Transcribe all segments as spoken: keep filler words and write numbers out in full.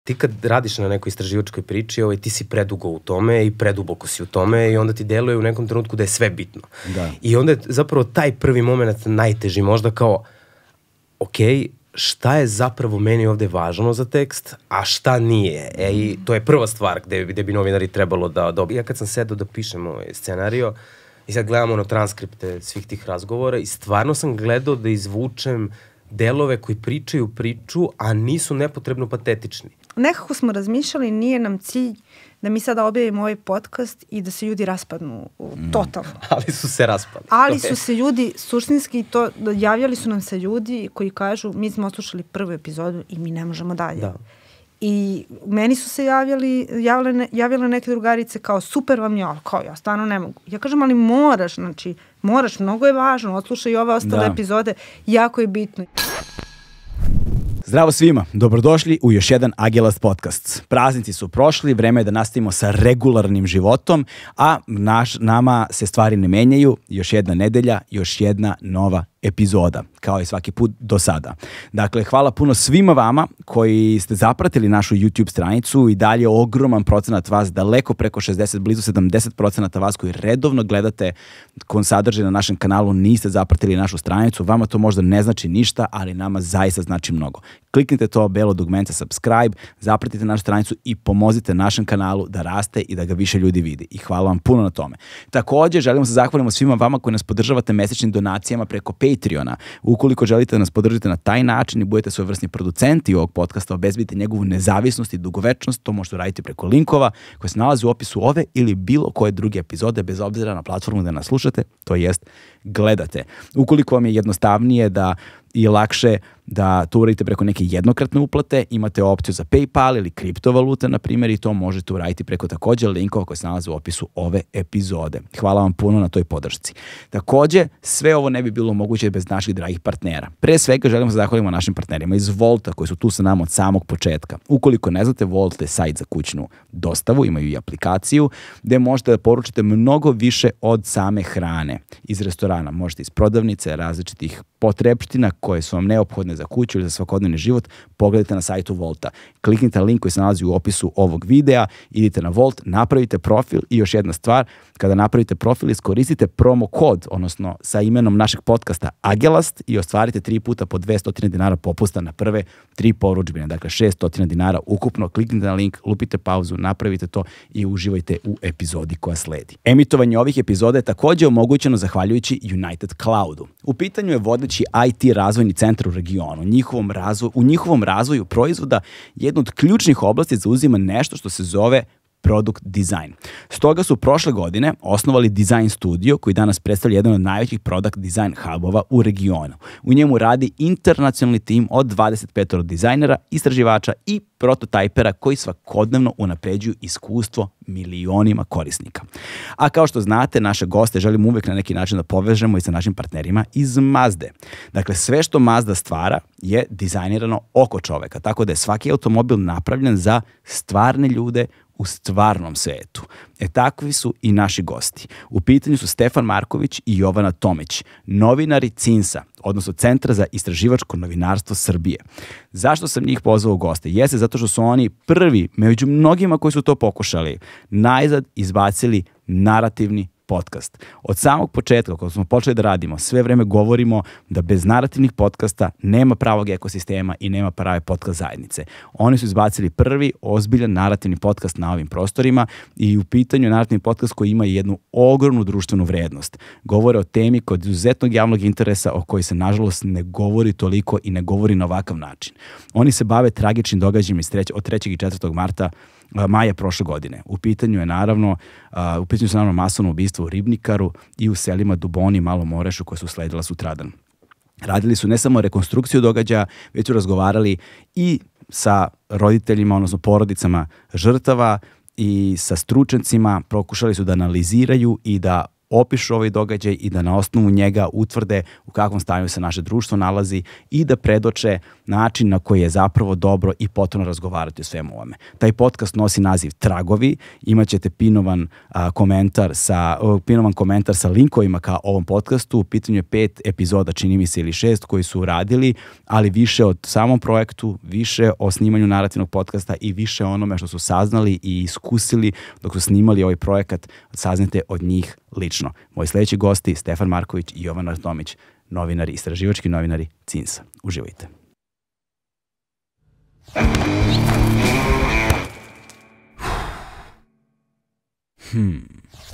Ti kad radiš na nekoj istraživačkoj priči, ovaj, ti si predugo u tome i preduboko si u tome i onda ti deluje u nekom trenutku da je sve bitno. Da. I onda je zapravo taj prvi moment najteži, možda kao, ok, šta je zapravo meni ovde važno za tekst, a šta nije. E, i to je prva stvar gde, gde bi novinari trebalo da dobiju. Ja kad sam sedao da pišem ovaj scenario, i sad gledam ono transkripte svih tih razgovora i stvarno sam gledao da izvučem delove koji pričaju priču, a nisu nepotrebno patetični. Nekako smo razmišljali, nije nam cilj da mi sada objavimo ovaj podcast i da se ljudi raspadnu mm. totalno. Ali su se raspali. Ali su se ljudi, suštinski, to, javljali su nam se ljudi koji kažu mi smo odslušali prvu epizodu i mi ne možemo dalje. Da. I meni su se javljali, javljale, javljale neke drugarice kao super vam je ovo, kao ja stvarno ne mogu. Ja kažem ali moraš, znači moraš, mnogo je važno, odslušaj i ove ostale da. epizode, jako je bitno. Zdravo svima, dobrodošli u još jedan Agelast podcast. Praznici su prošli, vreme je da nastavimo sa regularnim životom, a naš, nama se stvari ne menjaju, još jedna nedelja, još jedna nova epizoda, kao i svaki put do sada. Dakle, hvala puno svima vama koji ste zapratili našu YouTube stranicu i dalje ogroman procenat vas, daleko preko šezdeset, blizu sedamdeset procenata vas koji redovno gledate kon sadržaj na našem kanalu, niste zapratili našu stranicu, vama to možda ne znači ništa, ali nama zaista znači mnogo. Kliknite to belo dugmence subscribe, zapratite našu stranicu i pomozite našem kanalu da raste i da ga više ljudi vidi. I hvala vam puno na tome. Također, želimo se zahvalimo svima vama koji nas podržavate mesečnim donacijama preko Patreona. Ukoliko želite da nas podržite na taj način i budete svojevrsni producenti ovog podcasta, obezbedite njegovu nezavisnost i dugovečnost, to možete raditi preko linkova koji se nalaze u opisu ove ili bilo koje druge epizode, bez obzira na platformu da nas slušate, to jest gledate. Ukoliko vam je jednostavnije da i lakše da to uradite preko neke jednokratne uplate, imate opciju za PayPal ili kriptovalute, na primjer, i to možete uraditi preko također linkova koji se nalaze u opisu ove epizode. Hvala vam puno na toj podršci. Također, sve ovo ne bi bilo moguće bez naših dragih partnera. Pre svega želimo se zahvalimo našim partnerima iz Volta koji su tu sa nama od samog početka. Ukoliko ne znate, Volt je sajt za kućnu dostavu, imaju i aplikaciju gde možete da poručite mnogo više od same hrane iz restorana. Možete iz prodavnice, različitih potrebština koje su vam neophodne za kuću ili za svakodnevni život, pogledajte na sajtu Volta. Kliknite na link koji se nalazi u opisu ovog videa, idite na Volt, napravite profil i još jedna stvar, kada napravite profil, iskoristite promo kod, odnosno sa imenom našeg podcasta Agelast i ostvarite tri puta po dvesta dinara popusta na prve tri poručbine, dakle šest stotina dinara ukupno. Kliknite na link, lupite pauzu, napravite to i uživajte u epizodi koja sledi. Emitovanje ovih epizoda je također omogućeno zahvaljujući United Cloudu. U pitanju je vodeći I T razvojni centar u regionu. Njihovom razvoju, u njihovom razvoju proizvoda jedna od ključnih oblasti zauzima nešto što se zove product design. Stoga su prošle godine osnovali design studio koji danas predstavlja jedan od najvećih product design hubova u regionu. U njemu radi internacionalni tim od dvadeset pet dizajnera, istraživača i prototajpera koji svakodnevno unapređuju iskustvo milionima korisnika. A kao što znate, naše goste želimo uvek na neki način da povežemo i sa našim partnerima iz Mazde. Dakle, sve što Mazda stvara je dizajnirano oko čoveka, tako da je svaki automobil napravljen za stvarne ljude u stvarnom svetu. E takvi su i naši gosti. U pitanju su Stefan Marković i Jovana Tomić, novinari cinsa, odnosno Centra za istraživačko novinarstvo Srbije. Zašto sam njih pozvao u goste? Jeste zato što su oni prvi, među mnogima koji su to pokušali, najzad izbacili narativni podcast. Od samog početka, kada smo počeli da radimo, sve vreme govorimo da bez narativnih podcasta nema pravog ekosistema i nema prave podcast zajednice. Oni su izbacili prvi ozbiljan narativni podcast na ovim prostorima i u pitanju je narativni podcast koji ima jednu ogromnu društvenu vrednost. Govore o temi kod izuzetnog javnog interesa o kojoj se nažalost ne govori toliko i ne govori na ovakav način. Oni se bave tragičnim događajima iz treć, od trećeg i četvrtog marta maja prošle godine. U pitanju je naravno, uh, u pitanju su naravno masovno ubistvo u Ribnikaru i u selima Duboni i Malom Orešu koje su sledila sutradan. Radili su ne samo rekonstrukciju događaja, već su razgovarali i sa roditeljima, odnosno porodicama žrtava i sa stručnjacima, pokušali su da analiziraju i da opišu ovaj događaj i da na osnovu njega utvrde u kakvom stanju se naše društvo nalazi i da predoče način na koji je zapravo dobro i potrebno razgovarati o svemu ovome. Taj podcast nosi naziv Tragovi, imaćete pinovan a, komentar sa uh, pinovan komentar sa linkovima ka ovom podcastu. U pitanju je pet epizoda, čini mi se, ili šest koji su uradili, ali više od samom projektu, više o snimanju narativnog podcasta i više o onome što su saznali i iskusili dok su snimali ovaj projekat, saznate od njih lično. Moji sledeći gosti, Stefan Marković i Jovana Tomić, novinari, istraživački novinari C I N S-a. Uživajte. Hmm.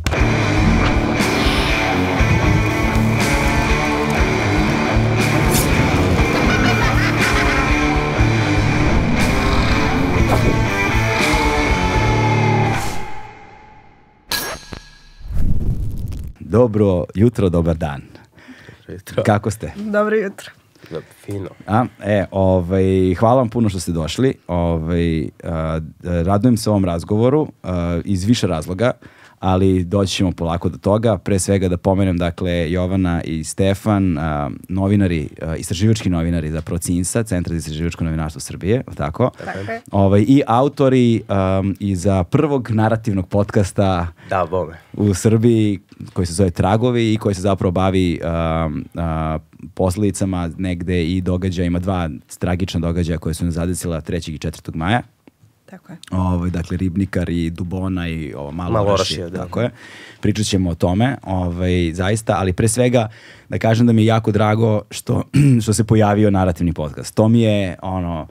Dobro jutro, dobar dan. Dobro jutro. Kako ste? Dobro jutro. Da, fino. A, e, ovaj, hvala vam puno što ste došli. Ovaj, a, radujem se ovom razgovoru a, iz više razloga, ali doći ćemo polako do toga. Pre svega da pomenem, dakle, Jovana i Stefan, a, novinari, a, istraživački novinari zapravo C I N S-a, Centra za istraživačko novinarstvo Srbije, tako? Tako je. Ovaj, i autori um, iza prvog narativnog podcasta Da, bome. u Srbiji koji se zove Tragovi i koji se zapravo bavi um, uh, posledicama negde i događajima, dva tragična događaja koje su nas zadesila trećeg i četvrtog maja. Tako je. Ovaj, dakle, Ribnikar i Dubona i ovo malo, Malo Orašje, Orašje, da. tako je. Pričat ćemo o tome, ovaj, zaista, ali pre svega da kažem da mi je jako drago što, što se pojavio narativni podcast. To mi je, ono,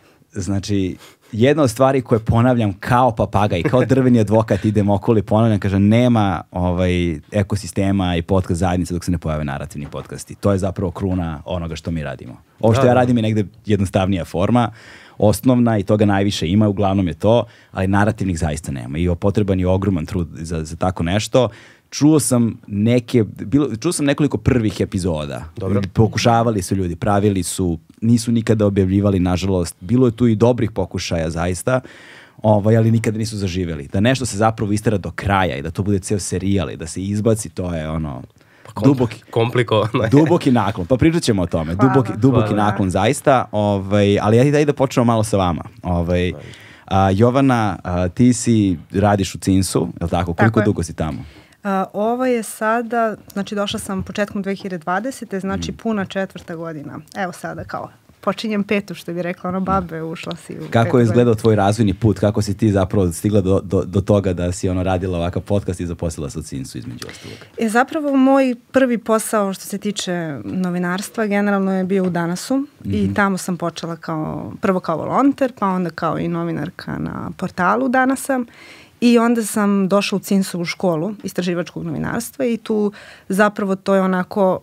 znači, jedna od stvari koje ponavljam kao papagaj, kao drveni advokat, idem okolo i ponavljam, kažem, nema ovaj, ekosistema i podcast zajednice dok se ne pojave narativni podcasti. To je zapravo kruna onoga što mi radimo. Ovo što Da, ja da. radim je negde jednostavnija forma, osnovna i toga najviše ima, uglavnom je to, ali narativnih zaista nema i potreban je ogroman trud za, za tako nešto. Čuo sam neke, bilo, čuo sam nekoliko prvih epizoda. Dobro. Pokušavali su ljudi, pravili su, nisu nikada objavljivali, nažalost. Bilo je tu i dobrih pokušaja, zaista, ovaj, ali nikada nisu zaživjeli. Da nešto se zapravo istera do kraja i da to bude ceo serijal i da se izbaci, to je ono... Kom- Duboki, Komplikovano je. duboki naklon, pa pričat ćemo o tome. Hvala. Duboki, duboki Hvala. naklon, zaista. Ovaj, ali ja daj da počnemo malo sa vama. Ovaj, a, Jovana, a, ti si, radiš u C I N S-u, je li tako? Koliko je. dugo si tamo? Uh, ovo je sada, znači došla sam početkom dve hiljade dvadesete, znači puna četvrta godina. Evo sada kao, počinjem petu, što bi rekla ono babe, ušla si u Kako petu je izgledao godinu. tvoj razvojni put? Kako si ti zapravo stigla do, do, do toga da si ono radila ovakav podcast i zaposlila se u C I N S-u između ostalog? E, zapravo moj prvi posao što se tiče novinarstva generalno je bio u Danasu mm-hmm. i tamo sam počela kao, prvo kao volonter, pa onda kao i novinarka na portalu Danasa. I onda sam došla u C I N S-ovu školu istraživačkog novinarstva i tu zapravo to je onako,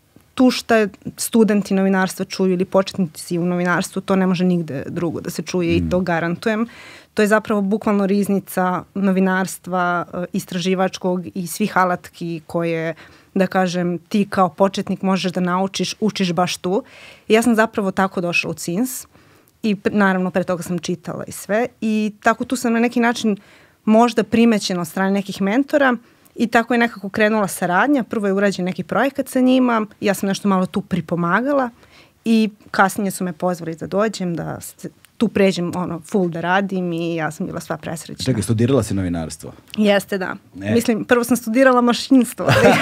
tu šta studenti novinarstva čuju ili početnici u novinarstvu, to ne može nigde drugo da se čuje mm. i to garantujem. To je zapravo bukvalno riznica novinarstva, istraživačkog i svih alatki koje, da kažem, ti kao početnik možeš da naučiš, učiš baš tu. I ja sam zapravo tako došla u C I N S i naravno pre toga sam čitala i sve i tako tu sam na neki način možda primećena od strane nekih mentora i tako je nekako krenula saradnja. Prvo je urađen neki projekat sa njima, ja sam nešto malo tu pripomagala i kasnije su me pozvali da dođem, da se, tu pređem ono, full da radim i ja sam bila sva presrećna. Čekaj, studirala si novinarstvo? Jeste, da. E. Mislim, prvo sam studirala mašinstvo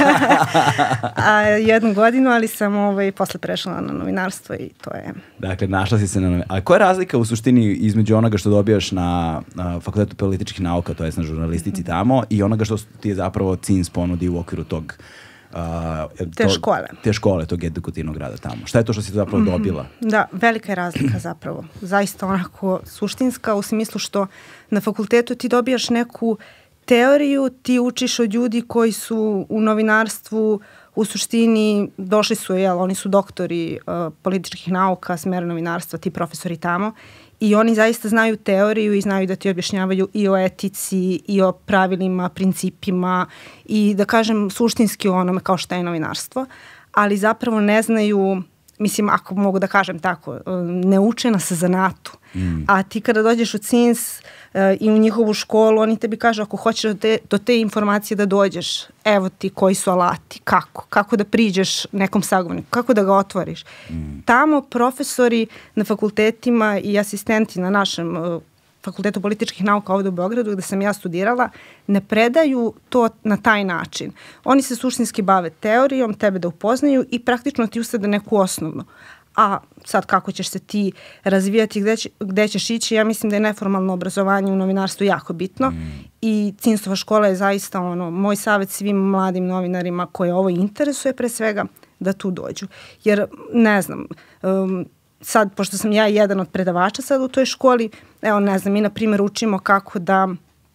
a, jednu godinu, ali sam ovaj, posle prešla na novinarstvo i to je... Dakle, našla si se na novinarstvo. A koja je razlika u suštini između onoga što dobijaš na, na Fakultetu političkih nauka, to je na žurnalistici mm-hmm. tamo, i onoga što ti je zapravo C I N S ponudi u okviru tog... Uh, te to, škole. Te škole, tog edukativnog rada tamo. Šta je to što si zapravo mm-hmm. dobila? Da, velika je razlika zapravo. Zaista onako suštinska u smislu što na fakultetu ti dobijaš neku teoriju, ti učiš od ljudi koji su u novinarstvu u suštini došli su, jel, oni su doktori uh, političkih nauka, smera novinarstva, ti profesori tamo i oni zaista znaju teoriju i znaju da ti objašnjavaju i o etici i o pravilima, principima i da kažem suštinski o onome kao šta je novinarstvo, ali zapravo ne znaju mislim, ako mogu da kažem tako, ne uče nas zanatu. Mm. A ti kada dođeš u C I N S uh, i u njihovu školu, oni tebi kažu ako hoćeš do te, do te informacije da dođeš, evo ti koji su alati, kako, kako da priđeš nekom sagovorniku, kako da ga otvoriš. Mm. Tamo profesori na fakultetima i asistenti na našem uh, Fakultetu političkih nauka ovde u Beogradu, gde sam ja studirala, ne predaju to na taj način. Oni se suštinski bave teorijom, tebe da upoznaju i praktično ti usade neku osnovnu. A sad kako ćeš se ti razvijati, gde, će, gde ćeš ići, ja mislim da je neformalno obrazovanje u novinarstvu jako bitno mm. i C I N S-ova škola je zaista ono, moj savjet svim mladim novinarima koje ovo interesuje pre svega da tu dođu. Jer ne znam, um, sad, pošto sam ja jedan od predavača sad u toj školi, evo ne znam, mi na primjer učimo kako da,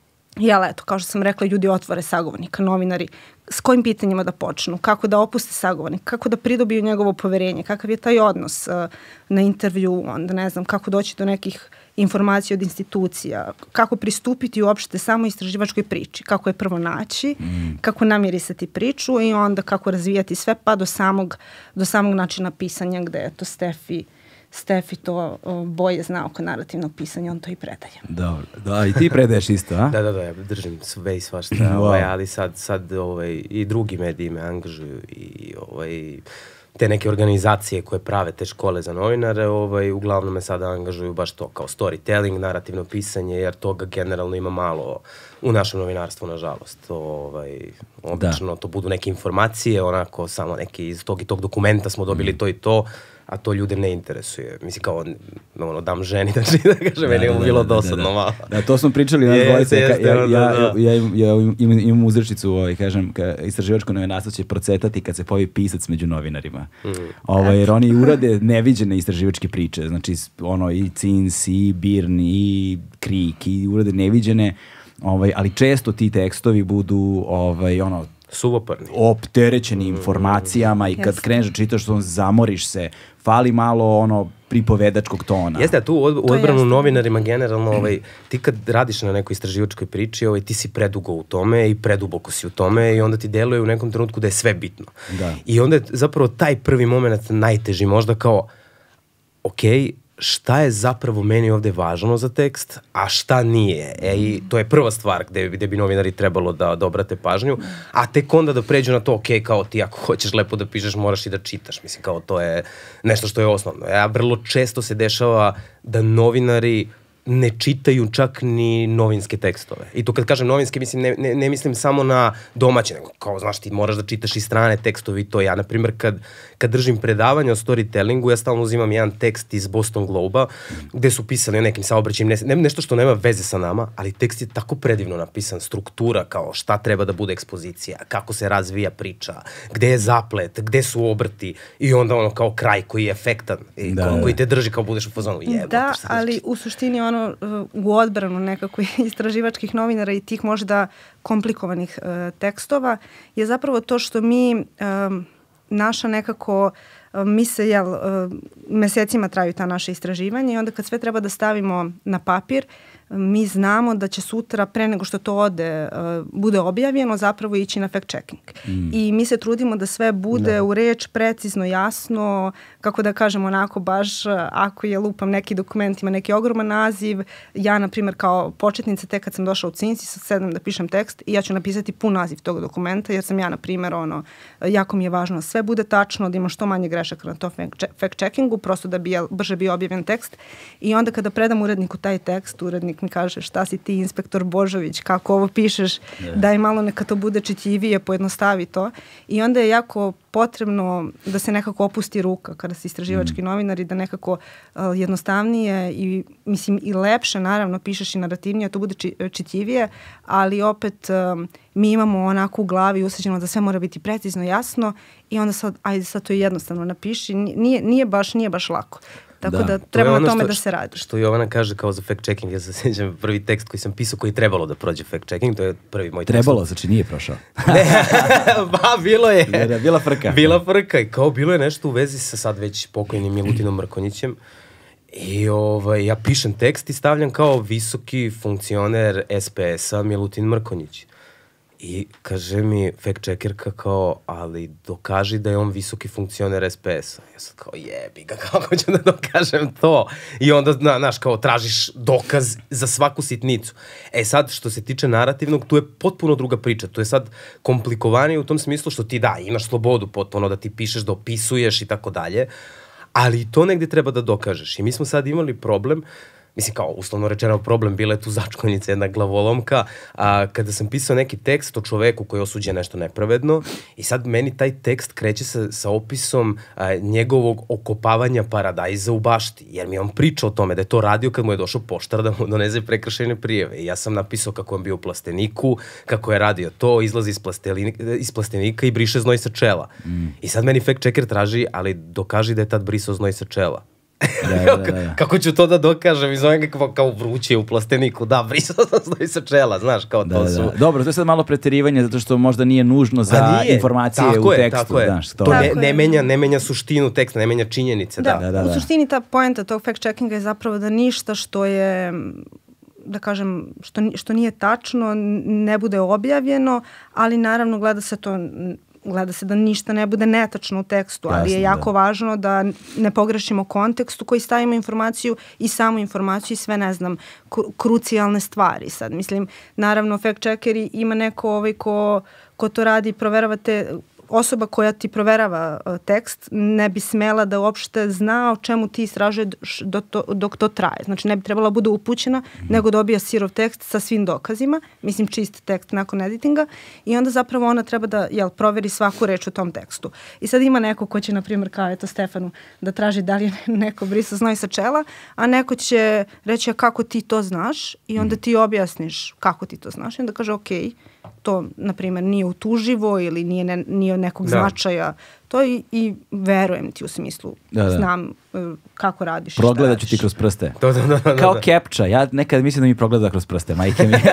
jel eto, kao što sam rekla, ljudi otvore sagovornika, novinari, s kojim pitanjima da počnu, kako da opuste sagovornika, kako da pridobiju njegovo poverenje, kakav je taj odnos uh, na intervju, onda ne znam, kako doći do nekih informacija od institucija, kako pristupiti uopšte samo istraživačkoj priči, kako je prvo naći, mm. kako namirisati priču i onda kako razvijati sve pa do samog, do samog načina pisanja gde je to Stefi Stefi to o, bolje zna oko narativnog pisanja, on to i predaje. Dobro, da, i ti predaješ isto, a? Da, da, da, ja držim sve i svašta, wow. ovaj, ali sad, sad ovaj, i drugi mediji me angažuju i ovaj, te neke organizacije koje prave te škole za novinare, ovaj, uglavnom me sada angažuju baš to kao storytelling, narativno pisanje, jer toga generalno ima malo u našem novinarstvu, nažalost. Ovaj, obično da. To budu neke informacije, onako samo neki iz tog i tog dokumenta smo dobili mm. to i to, a to ljude ne interesuje. Mislim, kao, ono, dam ženi, znači, da kaže, da, meni je da, bilo da, dosadno da, da. malo. Da, to smo pričali nas dvojice. Ja, ja, ja, ja, ja imam, imam uzrečicu, ovaj, kažem, ka istraživačko novinarstvo će procetati kad se pojavi pisac među novinarima. Mm. Ovaj, jer oni urade neviđene istraživačke priče, znači, ono, i C I N S, i B I R N, i Krik, i urade neviđene, ovaj, ali često ti tekstovi budu, ovaj, ono, suvoparni, opterećeni informacijama i kad yes. kreneš da čitaš, on zamoriš se, fali malo ono pripovedačkog tona. Jeste, a tu u odbranu novinarima generalno, ovaj, ti kad radiš na nekoj istraživačkoj priči, ovaj, ti si predugo u tome i preduboko si u tome i onda ti deluje u nekom trenutku da je sve bitno. Da. I onda je zapravo taj prvi moment najteži, možda kao, okej, šta je zapravo meni ovde važno za tekst, a šta nije. E, i to je prva stvar gde, gde bi novinari trebalo da, da obrate pažnju, a tek onda da pređu na to, ok, kao ti ako hoćeš lepo da pišeš, moraš i da čitaš. Mislim, kao to je nešto što je osnovno. Ja, vrlo često se dešava da novinari ne čitaju čak ni novinske tekstove. I to kad kažem novinske, mislim, ne, ne, ne mislim samo na domaće, nego kao, znaš, ti moraš da čitaš i strane tekstove i to. Ja, na primjer, kad, kad držim predavanje o storytellingu, ja stalno uzimam jedan tekst iz Boston Globe-a, gde su pisali o nekim saobraćajima, ne, ne, nešto što nema veze sa nama, ali tekst je tako predivno napisan, struktura, kao šta treba da bude ekspozicija, kako se razvija priča, gde je zaplet, gde su obrti i onda ono kao kraj koji je efektan i da, ko, da. koji te drži kao budeš u fazonu jebo. Da, ali u suštini ono u odbranu nekako istraživačkih novinara i tih možda komplikovanih uh, tekstova je zapravo to što mi um, naša nekako uh, mi se jel, uh, mesecima traju ta naša istraživanja i onda kad sve treba da stavimo na papir mi znamo da će sutra pre nego što to ode, uh, bude objavljeno zapravo ići na fact checking. Mm. I mi se trudimo da sve bude da. u reč precizno, jasno, kako da kažem onako baš ako je lupam neki dokument, ima neki ogroman naziv. Ja, na primjer, kao početnica, tek kad sam došla u C I N S i sad sedam da pišem tekst i ja ću napisati pun naziv tog dokumenta jer sam ja, na primjer, ono, jako mi je važno da sve bude tačno, da ima što manje grešaka na to fact checkingu, prosto da bi brže bio objavljen tekst. I onda kada predam uredniku taj tekst, urednik mi kaže šta si ti, inspektor Božović, kako ovo pišeš, yeah. daj malo neka to bude čitljivije, pojednostavi to. I onda je jako potrebno da se nekako opusti ruka kada si istraživački mm. novinar i da nekako uh, jednostavnije i mislim i lepše naravno pišeš i narativnije, to bude či, čitljivije, ali opet um, mi imamo onako u glavi usađeno da sve mora biti precizno, jasno i onda sad, ajde sad to jednostavno napiši, nije, nije, baš, nije baš lako. Tako da, da treba na tome što, da se radi. Što Jovana kaže kao za fact checking, ja se sjećam prvi tekst koji sam pisao koji je trebalo da prođe fact checking, to je prvi moj tekst. Trebalo, znači nije prošao. Ne, ba, bilo je. Da, da, bila frka. Bila frka i kao bilo je nešto u vezi sa sad već pokojnim Milutinom Mrkonjićem. I ovaj, ja pišem tekst i stavljam kao visoki funkcioner S P S-a Milutin Mrkonjić. I kaže mi fact checkerka kao, ali dokaži da je on visoki funkcioner S P S-a. Ja sad kao, jebi ga, kako ću da dokažem to? I onda, znaš, kao tražiš dokaz za svaku sitnicu. E sad, što se tiče narativnog, tu je potpuno druga priča. Tu je sad komplikovanije u tom smislu što ti da, imaš slobodu potpuno da ti pišeš, da opisuješ i tako dalje, ali to negde treba da dokažeš. I mi smo sad imali problem, mislim kao uslovno rečeno problem, bila je tu začkoljica, jedna glavolomka, a, kada sam pisao neki tekst o čoveku koji osuđe nešto nepravedno i sad meni taj tekst kreće sa, sa opisom a, njegovog okopavanja paradajza u bašti, jer mi on priča o tome da je to radio kad mu je došao poštar da mu donese prekršajne prijeve. I ja sam napisao kako je bio u plasteniku, kako je radio to, izlazi iz, iz plastenika i briše znoj sa čela. Mm. I sad meni fact checker traži, ali dokaži da je tad brisao znoj sa čela. Da, da, da, da. Kako ću to da dokažem? Iz ovega kao, kao vruće u plasteniku. Da, brisao sam znoj sa čela, znaš, kao da, to da, su... Da. Dobro, to je sad malo preterivanje, zato što možda nije nužno za nije. informacije tako u je, tekstu. Tako je, znaš, to, to ne, ne, menja, ne menja suštinu teksta, ne menja činjenice. Da, da. Da, da, da. U suštini ta poenta tog fact-checkinga je zapravo da ništa što je, da kažem, što, što nije tačno, ne bude objavljeno, ali naravno gleda se to... gleda se da ništa ne bude netačno u tekstu, ali Jasne, je jako da. važno da ne pogrešimo kontekst u koji stavimo informaciju i samu informaciju i sve, ne znam, krucijalne stvari. Sad, mislim, naravno, fact checkeri ima neko ovaj ko, ko to radi i proverava te... Osoba koja ti proverava uh, tekst ne bi smela da uopšte zna o čemu ti istražuješ do to, dok to traje. Znači ne bi trebala bude upućena, mm. nego dobija sirov tekst sa svim dokazima, mislim čist tekst nakon editinga i onda zapravo ona treba da jel, proveri svaku reč u tom tekstu. I sad ima neko ko će, na primjer, kao eto Stefanu, da traži da li je neko brisao znoj sa čela, a neko će reći kako ti to znaš i onda ti objasniš kako ti to znaš i onda kaže ok, to, na primjer, nije utuživo ili nije, ne, nije nekog da. značaja. To i, i verujem ti u smislu. Da, da. Znam uh, kako radiš. Progledat ću ti kroz prste. Da, da, da, da, Kao da. Captcha. Ja nekad mislim da mi progleda kroz prste, majke mi.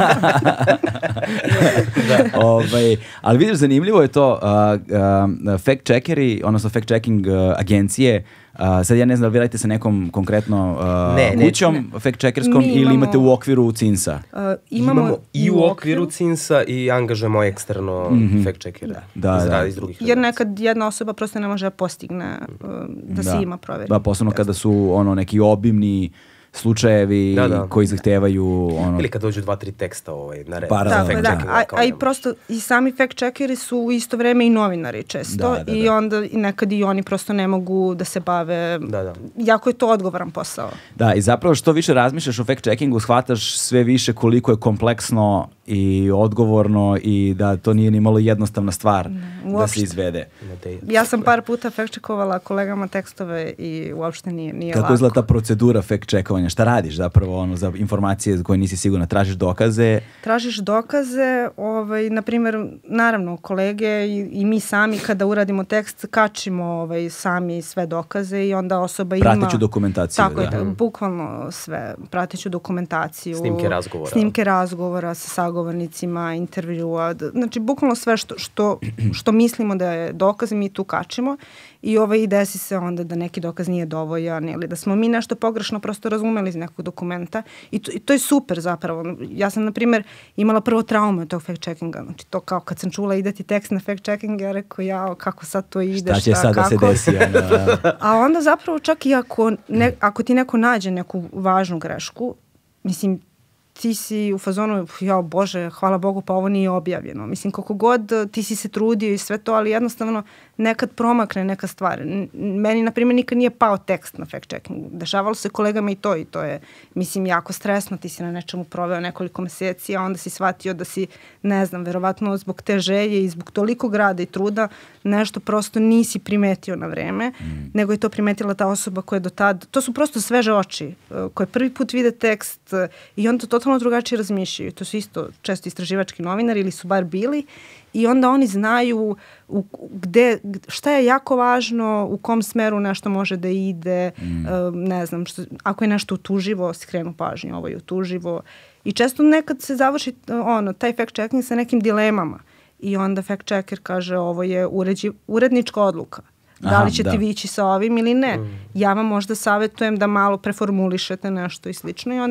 da. ovaj, ali vidiš, zanimljivo je to. Uh, uh, fact checkeri, odnosno fact checking uh, agencije, Uh, sad ja ne znam da li vi radite sa nekom konkretno uh, ne, kućom ne, ne. fact checkerskom Mi ili imamo, imate u okviru C I N S-a? Uh, imamo, imamo i u okviru C I N S-a i angažujemo eksterno mm-hmm. fact checkera da. iz, Da, da. iz drugih. Jer nekad jedna osoba prosto ne može da postigne uh, da, da se ima proveri. Da, posebno kada su ono neki obimni slučajevi da, da. koji zahtevaju ono... Ili kad dođu dva, tri teksta ovaj, na red. Tako, da. A, a i prosto i sami fact checkeri su u isto vreme i novinari često da, da, i da. onda i nekad i oni prosto ne mogu da se bave, da, da. jako je to odgovoran posao. Da, i zapravo što više razmišljaš o fact checkingu, shvataš sve više koliko je kompleksno i odgovorno i da to nije ni malo jednostavna stvar ne, da se izvede. Ja sam par puta fact checkovala kolegama tekstove i uopšte nije, nije Kako lako. Kako izgleda ta procedura fact checkovanja? Šta radiš zapravo ono, za informacije za koje nisi sigurna? Tražiš dokaze? Tražiš dokaze, ovaj, na primjer, naravno, kolege i, i mi sami kada uradimo tekst, kačimo ovaj, sami sve dokaze i onda osoba ima... Prateću dokumentaciju. Tako da. je, da, bukvalno sve. Prateću dokumentaciju. Snimke razgovora. Snimke razgovora sa sagovornicima, intervjua. Znači, bukvalno sve što, što, što mislimo da je dokaz, mi tu kačimo. I ovaj, i desi se onda da neki dokaz nije dovoljan ili da smo mi nešto pogrešno prosto razumeli iz nekog dokumenta i to, i to je super zapravo. Ja sam, na primjer, imala prvo traumu od tog fact-checkinga. Znači to kao kad sam čula ide ti tekst na fact-checking, ja rekao ja kako sad to ide, šta će šta, sad kako. da se desi? Ona... A onda zapravo čak i ako, ne, ako ti neko nađe neku važnu grešku, mislim, ti si u fazonu, jao Bože, hvala Bogu, pa ovo nije objavljeno. Mislim, koliko god ti si se trudio i sve to, ali jednostavno nekad promakne neka stvar. Meni, na primjer, nikad nije pao tekst na fact-checking. Dešavalo se kolegama i to, i to je, mislim, jako stresno. Ti si na nečemu proveo nekoliko meseci, a onda si shvatio da si, ne znam, verovatno zbog te želje i zbog toliko grada i truda nešto prosto nisi primetio na vreme, mm. nego je to primetila ta osoba koja je do tad, to su prosto sveže oči, koje prvi put vide tekst i onda to totalno drugačije razmišljaju. To su isto često istraživački novinari ili su bar bili i onda oni znaju u, gde, šta je jako važno, u kom smeru nešto može da ide, mm. uh, ne znam, što, ako je nešto utuživo, skrenu pažnju, ovo je utuživo. I često nekad se završi ono, taj fact-checking sa nekim dilemama i onda fact-checker kaže ovo je uređi, urednička odluka. Da li ćete da. vi ići sa ovim ili ne. Mm. Ja vam možda savjetujem da malo preformulišete nešto i slično i onda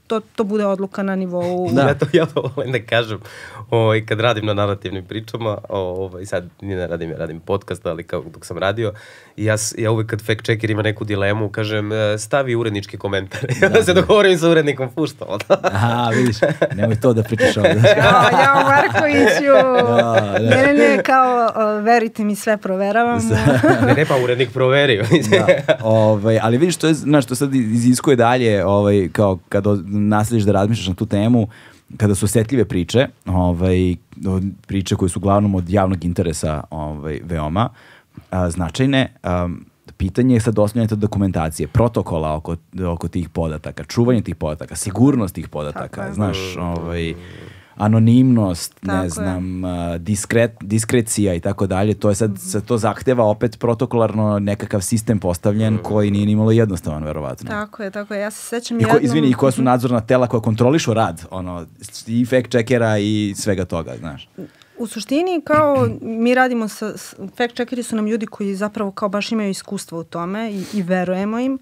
to, to bude odluka na nivou... Da. Ja to, ja to volim da kažem, ovaj, kad radim na narativnim pričama, ovaj, sad ne radim, ja radim podcast, ali kao dok sam radio, ja, ja uvek kad fact checker ima neku dilemu, kažem, stavi urednički komentar. Da, da se dogovorim sa urednikom, puštamo. Aha, vidiš, nemoj to da pričaš ovdje. Ja, ja Markoviću, da, da. ne, ne, kao, verite mi, sve proveravam. ne, ne, pa urednik proverio. da, ovaj, ali vidiš, to je, znaš, to sad iziskuje dalje, ovaj, kao kad naslediš da razmišljaš na tu temu, kada su osetljive priče, ovaj, priče koje su uglavnom od javnog interesa ovaj, veoma a, značajne, a, pitanje je sad osnovljene dokumentacije, protokola oko, oko tih podataka, čuvanje tih podataka, sigurnost tih podataka, znaš, ovaj, anonimnost, tako ne znam, diskret, diskrecija i tako dalje, to je sad, sad to zahteva opet protokolarno nekakav sistem postavljen koji nije nimalo jednostavan, verovatno. Tako je, tako je, ja se sećam I ko, jednom... Izvini, i koja su nadzorna tela koja kontrolišu rad, ono, i fact checkera i svega toga, znaš. U suštini, kao mi radimo sa, fact checkeri su nam ljudi koji zapravo kao baš imaju iskustvo u tome i, i verujemo im.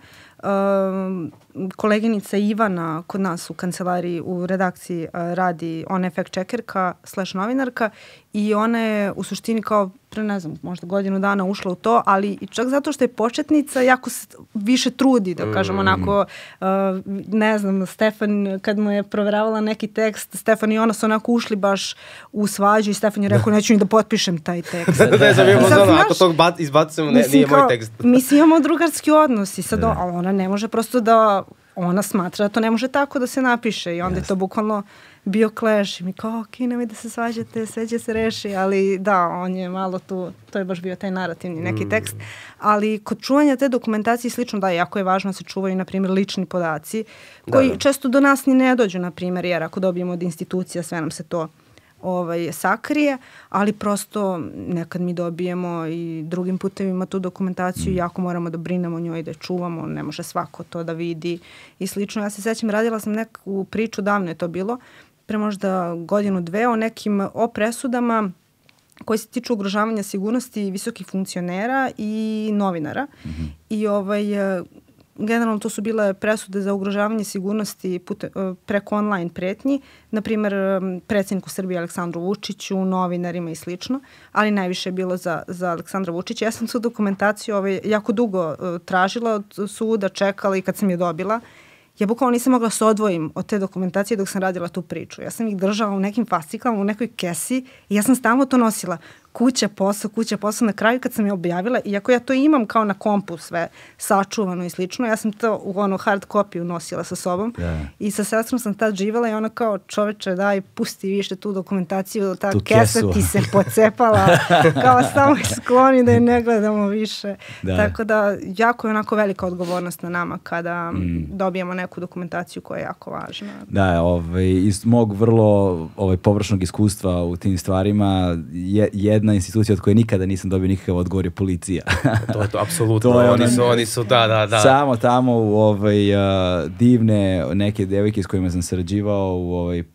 Um, koleginica Ivana kod nas u kancelariji, u redakciji uh, radi, ona je fact checkerka slash novinarka i ona je u suštini kao pre ne znam, možda godinu dana ušla u to, ali i čak zato što je početnica jako se više trudi, da kažem onako, uh, ne znam, Stefan kad mu je proveravala neki tekst, Stefan i ona su onako ušli baš u svađu i Stefan je rekao neću ni da potpišem taj tekst. ne znam, imamo zelo, ako tog izbacujemo, ne, nije kao, moj tekst. Mislim, imamo drugarski odnos i sad on, ona ne može prosto da, ona smatra da to ne može tako da se napiše i onda yes. je to bukvalno bio clash i mi kao, ok, nemoj da se svađate, sve će se reši, ali da, on je malo tu, to je baš bio taj narativni neki mm. tekst, ali kod čuvanja te dokumentacije slično, da, jako je važno da se čuvaju, na primjer, lični podaci, koji da, da. često do nas ni ne dođu, na primjer, jer ako dobijemo od institucija, sve nam se to ovaj, sakrije, ali prosto nekad mi dobijemo i drugim putevima tu dokumentaciju, mm. jako moramo da brinemo o njoj, da je čuvamo, ne može svako to da vidi i slično. Ja se sećam, radila sam neku priču, davno je to bilo, pre možda godinu, dve, o nekim o presudama koji se tiču ugrožavanja sigurnosti visokih funkcionera i novinara. Mm-hmm. I ovaj, generalno to su bile presude za ugrožavanje sigurnosti pute, preko online pretnji, na primjer predsjedniku Srbije Aleksandru Vučiću, novinarima i slično, ali najviše je bilo za, za Aleksandra Vučića. Ja sam tu dokumentaciju ovaj, jako dugo uh, tražila od suda, čekala i kad sam je dobila, ja bukvalno nisam mogla se odvojim od te dokumentacije dok sam radila tu priču. Ja sam ih držala u nekim fasciklama, u nekoj kesi i ja sam stalno to nosila. Kuća, posao, kuća, posao. Na kraju kad sam je objavila, iako ja to imam kao na kompu sve sačuvano i slično, ja sam to u ono hard kopiju nosila sa sobom yeah. i sa sestrom sam tad živjela i ona kao čoveče daj, pusti više tu dokumentaciju, ta tu kesa kesu. Ti se pocepala, kao samo skloni da je ne gledamo više. Da. Tako da jako je onako velika odgovornost na nama kada mm. dobijemo neku dokumentaciju koja je jako važna. Da, ovaj, iz mog vrlo ovaj, površnog iskustva u tim stvarima je, je jedna institucija od koje nikada nisam dobio nikakav odgovor je policija. To je to, apsolutno. To je oni, su, oni su, da, da, da. Samo tamo u ovaj, uh, divne neke devojke s kojima sam sarađivao u ovaj, uh,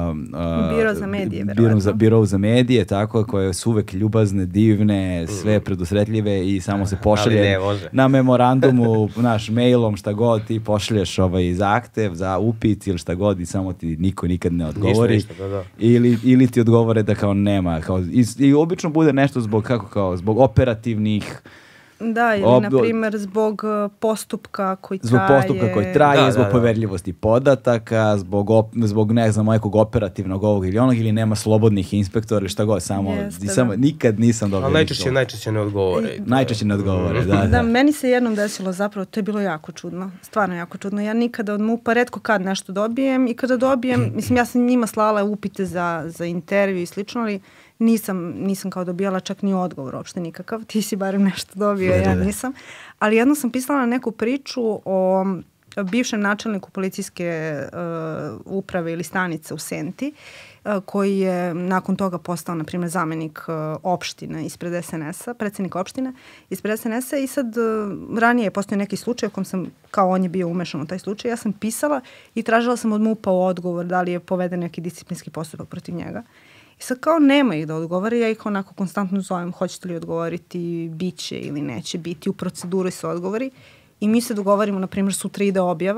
uh, Biro za medije, biro za, biro za medije, tako, koje su uvek ljubazne, divne, sve predusretljive i samo se pošalje na memorandumu, naš mailom, šta god, ti pošalješ ovaj zahtev za upit ili šta god i samo ti niko nikad ne odgovori. Ništa, ništa, da, da. Ili, ili ti odgovore da kao nema, kao, i, i obično bude nešto zbog, kako kao, zbog operativnih da, ili ob... na primjer zbog postupka koji traje. Zbog postupka koji traje, da, zbog da, poverljivosti podataka, zbog, op... zbog ne znam, nekog operativnog ovog ili onog, ili nema slobodnih inspektora ili šta god, samo, Jeste, samo nikad nisam dobio. Ali najčešće, najčešće ne odgovore. I, najčešće ne odgovore, da, da. Da, meni se jednom desilo zapravo, to je bilo jako čudno, stvarno jako čudno. Ja nikada od MUP-a retko kad nešto dobijem i kada dobijem, mislim, ja sam njima slala upite za, za intervju i slično, ali Nisam, nisam kao dobijala čak ni odgovor, uopšte nikakav. Ti si barem nešto dobio, ja nisam. Ali jedno sam pisala neku priču o bivšem načelniku policijske uh, uprave ili stanice u Senti, uh, koji je nakon toga postao, na primjer, zamenik uh, opštine ispred es en es a, predsjednik opštine ispred es en es a i sad uh, ranije je postao neki slučaj u kom sam, kao on je bio umešan u taj slučaj, ja sam pisala i tražila sam od MUP-a odgovor da li je poveden neki disciplinski postupak protiv njega. I sad kao nema ih da odgovore, ja ih onako konstantno zovem, hoćete li odgovoriti, bit će ili neće biti, u proceduri se odgovori. I mi se dogovorimo, na primjer, sutra ide objava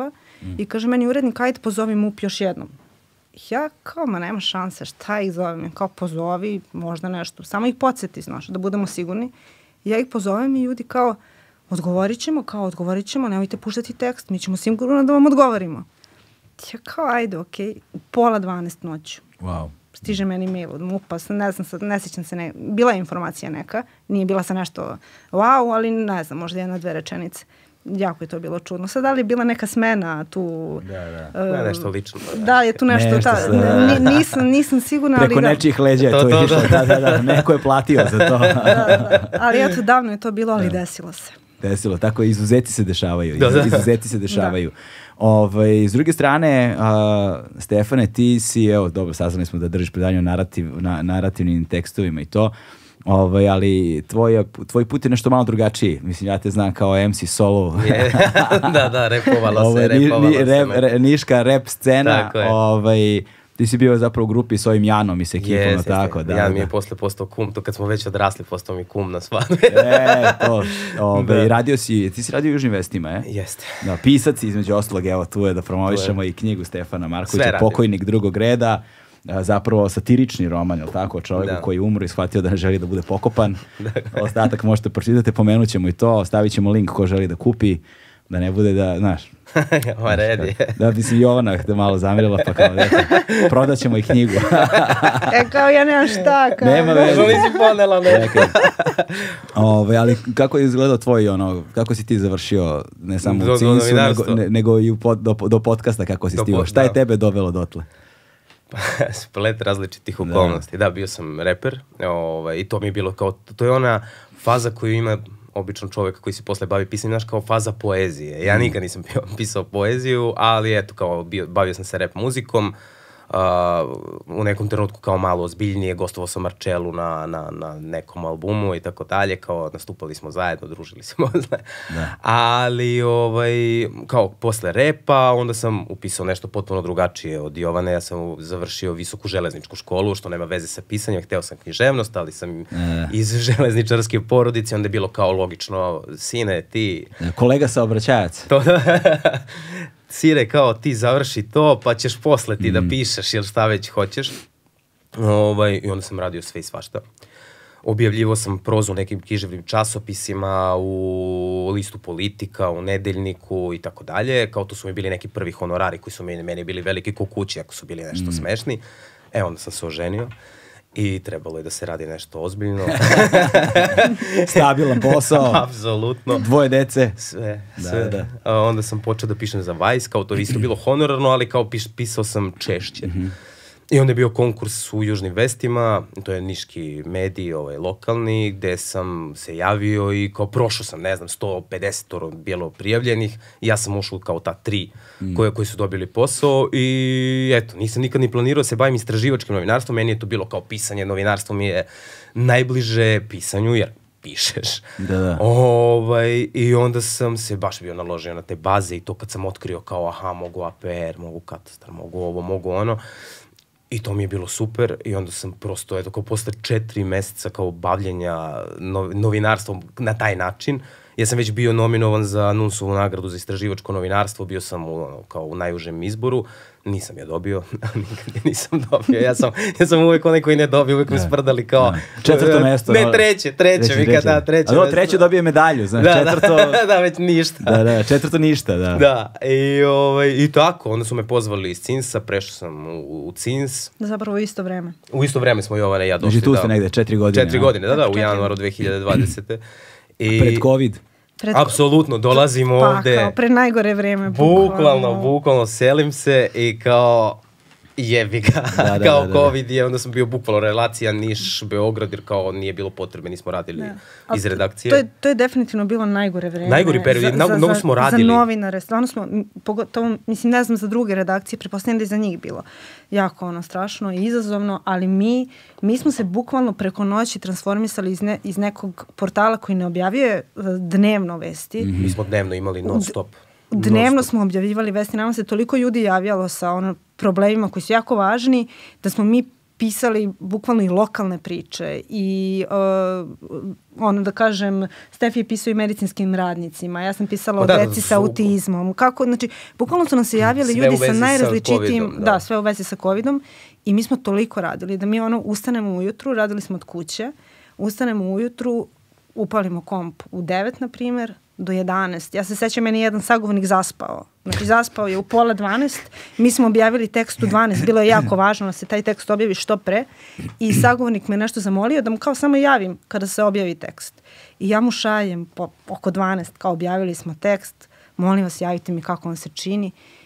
Mm. I kaže meni urednik, ajde pozovi M U P još jednom. Ja kao, ma nema šanse, šta ih zovem? Kao pozovi, možda nešto, samo ih podsjeti, znaš, da budemo sigurni. Ja ih pozovem i ljudi kao, odgovorit ćemo, kao odgovorit ćemo, nemojte puštati tekst, mi ćemo sigurno da vam odgovorimo. Ja kao, ajde, okej, okay. U pola dvanaest noću. Wow. Stiže meni mail od M U P-a, ne znam sad, ne sjećam se, ne, bila je informacija neka, nije bila sa nešto wow, ali ne znam, možda jedna, dve rečenice. Jako je to bilo čudno. Sad, da li je bila neka smena tu? Da, da. Um, ne, nešto lično. Da, je tu nešto, nešto ta, n, nisam, nisam sigurna. Preko ali nečijih leđa je to, to išlo. Da, da, da, neko je platio za to. da, da. Ali eto, davno je to bilo, ali da. desilo se. Desilo, tako izuzeti se dešavaju. Da, da. Izuzeti se dešavaju. Da. Ove, s druge strane, uh, Stefane, ti si, evo, dobro, saznali smo da držiš predanje o narativ, na, narativnim tekstovima i to, Ove, ali tvoj, tvoj put je nešto malo drugačiji. Mislim, ja te znam kao M C solo. da, da, repovalo se, repovalo ni, se. Rep, re, niška rep scena. Ovaj, ti si bio zapravo u grupi s ovim Janom i s ekipom. Yes, tako, yes, da, Jan da. mi je posle postao kum, to kad smo već odrasli, postao mi kum na svadbe. e, to. Ove, radio si, ti si radio u Južnim vestima, je? Jeste. Da, pisac između ostalog, evo tu je da promovišemo je. I knjigu Stefana Markovića, Pokojnik drugog reda. Zapravo satirični roman, je li tako, o čovjeku da. koji umro i shvatio da ne želi da bude pokopan. Ostatak možete pročitati, pomenut ćemo i to, stavit ćemo link ko želi da kupi, da ne bude da, znaš, Ovo redi. Da bi si Jovana te malo zamirila, pa kao da prodat ćemo i knjigu. E kao ja nemam šta. Kao. Nema veze. Možda nisi ponela, ne. Ove, ali kako je izgledao tvoj, ono, kako si ti završio, ne samo do, u Cinsu, nego, ne, nego i u pod, do, do podcasta kako si stigao? Šta je da. tebe dovelo dotle? Splet različitih okolnosti. Da. da, bio sam reper ovaj, i to mi je bilo kao, to je ona faza koju ima obično čovjek koji se posle bavi pisanjem, znaš, kao faza poezije. Ja nikad nisam pisao poeziju, ali eto, kao bio, bavio sam se rap muzikom. Uh, u nekom trenutku kao malo ozbiljnije, gostovao sam Marčelu na, na, na nekom albumu i tako dalje, kao nastupali smo zajedno, družili smo, da. Ali ovaj, kao posle repa, onda sam upisao nešto potpuno drugačije od Jovane, ja sam završio visoku železničku školu, što nema veze sa pisanjem, hteo sam književnost, ali sam e. iz železničarske porodice, onda je bilo kao logično, sine, ti... Kolega saobraćajac. To Sire, kao ti završi to, pa ćeš posle ti mm. da pišeš ili šta već hoćeš. Ovaj, I onda sam radio sve i svašta. Objavljivo sam prozu u nekim književnim časopisima, u listu Politika, u Nedeljniku i tako dalje. Kao to su mi bili neki prvi honorari koji su meni, meni bili veliki kukući ako su bili nešto mm. smešni. E, onda sam se oženio. I trebalo je da se radi nešto ozbiljno. Stabilan posao. Apsolutno. Dvoje dece. Sve, da, sve. Da. A onda sam počeo da pišem za Vice, kao to isto bilo honorarno, ali kao pis, pisao sam češće. Mm-hmm. I onda je bio konkurs u Južnim vestima, to je niški medij, ovaj, lokalni, gde sam se javio i kao prošao sam, ne znam, sto pedeset bilo prijavljenih i ja sam ušao kao ta tri mm. koje, koji su dobili posao i eto, nisam nikad ni planirao da se bavim istraživačkim novinarstvom, meni je to bilo kao pisanje, novinarstvo mi je najbliže pisanju, jer pišeš. Da, da. Ovaj, I onda sam se baš bio naložio na te baze i to kad sam otkrio kao aha, mogu A P R, mogu katastar, mogu ovo, mogu ono. I to mi je bilo super i onda sam prosto, eto, kao posle četiri meseca kao bavljenja novinarstvom na taj način, ja sam već bio nominovan za Nunsovu nagradu za istraživačko novinarstvo, bio sam u, ono, kao u najužem izboru, nisam je dobio, nikad je nisam dobio, ja sam, ja sam uvek onaj koji ne dobio, uvek mi sprdali kao... Da. Četvrto mesto. Ne, treće, treće, treće mi kada, treće. A do, treće dobije medalju, znaš, da, četvrto... Da, da, već ništa. Da, da, četvrto ništa, da. Da, i, ovaj, i tako, onda su me pozvali iz Cinsa, prešao sam u, u Cins. Zapravo u isto vreme. U isto vreme smo Jovana i ja došli. Znači tu ste negde, četiri godine. Četiri godine, da, da, u januaru dve hiljade dvadesete. I... Pred COVID. Pred... Apsolutno, dolazimo pa, ovde. Kao pre najgore vreme. Bukvalno, bukvalno, bukvalno selim se i kao jebi ga, da, da, kao da, da, COVID je, onda sam bio bukvalno relacija Niš-Beograd, jer kao nije bilo potrebe, nismo radili da. iz redakcije. To je, to je definitivno bilo najgore vreme. Najgori period, za, mnogo smo radili. Za novinare, stvarno smo, pogotovo, mislim, ne znam za druge redakcije, pretpostavljam da je za njih bilo jako ono strašno i izazovno, ali mi, mi smo se bukvalno preko noći transformisali iz, ne, iz nekog portala koji ne objavljuje dnevno vesti. Mm-hmm. Mi smo dnevno imali non stop. Dnevno non-stop. Smo objavljivali vesti, nama se toliko ljudi javljalo sa ono problemima koji su jako važni, da smo mi pisali bukvalno i lokalne priče i uh, ono da kažem, Stefi je pisao i medicinskim radnicima, ja sam pisala o da, deci sa autizmom. Kako, znači, bukvalno su nam se javili sve ljudi sa najrazličitijim, sa da. da, sve u vezi sa covidom i mi smo toliko radili da mi ono ustanemo ujutru, radili smo od kuće, ustanemo ujutru, upalimo komp u devet, na primjer, do jedanaest. Ja se sećam, meni jedan sagovornik zaspao. Znači, zaspao je u pola dvanaest. Mi smo objavili tekst u dvanaest. Bilo je jako važno da se taj tekst objavi što pre. I sagovornik me nešto zamolio da mu kao samo javim kada se objavi tekst. I ja mu šaljem po, oko dvanaest, kao objavili smo tekst. Molim vas, javite mi kako on se čini.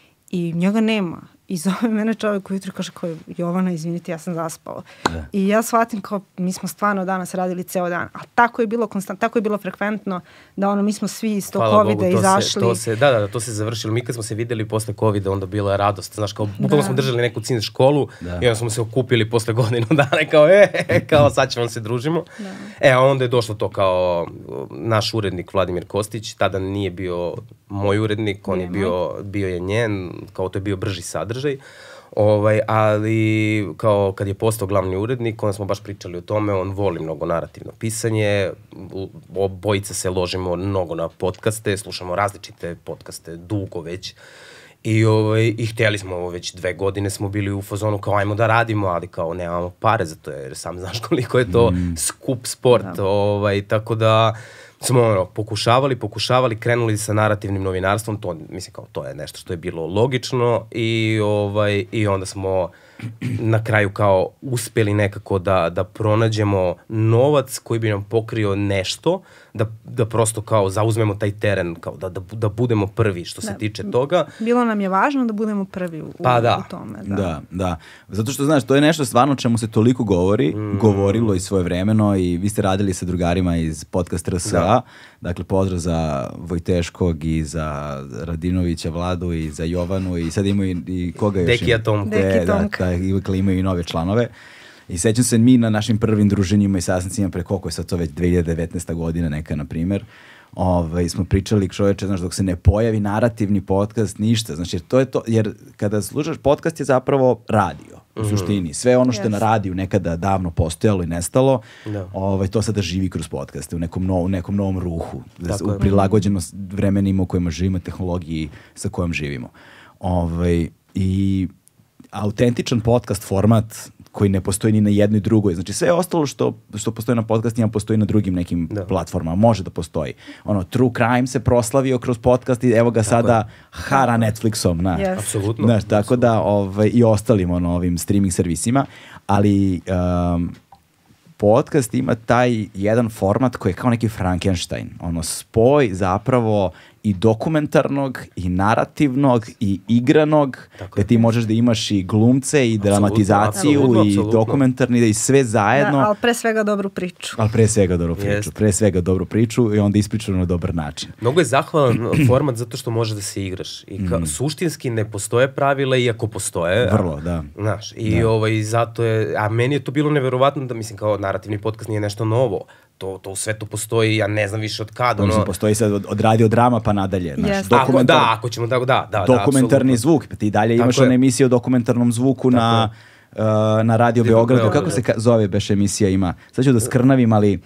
I njega nema. I zove mene čovjek ujutru i kaže kao, Jovana, izvinite, ja sam zaspao. Da. I ja shvatim kao, mi smo stvarno danas radili ceo dan. A tako je bilo konstant, tako je bilo frekventno da ono, mi smo svi iz tog covida izašli. Se, to se, da, da, to se završilo. Mi kad smo se videli posle covida, onda bila je radost. Znaš, kao, bukvalno smo držali neku cin školu da. I onda smo se okupili posle godinu dana i kao, e, kao sad ćemo se družimo. Da. E, a onda je došlo to kao naš urednik Vladimir Kostić, tada nije bio moj urednik, on je bio, bio je njen, kao to je bio brži sadržaj. Ovaj, ali kao kad je postao glavni urednik, onda smo baš pričali o tome, on voli mnogo narativno pisanje, obojica se ložimo mnogo na podcaste, slušamo različite podcaste dugo već i, ovaj, i htjeli smo ovo već dve godine, smo bili u fazonu kao ajmo da radimo, ali kao nemamo pare za to jer sam znaš koliko je to mm. skup sport, da. Ovaj, tako da smo ono, pokušavali, pokušavali, krenuli sa narativnim novinarstvom, to, mislim kao, to je nešto što je bilo logično i, ovaj, i onda smo na kraju kao uspeli nekako da, da pronađemo novac koji bi nam pokrio nešto, da, da prosto kao zauzmemo taj teren, kao da, da, da budemo prvi što se da. Tiče toga. Bilo nam je važno da budemo prvi u, pa da. U tome. Da. da, da. Zato što, znaš, to je nešto stvarno čemu se toliko govori, mm. govorilo i svojevremeno i vi ste radili sa drugarima iz podcast R S A, da. Dakle, pozdrav za Vojteškog i za Radinovića Vladu i za Jovanu i sad imaju i, i koga još? Dekija Tomka. Deki Tomka. Da, da, imaju i nove članove. I sećam se mi na našim prvim druženjima i sastancima pre koliko je sad to već dve hiljade devetnaesta godina neka, na primjer, ovaj, smo pričali, čoveče, znaš, dok se ne pojavi narativni podcast, ništa. Znači, to je to, jer kada slušaš podcast je zapravo radio, u mm-hmm. suštini. Sve ono što yes. je na radiju nekada davno postojalo i nestalo, no. ovaj, to sada živi kroz podcaste u nekom, nov, u nekom novom ruhu, u prilagođeno vremenima u kojima živimo, tehnologiji sa kojom živimo. Ovaj, i autentičan podcast format koji ne postoji ni na jednoj drugoj. Znači sve ostalo što, što postoji na podcastima postoji na drugim nekim da. Platformama. Može da postoji. Ono, True Crime se proslavio kroz podcast i evo ga tako sada je. Hara Netflixom. Na, yes. Apsolutno. Znaš, tako Absolutno. Da ovaj, i ostalim ono, ovim streaming servisima. Ali um, podcast ima taj jedan format koji je kao neki Frankenstein. Ono, spoj zapravo i dokumentarnog, i narativnog, i igranog, tako da ti možeš da imaš i glumce, i dramatizaciju, absolutno, i absolutno. Dokumentarni, i sve zajedno. Da, ali pre svega dobru priču. Ali pre svega dobru priču. Jest. Pre svega dobru priču i onda ispričano na dobar način. Mnogo je zahvalan format zato što može da se igraš. I ka, mm. suštinski ne postoje pravila, iako postoje. Vrlo, da. Znaš, i da. Ovaj, zato je, a meni je to bilo neverovatno da, mislim, kao narativni podcast nije nešto novo. To, to u svetu postoji, ja ne znam više od kada. Ono, postoji sad od, od radiodrama pa nadalje. Znaš, yes. dokumentar, ako, da, ako ćemo tako, da. da dokumentarni da, zvuk, pa ti dalje imaš one emisije o dokumentarnom zvuku tako na, uh, na Radio Beogradu. Beograd. Kako se ka- zove beš emisija ima? Sad ću da skrnavim, ali...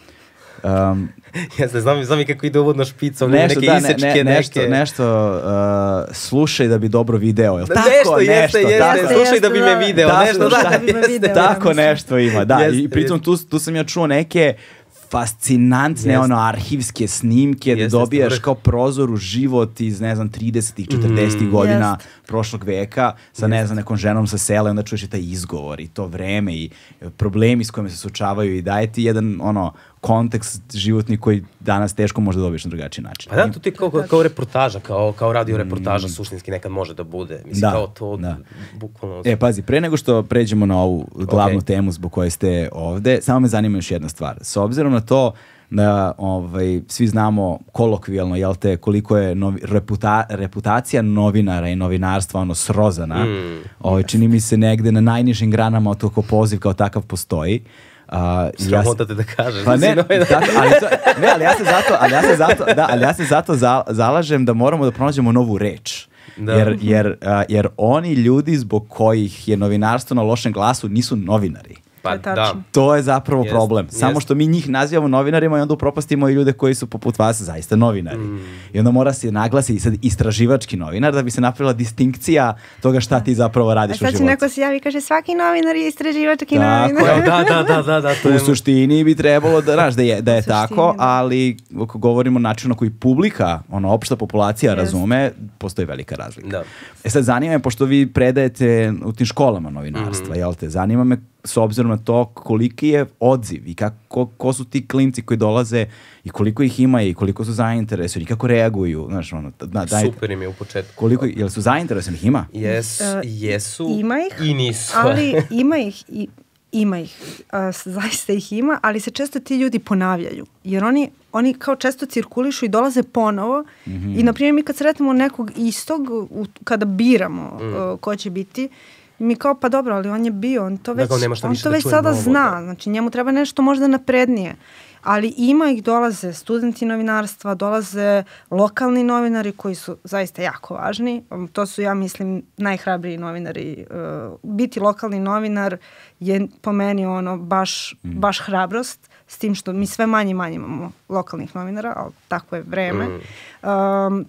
Um, ja ne znam, znam i kako ide uvodno špica, nešto, neke da, isečke, ne, ne, nešto, neke... nešto uh, slušaj da bi dobro video, jel tako? Nešto, nešto, jeste, jeste, tako, slušaj da bi me video, tako, nešto, da, da bi me video. Tako nešto ima, da, jeste, i pritom tu, tu sam ja čuo neke fascinantne yes. ono arhivske snimke yes, da dobijaš yes, kao prozor u život iz ne znam tridesetih četrdesetih mm. godina yes. prošlog veka sa yes. ne znam nekom ženom sa sela, onda čuješ i taj izgovor i to vreme i problemi s kojima se suočavaju i daje ti jedan ono kontekst životni koji danas teško može da dobiješ na drugačiji način. Pa da, to ti kao, kao reportaža, kao, kao radio reportaža mm. suštinski nekad može da bude. Mislim, da, kao to da. Bukvalno... E, pazi, pre nego što pređemo na ovu glavnu okay. temu zbog koje ste ovde, samo me zanima još jedna stvar. S obzirom na to da ovaj, svi znamo kolokvijalno, jel te, koliko je novi, reputa, reputacija novinara i novinarstva ono srozana, mm. ovaj, čini mi se negde na najnižim granama od toko poziv kao takav postoji. Uh, Sramota te da kažeš. Pa ne, tako, ali to, ne, ali ja se zato, ali ja se zato, da, ali ja se zato za, zalažem da moramo da pronađemo novu reč. Da. Jer, jer, a, jer oni ljudi zbog kojih je novinarstvo na lošem glasu nisu novinari. Pa, To je da. tačno. To je zapravo Jest, problem. Samo jest. što mi njih nazivamo novinarima i onda upropastimo i ljude koji su poput vas zaista novinari. Mm. I onda mora se naglasiti sad istraživački novinar da bi se napravila distinkcija toga šta ti zapravo A radiš u sad će životu. neko se javi i kaže svaki novinar je istraživački Tako novinar. je. Da, da, da, da, da, to U je... suštini bi trebalo da, znaš, da je, da je U suštini, tako, da. ali ako govorimo o načinu na koji publika, ono, opšta populacija Jest. razume, postoji velika razlika. Da. E sad, zanima me, pošto vi predajete u tim školama novinarstva, jel te, zanima me s obzirom na to koliki je odziv i kako, ko su ti klinci koji dolaze i koliko ih ima i koliko su zainteresovani, kako reaguju, znaš, ono, da, daj, Super im je u početku. koliko, jel su zainteresovani, ih ima? Jesu, E, jesu ima ih, i nisu. Ali ima ih i ima ih, a, s- zaista ih ima, ali se često ti ljudi ponavljaju, jer oni, oni kao često cirkulišu i dolaze ponovo i na primjer mi kad sretnemo nekog istog, u, kada biramo a, ko će biti, mi kao pa dobro, ali on je bio, on to Da, već, kao nema šta on više to da već čuje sada novo, zna, da. znači njemu treba nešto možda naprednije. Ali ima ih, dolaze studenti novinarstva, dolaze lokalni novinari koji su zaista jako važni. Um, To su, ja mislim, najhrabriji novinari. Uh, biti lokalni novinar je po meni ono baš, baš hrabrost, s tim što mi sve manje i manje imamo lokalnih novinara, ali tako je vreme. Um,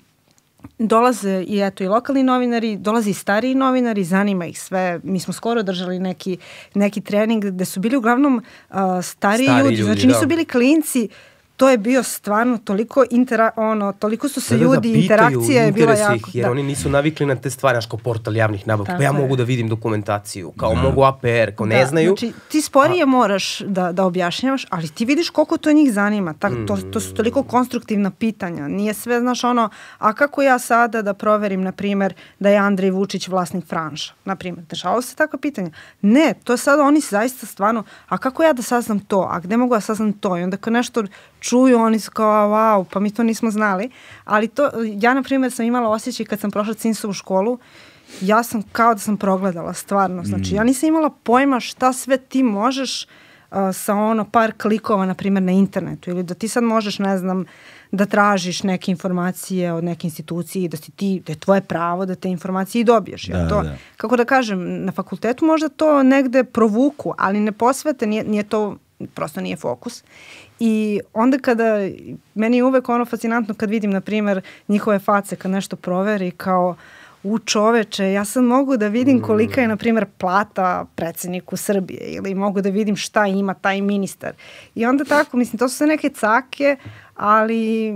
dolaze i eto i lokalni novinari, dolaze i stariji novinari, zanima ih sve. Mi smo skoro držali neki, neki trening gde su bili uglavnom uh, stariji Stari ljudi, ljudi, znači da. nisu bili klinci. To je bio stvarno toliko intera, ono, toliko su se Da, da, da, ljudi, pitaju, interakcija je bila interesi jako. ih, jer da. oni nisu navikli na te stvari, znaš, kao portal javnih nabavka, pa Tako ja je. mogu da vidim dokumentaciju, kao mogu A P R, kao ne Da, znaju. Znači, ti sporije moraš da, da objašnjavaš, ali ti vidiš koliko to njih zanima. Tak, to, to su toliko konstruktivna pitanja. Nije sve, znaš, ono, a kako ja sada da proverim, na primjer, da je Andrej Vučić vlasnik Franša, na primjer. Dešavaju se takva pitanja. Ne, to sada oni zaista stvarno, a kako ja da saznam to? A gde mogu da saznam to? I onda kad nešto čuju, oni su kao, wow, pa mi to nismo znali. Ali to, ja, na primjer, sam imala osjećaj kad sam prošla Cinsovu školu, ja sam kao da sam progledala, stvarno. Znači, ja nisam imala pojma šta sve ti možeš uh, sa ono par klikova, na primjer, na internetu. Ili da ti sad možeš, ne znam, da tražiš neke informacije od neke institucije i da si ti, da je tvoje pravo da te informacije i dobiješ. Da, Ja to, da. kako da kažem, na fakultetu možda to negde provuku, ali ne posvete, nije, nije to, prosto nije fokus. I onda kada, meni je uvek ono fascinantno kad vidim, na primjer, njihove face kad nešto proveri kao, u čoveče, ja sad mogu da vidim kolika je, na primjer, plata predsjedniku Srbije ili mogu da vidim šta ima taj ministar. I onda tako, mislim, to su sve neke cake, ali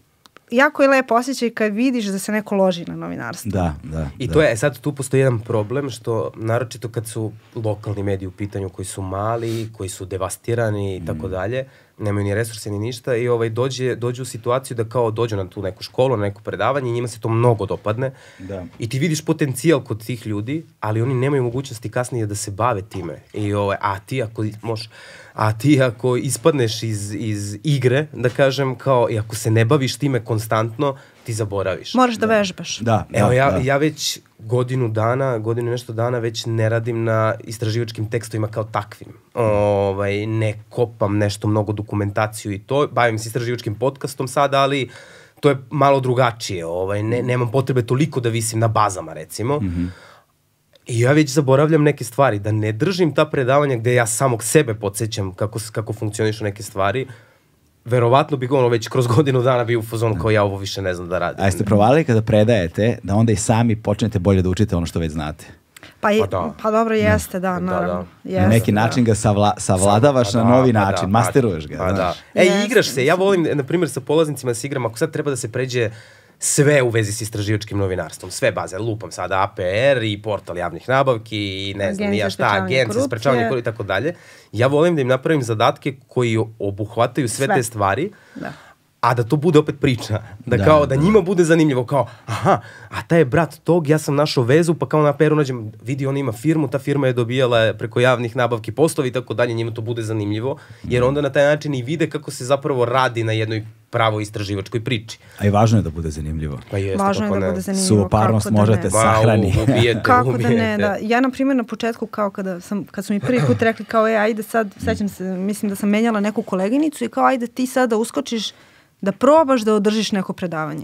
jako je lepo osjećaj kad vidiš da se neko loži na novinarstvo. Da, da. I da. to je, sad tu postoji jedan problem što, naročito kad su lokalni mediji u pitanju koji su mali, koji su devastirani i tako dalje, nemaju ni resurse ni ništa i ovaj, dođe, dođu u situaciju da kao dođu na tu neku školu, na neko predavanje i njima se to mnogo dopadne. Da. I ti vidiš potencijal kod tih ljudi, ali oni nemaju mogućnosti kasnije da se bave time. I ovaj, a ti ako možeš, a ti ako ispadneš iz, iz igre, da kažem, kao, i ako se ne baviš time konstantno, ti zaboraviš. Moraš da vežbaš. Da, da, Evo, ja, da. ja već godinu dana, godinu i nešto dana već ne radim na istraživačkim tekstovima kao takvim. Ovaj, ne kopam nešto mnogo dokumentaciju i to. Bavim se istraživačkim podcastom sada, ali to je malo drugačije. Ovaj, ne, nemam potrebe toliko da visim na bazama, recimo. Mhm. I ja već zaboravljam neke stvari, da ne držim ta predavanja gde ja samog sebe podsjećam kako, kako funkcionišu neke stvari. Verovatno bih ono već kroz godinu dana bio u fazonu kao ja ovo više ne znam da radim. A jeste provali kada predajete da onda i sami počnete bolje da učite ono što već znate? Pa, je, Pa da. pa dobro, jeste, da, Da, naravno. da. Jeste, Na neki da. način ga savla, savladavaš Pa na da, novi pa način, da, masteruješ ga, pa da. znaš. E, Jeste, igraš se. Ja volim, na primjer, sa polaznicima da se igram, ako sad treba da se pređe sve u vezi s istraživačkim novinarstvom, sve baze, lupam sada A P R i portal javnih nabavki i ne znam, Agencija ja za šta, sprečavanje agencija za korupcije. sprečavanje korupcije i tako dalje. Ja volim da im napravim zadatke koji obuhvataju sve, Sve. te stvari, Da. a da to bude opet priča. Da, Da, kao, da da. njima bude zanimljivo, kao, aha, a taj je brat tog, ja sam našao vezu, pa kao na A P R-u nađem, vidi, on ima firmu, ta firma je dobijala preko javnih nabavki poslovi i tako dalje, njima to bude zanimljivo, jer onda na taj način i vide kako se zapravo radi na jednoj pravoj istraživačkoj priči. A i važno je da bude zanimljivo. Pa jeste, Važno je kako da ne. bude zanimljivo. Suvoparnost kako da možete ne. sa- sahrani. Ma, u- ubijete, Kako da ubijete. ne, da. Ja, na primjer, na početku, kao kada sam, kad su mi prvi put rekli kao, e, ajde sad, sećam se, mislim da sam menjala neku koleginicu i kao, ajde ti sad da uskočiš, da probaš da održiš neko predavanje.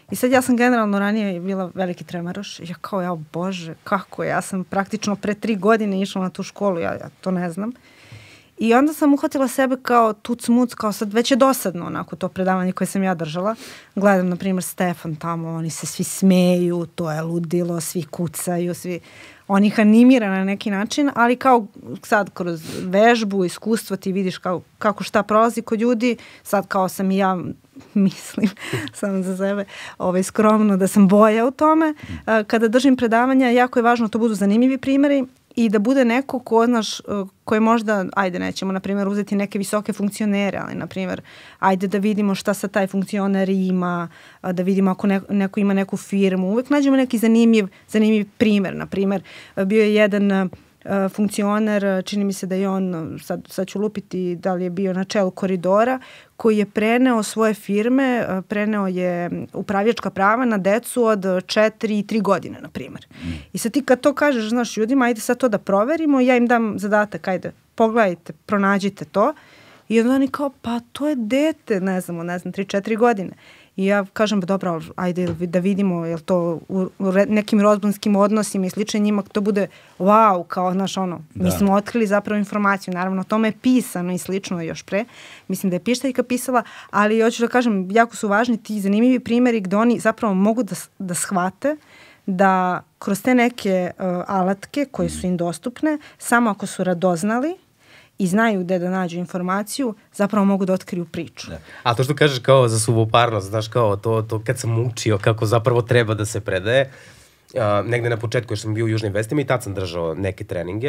I sad ja sam generalno ranije bila veliki tremaroš. Ja kao, ja, bože, kako? Ja sam praktično pre tri godine išla na tu školu, ja, ja to ne znam. I onda sam uhvatila sebe kao tuc muc, kao sad već je dosadno onako to predavanje koje sam ja držala. Gledam, na primjer, Stefan tamo, oni se svi smeju, to je ludilo, svi kucaju, svi... On ih animira na neki način, ali kao sad kroz vežbu, iskustvo ti vidiš kao, kako šta prolazi kod ljudi. Sad kao sam i ja, mislim, sam za sebe ovaj, skromno da sam bolja u tome. Kada držim predavanja, jako je važno da to budu zanimljivi primjeri i da bude neko ko, znaš, koje možda, ajde, nećemo, na primjer, uzeti neke visoke funkcionere, ali, na primjer, ajde da vidimo šta sad taj funkcioner ima, da vidimo ako neko, neko ima neku firmu. Uvijek nađemo neki zanimljiv, zanimljiv primjer. Na primjer, bio je jedan Uh, funkcioner, čini mi se da je on, sad, sad ću lupiti da li je bio na čelu koridora, koji je preneo svoje firme, uh, preneo je upravljačka prava na decu od četiri i tri godine, na primjer. Mm. I sad ti kad to kažeš, znaš, ljudima, ajde sad to da proverimo, ja im dam zadatak, ajde, pogledajte, pronađite to. I onda oni kao, pa to je dete, ne znam, ne znam, tri četiri godine. I ja kažem, dobro, ajde da vidimo, je li to u nekim rodbinskim odnosima i slično njima, to bude wow, kao, znaš, ono, da. Mi smo otkrili zapravo informaciju, naravno, o tome je pisano i slično još pre, mislim da je Pištaljka pisala, ali hoću da kažem, jako su važni ti zanimljivi primjeri gde oni zapravo mogu da, da shvate da kroz te neke uh, alatke koje su im dostupne, samo ako su radoznali i znaju gde da nađu informaciju, zapravo mogu da otkriju priču. Da. A to što kažeš kao za suvoparnost, znaš, kao to, to kad sam učio kako zapravo treba da se predaje, uh, negde na početku još sam bio u Južnim vestima i tad sam držao neke treninge.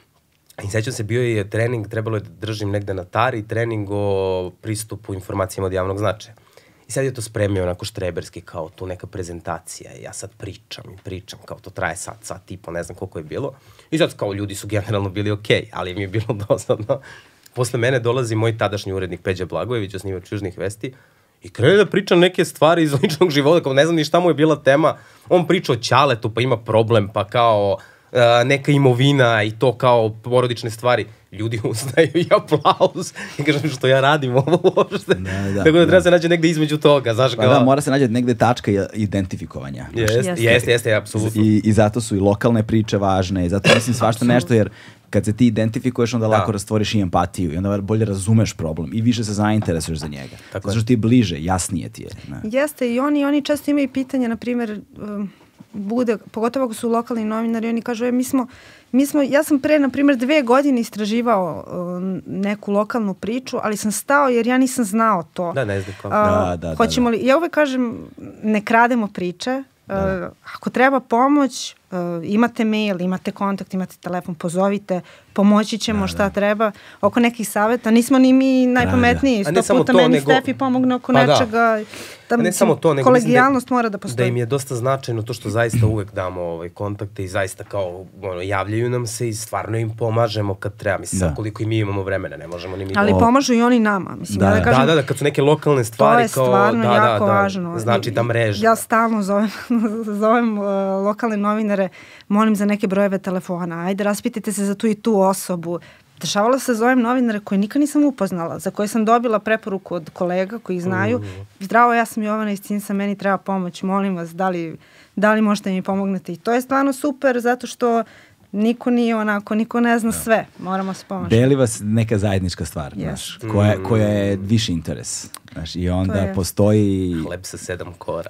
I sećam se, bio je trening, trebalo je da držim negde na Tari, trening o pristupu informacijama od javnog značaja. I sad je to spremio onako štreberski, kao tu neka prezentacija. I ja sad pričam i pričam, kao to traje sat, sat i po, ne znam koliko je bilo. I sad kao ljudi su generalno bili okej, okay, ali mi je bilo dosadno. Posle mene dolazi moj tadašnji urednik Peđa Blagojević, osnivač Južnih vesti, i krene da priča neke stvari iz ličnog života, kao ne znam ni šta mu je bila tema. On priča o ćaletu, pa ima problem, pa kao uh, neka imovina i to kao porodične stvari. Ljudi ustaju i aplauz i kažem što ja radim ovo uopšte. Da, da, Tako da, da treba se naći negde između toga. Znaš, pa kao... Da, mora se naći negde tačka identifikovanja. Jeste, jeste, jeste, apsolutno. I, I zato su i lokalne priče važne i zato mislim svašta nešto, jer kad se ti identifikuješ, onda da. lako rastvoriš i empatiju i onda bolje razumeš problem i više se zainteresuješ za njega. Tako zato što ti je bliže, jasnije ti je. Ne? Jeste, i oni, oni često imaju pitanja, na primjer, um, bude, pogotovo ako su lokalni novinari, oni kažu, e, mi smo, mi smo, ja sam pre, na primjer, dve godine istraživao uh, neku lokalnu priču, ali sam stao jer ja nisam znao to. Da, ne znam kao. Uh, da, da, hoćemo li, ja uvek kažem, ne krademo priče, uh, ako treba pomoć, uh, imate mail, imate kontakt, imate telefon, pozovite, pomoći ćemo da, šta da. treba. Oko nekih saveta, nismo ni mi najpametniji, sto puta to, meni nego... Stefi pomogne oko pa nečega. Da, ne samo to, nego kolegijalnost da, mora da postoji. Da im je dosta značajno to što zaista uvek damo ovaj, kontakte i zaista kao ono, javljaju nam se i stvarno im pomažemo kad treba. Mislim, da. koliko i mi imamo vremena, ne možemo ni mi... Ali pomažu i oni nama. Mislim, da. Ja da, kažem, da, da, da, kad su neke lokalne stvari to je kao... stvarno da, jako da, da, važno. Znači ta mreža. Ja stalno zovem, zovem uh, lokalne novinare, molim za neke brojeve telefona. Ajde, raspitajte se za tu i tu osobu. Dešavalo se zovem novinare koje nikad nisam upoznala, za koje sam dobila preporuku od kolega koji znaju. Mm. Zdravo, ja sam Jovana iz Cinsa, meni treba pomoć, molim vas, da li, da li možete mi pomognete? I to je stvarno super, zato što niko nije onako, niko ne zna sve. Moramo se pomoći. Deli vas neka zajednička stvar, yes. znaš, koja, koja je viši interes. Znaš, i onda postoji... Hleb sa sedam kora.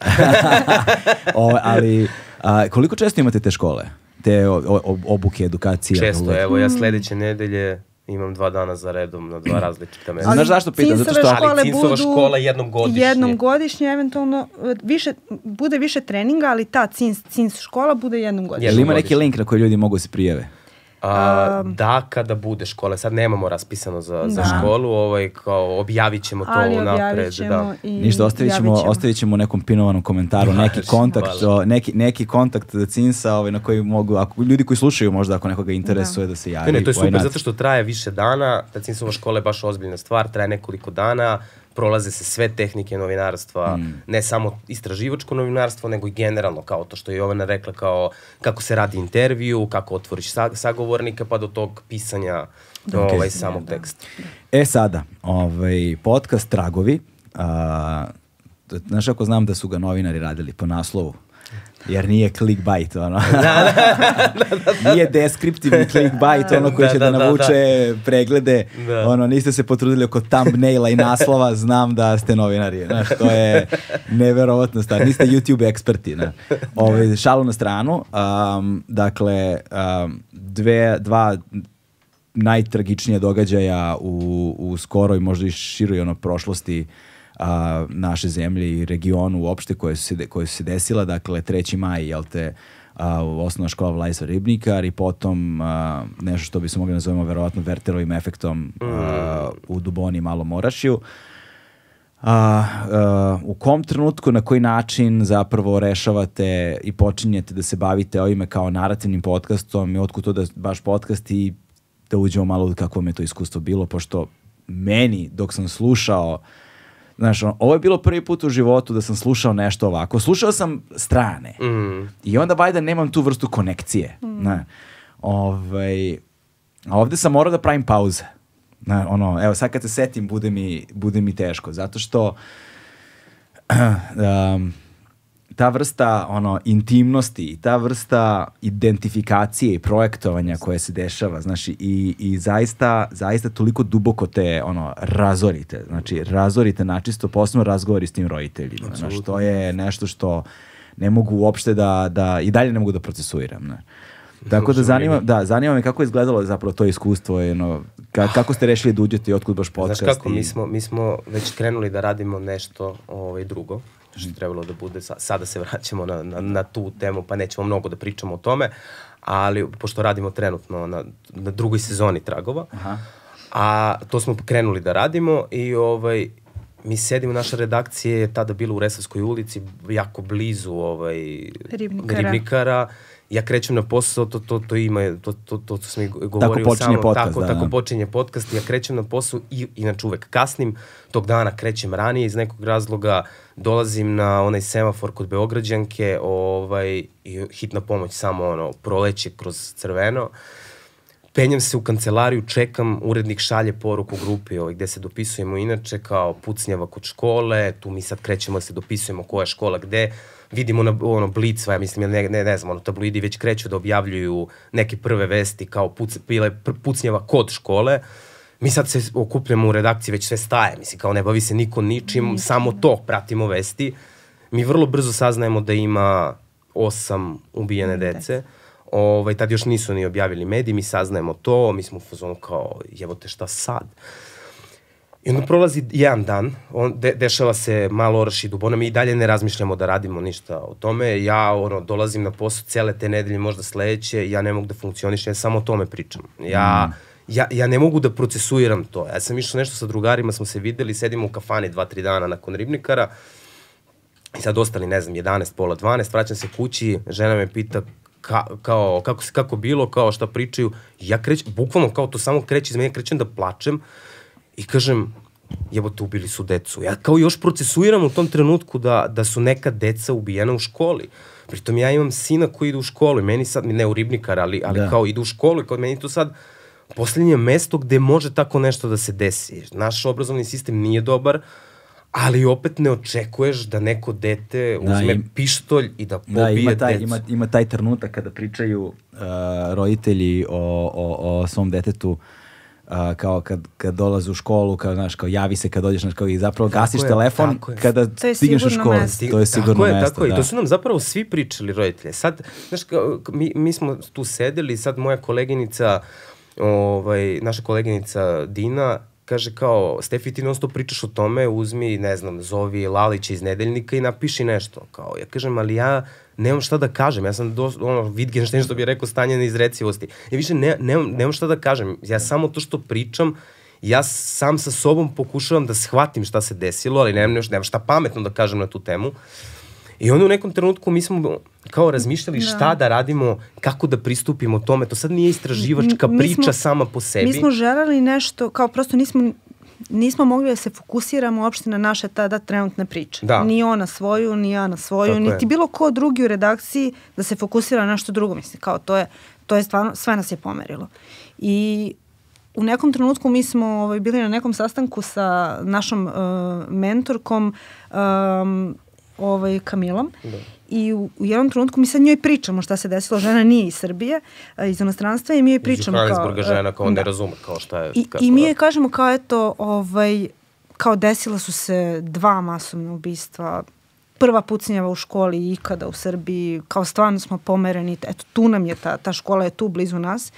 o, ali a, koliko često imate te škole? Te o, o, obuke, edukacije? Često, evo ja sledeće nedelje imam dva dana za redom na dva različita mesta. Znaš zašto pitam? Zato što ali Cinsova škola jednom godišnje. Jednom godišnje, eventualno, više, bude više treninga, ali ta Cins, Cins škola bude jednom godišnje. Jel ima neki link na koji ljudi mogu se prijave? A, da, kada bude škole. Sad nemamo raspisano za, za školu, ovaj, kao, objavit ćemo to ali unapred. Da. Ništa, ostavit ćemo, ostavit ćemo u nekom pinovanom komentaru neki kontakt, o, neki, neki kontakt Cinsa ovaj, na koji mogu, ako, ljudi koji slušaju možda ako nekoga interesuje da, da se javi. Ne, ne, to je super, zato što traje više dana, ta Cinsova škola je baš ozbiljna stvar, traje nekoliko dana, prolaze se sve tehnike novinarstva, mm. ne samo istraživačko novinarstvo, nego i generalno, kao to što je Jovana rekla, kao kako se radi intervju, kako otvoriš sa, sagovornika, pa do tog pisanja okay. ovaj, samog da. teksta. E sada, ovaj, podcast Tragovi, a, znaš ako znam da su ga novinari radili po naslovu, jer nije clickbait, ono. Nije deskriptivni clickbait, ono koji će da, da navuče preglede. Da. Ono, niste se potrudili oko thumbnaila i naslova, znam da ste novinari. Znaš, to je neverovatno stvar. Niste YouTube eksperti. Ne? Ove, šalu na stranu. Um, dakle, um, dve, dva najtragičnija događaja u, u skoroj, možda i široj ono, prošlosti a, naše zemlje i regionu uopšte koje su se, koje su se desila, dakle treći maj, jel te, a, u osnovna škola Vladislav Ribnikar i potom a, nešto što bi se mogli nazovemo verovatno Werterovim efektom a, u Duboni i Malom Orašju. A, a, u kom trenutku, na koji način zapravo rešavate i počinjete da se bavite ovime kao narativnim podcastom i otkud to da baš podcast i da uđemo malo kako vam je to iskustvo bilo, pošto meni dok sam slušao, znaš, ovo je bilo prvi put u životu da sam slušao nešto ovako. Slušao sam strane. Mm. I onda valjda nemam tu vrstu konekcije. Mm. Ne. Ovaj, a ovde sam morao da pravim pauze. Ne, ono, evo, sad kad se setim, bude mi, bude mi teško. Zato što um, ta vrsta ono, intimnosti i ta vrsta identifikacije i projektovanja koje se dešava, znači, i, i zaista, zaista toliko duboko te ono, razorite. Znači, razorite načisto, posebno razgovori s tim roditeljima. Znači, to je nešto što ne mogu uopšte da, da i dalje ne mogu da procesuiram. Ne. Tako da zanima, da, zanima me kako je izgledalo zapravo to iskustvo, jedno, ka, kako ste rešili da uđete i otkud baš podcast. Znaš kako, i... mi, smo, mi smo već krenuli da radimo nešto ovaj, drugo, što je trebalo da bude, sada se vraćamo na, na, na tu temu, pa nećemo mnogo da pričamo o tome, ali pošto radimo trenutno na, na drugoj sezoni Tragova, aha, a to smo krenuli da radimo i ovaj, mi sedimo, naša redakcija je tada bila u Resavskoj ulici, jako blizu ovaj, Ribnikara. Ribnikara. Ja krećem na posao, to, to, to ima, to, to, to sam i govorio tako počinje samo, podcast, tako, da, tako da. počinje podcast, ja krećem na posao i inače uvek kasnim, tog dana krećem ranije iz nekog razloga, dolazim na onaj semafor kod Beograđanke, ovaj, i hitna pomoć samo ono, proleće kroz crveno, penjem se u kancelariju, čekam, urednik šalje poruku u grupi ovaj, gde se dopisujemo inače kao pucnjava kod škole, tu mi sad krećemo da se dopisujemo koja je škola gde, vidimo na ono Blic, ja mislim, ne, ne, ne znam, ono, tabloidi već kreću da objavljuju neke prve vesti kao puc, pile, pucnjava kod škole. Mi sad se okupljamo u redakciji, već sve staje, mislim, kao ne bavi se niko ničim, mm. samo to, pratimo vesti. Mi vrlo brzo saznajemo da ima osam ubijene dece. Ovaj, tad još nisu ni objavili mediji, mi saznajemo to, mi smo u fazonu kao, jebote, šta sad? I onda prolazi jedan dan, on, de, dešava se Malo Oraš i Dubona, mi i dalje ne razmišljamo da radimo ništa o tome. Ja ono, dolazim na posao cele te nedelje, možda sledeće, ja ne mogu da funkcionišem, ja samo o tome pričam. Ja, mm. ja, ja ne mogu da procesuiram to. Ja sam išao nešto sa drugarima, smo se videli, sedimo u kafani dva, tri dana nakon Ribnikara i sad ostali, ne znam, jedanaest, pola dvanaest, vraćam se kući, žena me pita ka, kao, kako, kako bilo, kao šta pričaju. Ja krećem, bukvalno kao to samo kreće iz mene, krećem da plačem. I kažem, jebote, ubili su decu. Ja kao još procesuiram u tom trenutku da, da su neka deca ubijena u školi. Pritom ja imam sina koji ide u školu i meni sad, ne u Ribnikar, ali, ali da. Kao ide u školu i kao meni to sad poslednje mesto gde može tako nešto da se desi. Naš obrazovni sistem nije dobar, ali opet ne očekuješ da neko dete uzme da, im, pištolj i da pobije da, ima taj, decu. Ima, ima taj trenutak kada pričaju uh, roditelji o, o, o svom detetu, Uh, kao kad, kad dolaze u školu, kao, znaš, kao javi se kad dođeš, znaš, kao i zapravo gasiš je, telefon kada stigneš u školu. Mesto. To je sigurno tako mesto. Je, tako da. je, i to su nam zapravo svi pričali roditelje. Sad, znaš, kao, mi, mi smo tu sedeli, sad moja koleginica, ovaj, naša koleginica Dina, kaže kao, Stefi, ti non stop pričaš o tome, uzmi, ne znam, zovi Lalića iz Nedeljnika i napiši nešto. Kao, ja kažem, ali ja nemam šta da kažem, ja sam do, ono, Wittgenstein što bi rekao stanje neizrecivosti. Ja više ne, nemam, nemam šta da kažem, ja samo to što pričam, ja sam sa sobom pokušavam da shvatim šta se desilo, ali nemam, nemam šta pametno da kažem na tu temu. I onda u nekom trenutku mi smo kao razmišljali šta da, da radimo, kako da pristupimo tome. To sad nije istraživačka mi, priča smo, sama po sebi. Mi smo želeli nešto, kao prosto nismo, nismo mogli da se fokusiramo uopšte na naše tada trenutne priče. Da. Ni ona svoju, ni ja na svoju, tako niti je. Bilo ko drugi u redakciji da se fokusira na nešto drugo. Mislim, kao to je, to je stvarno, sve nas je pomerilo. I u nekom trenutku mi smo ovaj, bili na nekom sastanku sa našom uh, mentorkom um, ovaj, Kamilom. Da. I u, u jednom trenutku mi sad njoj pričamo šta se desilo. Žena nije iz Srbije, iz inostranstva i mi joj pričamo kao... Iz Johannesburga žena kao da. Ne razume kao šta je... I, kako, i mi joj kažemo kao eto, ovaj, kao desila su se dva masovna ubistva, prva pucnjava u školi ikada u Srbiji, kao stvarno smo pomereni, eto tu nam je ta, ta škola je tu blizu nas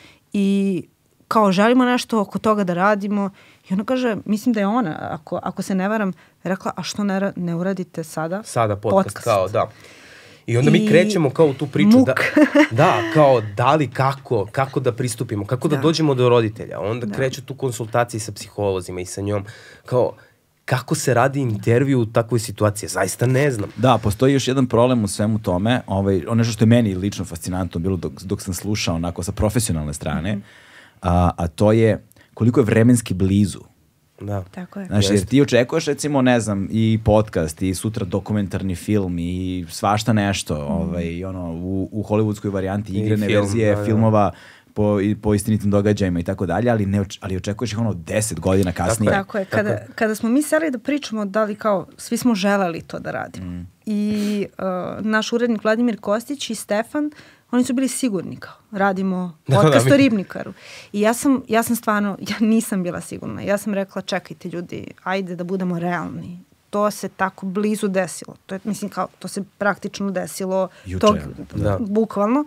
i kao želimo nešto oko toga da radimo i ona kaže, mislim da je ona, ako, ako se ne varam, rekla, a što ne, ne uradite sada? Sada podcast, podcast. Kao, da. I onda I mi krećemo kao u tu priču. Muk. Da, da, kao da li, kako, kako da pristupimo, kako da, da dođemo do roditelja. Onda da. kreću tu konsultacije sa psiholozima i sa njom, kao kako se radi intervju u takvoj situaciji, zaista ne znam. Da, postoji još jedan problem u svemu tome, ovaj, ono što je meni lično fascinantno bilo dok, dok sam slušao onako sa profesionalne strane, mm -hmm. a, a to je koliko je vremenski blizu. Da. Tako je. Znaš, jer ti očekuješ recimo, ne znam, i podcast, i sutra dokumentarni film, i svašta nešto, mm. ovaj, ono, u, u hollywoodskoj varijanti igrane film, verzije da, filmova, po, po istinitim događajima i tako dalje, ali, ne, ali očekuješ ih ono deset godina kasnije. Tako je. Kada, tako je. Kada smo mi seli da pričamo da li kao, svi smo želeli to da radimo. Mm. I uh, naš urednik Vladimir Kostić i Stefan, oni su bili sigurni kao, radimo podcast o Ribnikaru. I ja sam, ja sam stvarno, ja nisam bila sigurna. Ja sam rekla, čekajte ljudi, ajde da budemo realni. To se tako blizu desilo. To je, mislim, kao, to se praktično desilo juče, tog, da. bukvalno.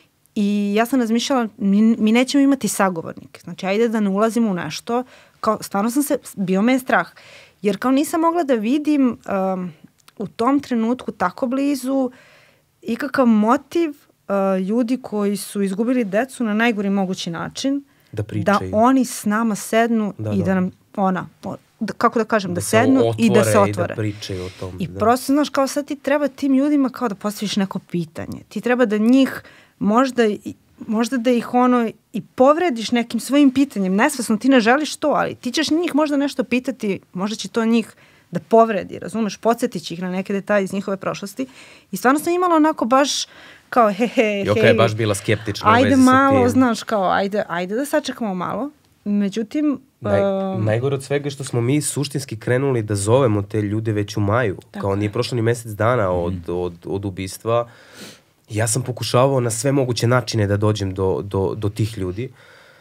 I ja sam razmišljala, mi, mi nećemo imati sagovornike. Znači, ajde da ne ulazimo u nešto. Kao, stvarno sam se, bio me je strah. Jer kao nisam mogla da vidim um, u tom trenutku tako blizu ikakav motiv uh, ljudi koji su izgubili decu na najgori mogući način. Da pričaju. Da oni s nama sednu da, i da, da nam, ona, da, kako da kažem, da, da sednu i da se otvore. I da pričaju o tom. I da. prosto, znaš, kao sad ti treba tim ljudima kao da postaviš neko pitanje. Ti treba da njih možda, možda da ih ono i povrediš nekim svojim pitanjem. Nesvesno ti ne želiš to, ali ti ćeš njih možda nešto pitati, možda će to njih da povredi, razumeš, podsjetit će ih na neke detalje iz njihove prošlosti. I stvarno sam imala onako baš kao he he he. Joka je baš bila skeptična ajde u vezi malo, sa tim. Znaš, kao ajde, ajde da sačekamo malo. Međutim... Naj, uh, najgore od svega što smo mi suštinski krenuli da zovemo te ljude već u maju. Kao nije prošlo ni mesec dana od, mm. od, od ubistva. Ja sam pokušavao na sve moguće načine da dođem do, do, do tih ljudi.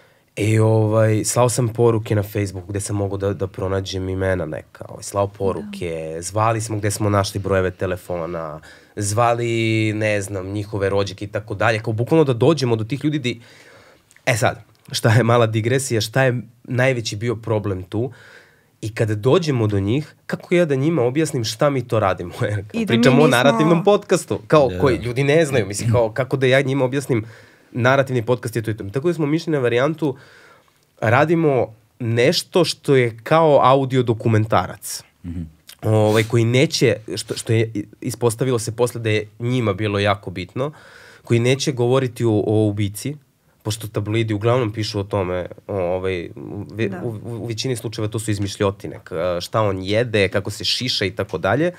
I ovaj, slao sam poruke na Facebooku gde sam mogao da, da pronađem imena neka. Ovaj, slao poruke, da. Zvali smo gde smo našli brojeve telefona, zvali, ne znam, njihove rođake i tako dalje. Kao bukvalno da dođemo do tih ljudi. Di... E sad, šta je mala digresija, šta je najveći bio problem tu? I kada dođemo do njih, kako ja da njima objasnim šta mi to radimo? Jer kao, da pričamo o narativnom nismo... podcastu, kao yeah. koji ljudi ne znaju. Mislim, kao, kako da ja njima objasnim narativni podcast je to i to. Tako da smo mišli na varijantu, radimo nešto što je kao audio dokumentarac. Mm-hmm. Ovaj, koji neće, što, što je ispostavilo se posle da je njima bilo jako bitno, koji neće govoriti o, o ubici, pošto tabloidi uglavnom pišu o tome, ovaj, ve, da. u, u, u većini slučajeva to su izmišljotine, šta on jede, kako se šiša i tako dalje,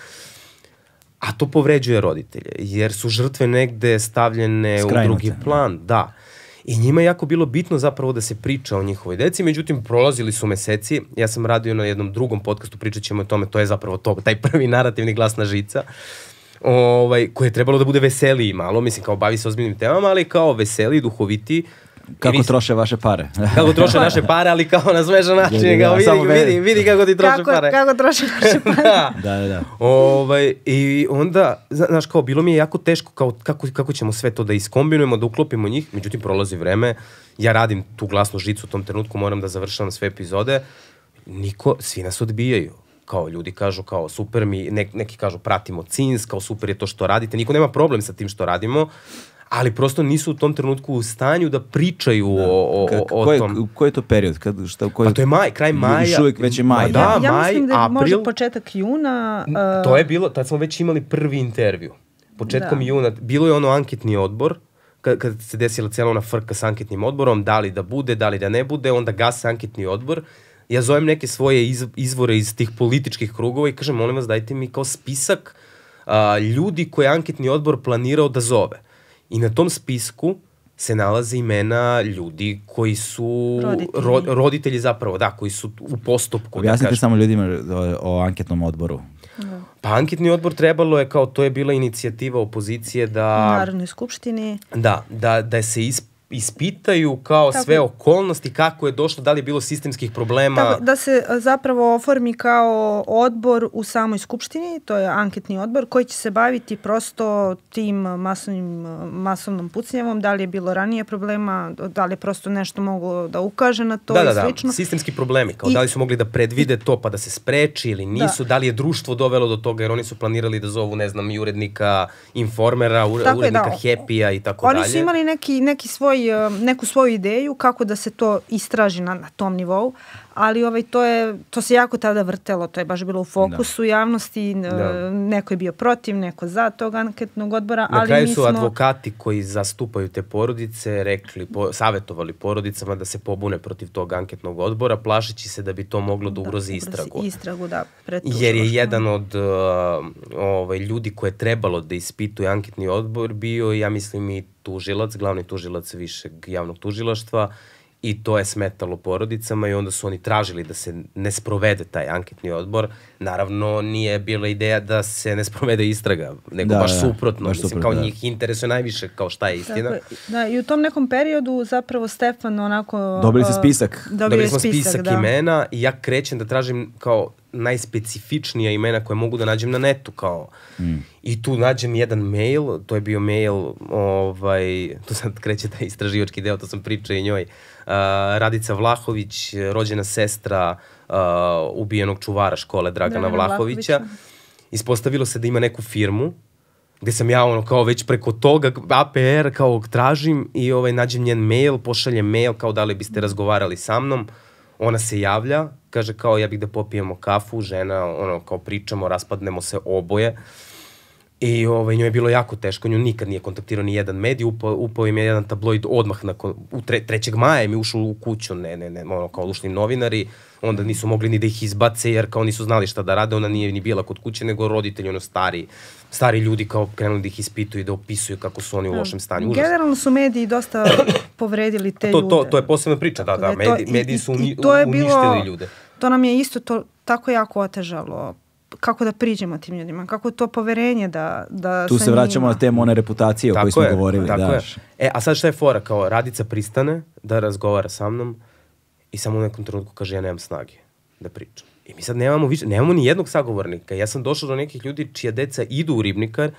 a to povređuje roditelje, jer su žrtve negde stavljene Skrajnote. u drugi plan, da. I njima je jako bilo bitno zapravo da se priča o njihovoj deci, međutim prolazili su meseci, ja sam radio na jednom drugom podcastu, pričat ćemo o tome, to je zapravo to, taj prvi narativni glasna žica, ovaj, koji je trebalo da bude veseliji malo, mislim kao bavi se ozbiljnim temama, ali kao veseliji, duhoviti. Kako vis... troše vaše pare. Kako troše naše pare, ali kao na smešan način, ja, kao vidi, vidi, vidi, vidi kako ti troše kako, pare. Kako troše naše pare. da. da, da, da. Ovaj, i onda, znaš, kao, bilo mi je jako teško kao, kako, kako ćemo sve to da iskombinujemo, da uklopimo njih, međutim, prolazi vreme, ja radim tu glasnu žicu u tom trenutku, moram da završavam sve epizode, niko, svi nas odbijaju. Kao ljudi kažu kao super mi, ne, neki kažu pratimo Cins, kao super je to što radite, niko nema problem sa tim što radimo, ali prosto nisu u tom trenutku u stanju da pričaju da. o, o, Ka, o ko je, tom. Koji je to period? Kad, šta, koji... Pa to je maj, kraj maja. Još uvijek već je maj. Da, ja, ja maj, mislim da je april. može početak juna. Uh... To je bilo, tad smo već imali prvi intervju. Početkom da. juna, bilo je ono anketni odbor, kad, kad se desila cijela ona frka s anketnim odborom, da li da bude, da li da ne bude, onda gase anketni odbor. Ja zovem neke svoje iz, izvore iz tih političkih krugova i kažem, molim vas, dajte mi kao spisak a, ljudi koje anketni odbor planirao da zove. I na tom spisku se nalaze imena ljudi koji su roditelji, ro, roditelji zapravo, da, koji su u postupku. Objasnite da samo ljudima o, o anketnom odboru. Da. Pa anketni odbor trebalo je, kao to je bila inicijativa opozicije da... U Narodnoj skupštini. Da, da, da se isp, ispitaju kao tako, sve okolnosti, kako je došlo, da li je bilo sistemskih problema. Tako, da se zapravo oformi kao odbor u samoj skupštini, to je anketni odbor, koji će se baviti prosto tim masovnim, masovnom pucnjavom, da li je bilo ranije problema, da li je prosto nešto moglo da ukaže na to da, i da, slično. Da, sistemski problemi, kao I, da li su mogli da predvide to pa da se spreči ili nisu, da. da li je društvo dovelo do toga, jer oni su planirali da zovu, ne znam, i urednika Informera, u, urednika je, da. Happy-a i tako oni dalje. Oni su imali neki, neki svoj neku svoju ideju kako da se to istraži na, na tom nivou, ali ovaj, to, je, to se jako tada vrtelo, to je baš bilo u fokusu da. javnosti, da. neko je bio protiv, neko za tog anketnog odbora. Na ali kraju mi su smo... advokati koji zastupaju te porodice rekli, po, savjetovali porodicama da se pobune protiv tog anketnog odbora, plašeći se da bi to moglo da ugrozi da, istragu. Istragu, da. Jer je jedan od uh, ovaj, ljudi koje je trebalo da ispituje anketni odbor bio, ja mislim, i tužilac, glavni tužilac višeg javnog tužilaštva, i to je smetalo porodicama i onda su oni tražili da se ne sprovede taj anketni odbor. Naravno, nije bila ideja da se ne sprovede istraga, nego da, baš suprotno. Baš Mislim, suprotno, kao da. njih interesuje najviše kao šta je istina. Dakle, da, i u tom nekom periodu zapravo Stefan onako... Dobili ste spisak. Dobili, Dobili smo spisak, spisak da. imena i ja krećem da tražim kao najspecifičnija imena koje mogu da nađem na netu, kao mm. i tu nađem jedan mail, to je bio mail, ovaj, tu sad kreće taj istraživački deo, to sam pričao i njoj, uh, Radica Vlahović, rođena sestra uh, ubijenog čuvara škole Dragana, Dragana Vlahovića. Vlahovića. Ispostavilo se da ima neku firmu, gde sam ja ono kao već preko toga A P R kao tražim i ovaj, nađem njen mail, pošaljem mail kao da li biste razgovarali sa mnom. Ona se javlja, kaže kao ja bih da popijemo kafu, žena, ono, kao pričamo, raspadnemo se oboje. I ovaj, njoj je bilo jako teško, nju nikad nije kontaktirao ni jedan medij, upao, upao im je jedan tabloid odmah nakon, u tre, trećeg maja mi ušao u kuću, ne, ne, ne, ono, kao ušli novinari, onda nisu mogli ni da ih izbace, jer kao nisu znali šta da rade, ona nije ni bila kod kuće, nego roditelji, ono, stari, stari ljudi kao krenuli da ih ispituju i da opisuju kako su oni u lošem stanju. Užas. Generalno su mediji dosta povredili te to, ljude. To, to je posebna priča, da, da, mediji, mediji su uni, to uništili bilo, ljude. To nam je isto to tako jako otežalo. Kako da priđemo tim ljudima, kako to poverenje da, da tu se vraćamo njima. Na temu one reputacije o kojoj smo govorili. Tako da. je. E, a sad šta je fora? Kao Radica pristane da razgovara sa mnom i samo u nekom trenutku kaže ja nemam snage da pričam. I mi sad nemamo, više, nemamo ni jednog sagovornika. Ja sam došao do nekih ljudi čija deca idu u Ribnikar,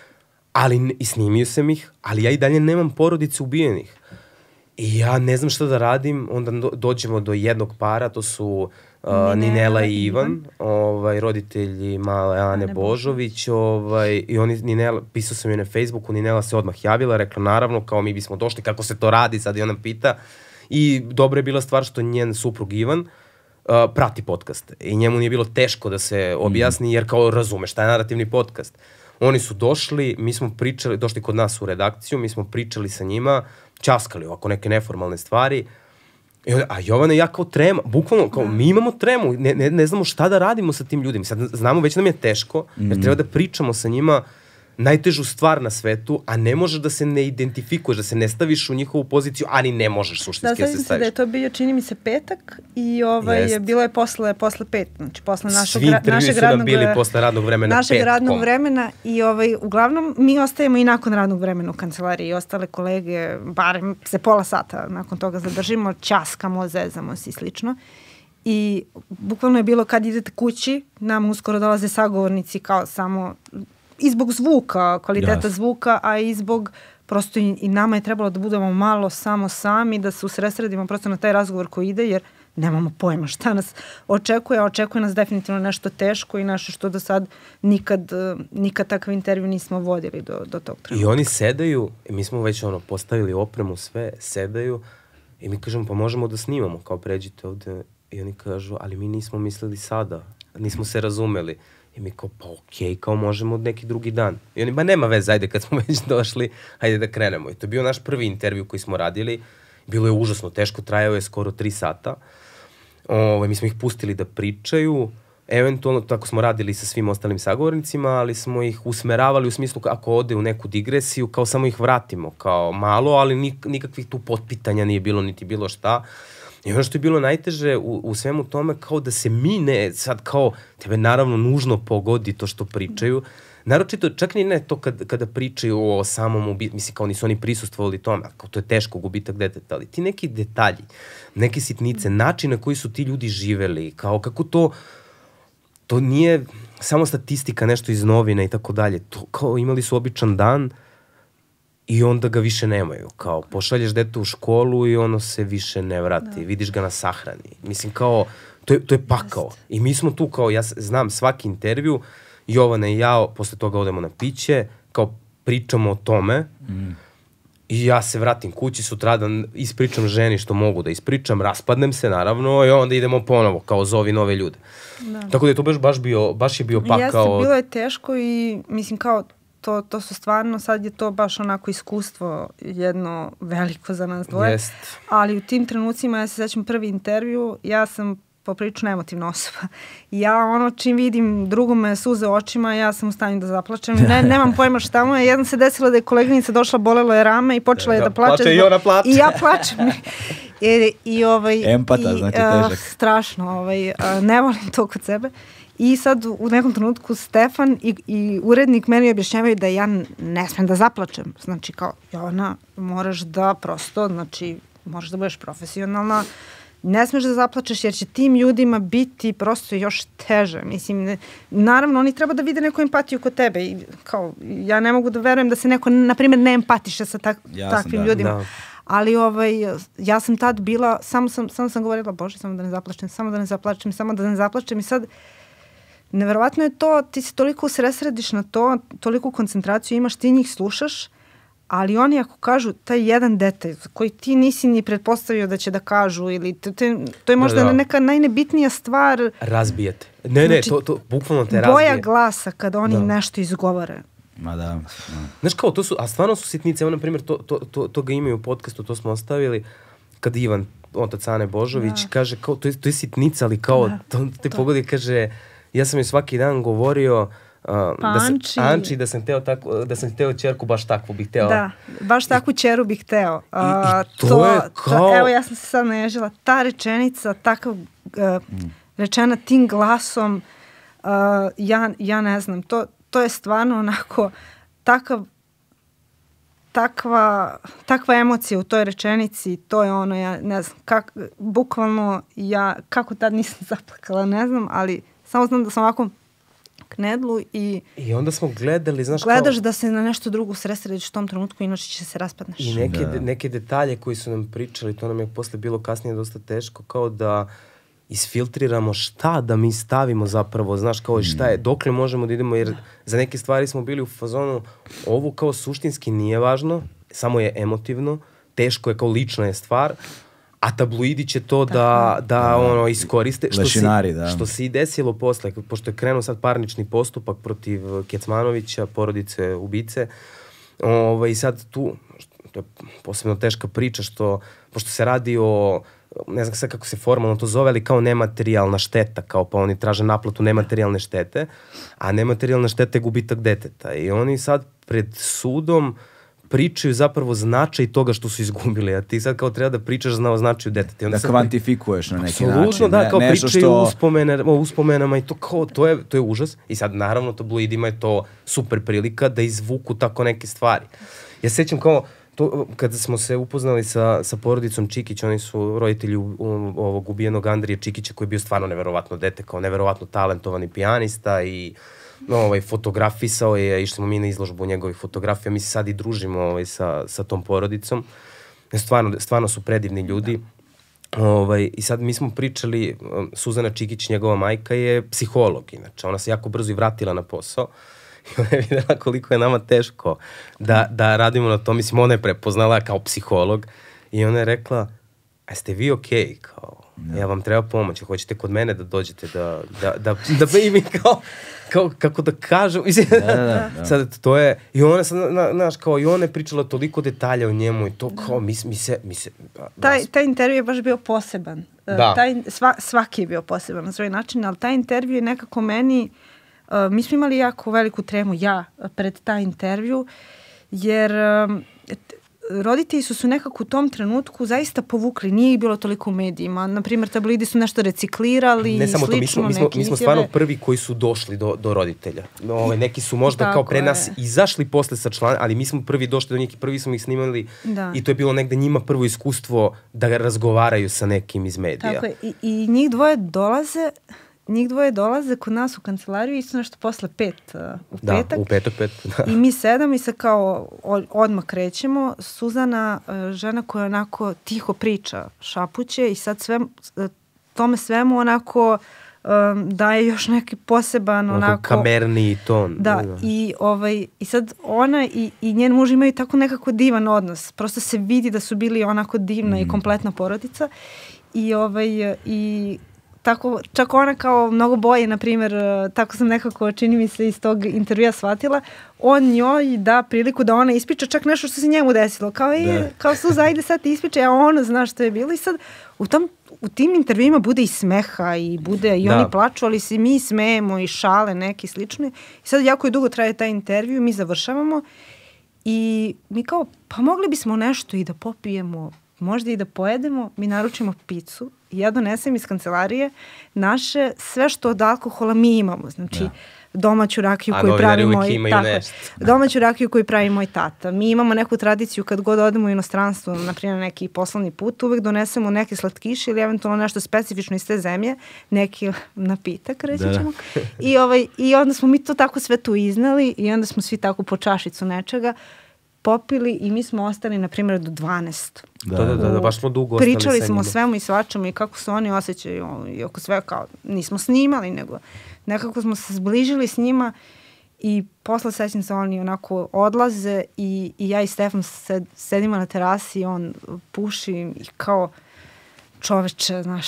ali i snimio sam ih, ali ja i dalje nemam porodice ubijenih. I ja ne znam šta da radim, onda do, dođemo do jednog para, to su uh, Ninela, Ninela i Ivan, Ivan. Ovaj, roditelji male Ane, Ane Božović, ovaj, i oni, Ninela, pisao sam joj na Facebooku, Ninela se odmah javila, rekla naravno, kao mi bismo došli, kako se to radi, sad i ona pita. I dobro je bila stvar što njen suprug Ivan uh, prati podcast i njemu nije bilo teško da se objasni, jer kao razume šta je narativni podcast. Oni su došli, mi smo pričali, došli kod nas u redakciju, mi smo pričali sa njima, ćaskali ovako neke neformalne stvari, I onda, a Jovana i ja kao trema, bukvalno, kao, mi imamo tremu, ne, ne, ne znamo šta da radimo sa tim ljudima, sad znamo, već nam je teško, jer treba da pričamo sa njima najtežu stvar na svetu, a ne možeš da se ne identifikuješ, da se ne staviš u njihovu poziciju, ali ne možeš suštinski da, da se staviš. Da, je to bio, čini mi se, petak i ovaj, Jest. bilo je posle, posle pet, znači posle našeg, Svi intervjui su nam bili posle radnog vremena našeg petkom. radnog vremena i ovaj, uglavnom mi ostajemo i nakon radnog vremena u kancelariji i ostale kolege, barem se pola sata nakon toga zadržimo, ćaskamo, zezamo se i slično. I bukvalno je bilo kad idete kući, nam uskoro dolaze sagovornici kao samo i zbog zvuka, kvaliteta yes. zvuka, a i zbog prosto i, i nama je trebalo da budemo malo samo sami, da se usresredimo prosto na taj razgovor koji ide, jer nemamo pojma šta nas očekuje, a očekuje nas definitivno nešto teško i nešto što do sad nikad, nikad takav intervju nismo vodili do, do tog trenutka. I oni sedaju, mi smo već ono postavili opremu, sve, sedaju i mi kažemo pa možemo da snimamo, kao pređite ovde, i oni kažu ali mi nismo mislili sada, nismo se razumeli. I mi kao, pa okej, okay, kao možemo od neki drugi dan. I oni, ba nema veze, ajde kad smo već došli, ajde da krenemo. I to je bio naš prvi intervju koji smo radili. Bilo je užasno teško, trajao je skoro tri sata. Ove, mi smo ih pustili da pričaju. eventualno, tako smo radili sa svim ostalim sagovornicima, ali smo ih usmeravali u smislu ako ode u neku digresiju, kao samo ih vratimo, kao malo, ali nik, nikakvih tu potpitanja nije bilo, niti bilo šta. I ono što je bilo najteže u, u svemu tome, kao da se mi ne, sad kao, tebe naravno nužno pogodi to što pričaju, naročito, čak ni ne to kad, kada pričaju o samom ubitku, mislim kao nisu oni prisustvovali tome, kao to je teško gubitak deteta, ali ti neki detalji, neke sitnice, način na koji su ti ljudi živeli, kao kako to, to nije samo statistika, nešto iz novina i tako dalje, to kao imali su običan dan i onda ga više nemaju, kao pošalješ dete u školu i ono se više ne vrati, da. Vidiš ga na sahrani, mislim kao, to je, to je pakao i mi smo tu kao, ja znam svaki intervju, Jovana i ja, posle toga odemo na piće, kao pričamo o tome mm. i ja se vratim kući sutradan, ispričam ženi što mogu da ispričam, raspadnem se naravno i onda idemo ponovo, kao zovi nove ljude. Da. Tako da je to baš, baš, bio, baš je bio pakao. Jeste, bilo je teško i mislim kao to, to su stvarno, sad je to baš onako iskustvo jedno veliko za nas dvoje, Jest. ali u tim trenucima, ja se sećam prvi intervju, ja sam poprilično emotivna osoba. Ja ono čim vidim drugome suze očima, ja sam u stanju da zaplačem. Ne, nemam pojma šta mu je. Jednom se desilo da je koleginica došla, bolelo je rame i počela je da plače. Plače i ona plače. I ja plačem. I, i, ovaj, Empata, i, znači uh, težak. Strašno. Ovaj, uh, ne volim to kod sebe. I sad u nekom trenutku Stefan i, i urednik meni objašnjavaju da ja ne smem da zaplačem. Znači kao, Jovana, moraš da prosto, znači, moraš da budeš profesionalna, ne smeš da zaplačeš jer će tim ljudima biti prosto još teže. Mislim, ne, naravno, oni treba da vide neku empatiju kod tebe. I, kao, ja ne mogu da verujem da se neko, na primjer, ne empatiše sa tak, takvim da, ljudima. Da. Ali ovaj, ja sam tad bila, samo sam, samo sam govorila, Bože, samo da ne zaplačem, samo da ne zaplačem, samo da ne zaplačem. I sad, neverovatno je to, ti se toliko usresrediš na to, toliko koncentraciju imaš, ti njih slušaš, ali oni ako kažu taj jedan detalj koji ti nisi ni pretpostavio da će da kažu ili te, te, to je možda da, da. neka najnebitnija stvar. Razbijete. Ne, znači, ne, to, to bukvalno te razbije. Boja glasa kada oni da. nešto izgovore. Ma da. da. Znaš kao, to su, a stvarno su sitnice, evo na primjer, to, to, to, to ga imaju u podcastu, to smo ostavili, kad Ivan, otac Ane Božović, da. kaže, kao, to je, to je sitnica, ali kao, da. to, te to. pogodi, kaže, ja sam joj svaki dan govorio, Uh, pa da sam, Anči, Anči, da sam teo tako, da sam hteo ćerku baš takvu bih hteo. Da, baš takvu ćeru bih hteo. Uh, I, i to, to je kao... To, evo, ja sam se sad naježila. Ta rečenica, takav uh, mm. rečena tim glasom, uh, ja, ja ne znam, to, to je stvarno onako takav takva, takva emocija u toj rečenici, to je ono, ja ne znam, kak, bukvalno ja, kako tad nisam zaplakala, ne znam, ali samo znam da sam ovako knedlu i... I onda smo gledali, znaš gledaš kao... da se na nešto drugo sresrediš u tom trenutku, inače će se raspadneš. I neke, da. de, neke detalje koji su nam pričali, to nam je posle bilo kasnije dosta teško, kao da isfiltriramo šta da mi stavimo zapravo, znaš, kao i šta je, dokle možemo da idemo, jer da. za neke stvari smo bili u fazonu, ovo kao suštinski nije važno, samo je emotivno, teško je, kao lična je stvar, a tabloidi će to da, da, da ono, iskoriste. Što Lešinari, si, da. Što se i desilo posle, pošto je krenuo sad parnični postupak protiv Kecmanovića, porodice ubice, ovaj, i sad tu, to je posebno teška priča, što, pošto se radi o, ne znam sad kako se formalno to zove, ali kao nematerijalna šteta, kao pa oni traže naplatu nematerijalne štete, a nematerijalna šteta je gubitak deteta. I oni sad pred sudom pričaju zapravo značaj toga što su izgubili, a ti sad kao treba da pričaš o značaju deteta. Da kvantifikuješ na neki način. Apsolutno, da, kao ne, pričaju što... uspomene, o uspomenama i to kao, to je, to je užas. I sad naravno tabloidima je to super prilika da izvuku tako neke stvari. Ja se sećam kao, to, kada smo se upoznali sa, sa porodicom Čikić, oni su roditelji u, u, ovog ubijenog Andrije Čikića, koji je bio stvarno neverovatno dete, kao neverovatno talentovani pijanista i no, ovaj, fotografisao je, išli smo mi na izložbu njegovih fotografija, mi se sad i družimo ovaj, sa, sa tom porodicom. Stvarno, stvarno su predivni ljudi. Ovaj, I sad mi smo pričali, Suzana Čikić, njegova majka, je psiholog, inače. Ona se jako brzo i vratila na posao. I ona je videla koliko je nama teško da, da radimo na to. Mislim, ona je prepoznala kao psiholog i ona je rekla, a ste vi okej, okay? Kao, ja. ja vam treba pomoć, hoćete kod mene da dođete da, da, da, da, da mi kao, kao, kako da kažem, mislim, da, da, da. Sad to je, i ona sad, znaš, kao, i ona je pričala toliko detalja o njemu i to kao, mi, mi se, mi se, taj, taj intervju je baš bio poseban. Da. Taj, sva, svaki je bio poseban na svoj način, ali taj intervju je nekako meni, uh, mi smo imali jako veliku tremu, ja, pred taj intervju, jer um, roditelji su se nekako u tom trenutku zaista povukli, nije ih bilo toliko u medijima. Naprimjer, tabloidi su nešto reciklirali, ne samo slično, to, mi smo, mi smo, mi smo stvarno prvi koji su došli do, do roditelja. Ove, neki su možda Tako kao pre nas je. izašli posle sa člana, ali mi smo prvi došli do njih i prvi smo ih snimali Da. i to je bilo negde njima prvo iskustvo da razgovaraju sa nekim iz medija. Tako je. I, i njih dvoje dolaze, njih dvoje dolaze kod nas u kancelariju isto nešto posle pet uh, u Da, petak. u petak, pet. Da. I mi sedamo i se kao od, odmah krećemo. Suzana, uh, žena koja onako tiho priča, šapuće i sad sve, uh, tome svemu onako um, daje još neki poseban onako... onako kamerniji ton. Da, da. i, ovaj, i sad ona i, i njen muž imaju tako nekako divan odnos. Prosto se vidi da su bili onako divna mm. i kompletna porodica. I, ovaj, i tako, čak ona kao mnogo boje, na primjer, tako sam nekako, čini mi se, iz tog intervjua shvatila, on njoj da priliku da ona ispriča čak nešto što se njemu desilo. Kao, je, kao Suza, ajde sad ti ispriča, a ona zna što je bilo. I sad u, tom, u tim intervjuima bude i smeha i bude i da. oni plaču, ali se mi smejemo i šale neki slične. I sad jako je dugo traje taj intervju, mi završavamo i mi kao, pa mogli bismo nešto i da popijemo, možda i da pojedemo, mi naručimo picu i ja donesem iz kancelarije naše, sve što od alkohola mi imamo, znači da. domaću rakiju A koju pravi moj tako, nešto. domaću rakiju koju pravi moj tata. Mi imamo neku tradiciju kad god odemo u inostranstvo, na primjer neki poslovni put, uvek donesemo neke slatkiše ili eventualno nešto specifično iz te zemlje, neki napitak, reći da. ćemo. I, ovaj, I onda smo mi to tako sve tu iznali i onda smo svi tako po čašicu nečega popili i mi smo ostali, na primjer, do dvanaest. Da, da, da, da, baš smo dugo ostali Pričali sa smo o njima. svemu i svačemu i kako se oni osjećaju i oko sve, kao nismo snimali, nego nekako smo se zbližili s njima i posle sećam se oni onako odlaze i, i ja i Stefan sed, sedimo na terasi i on puši i kao čoveče, znaš,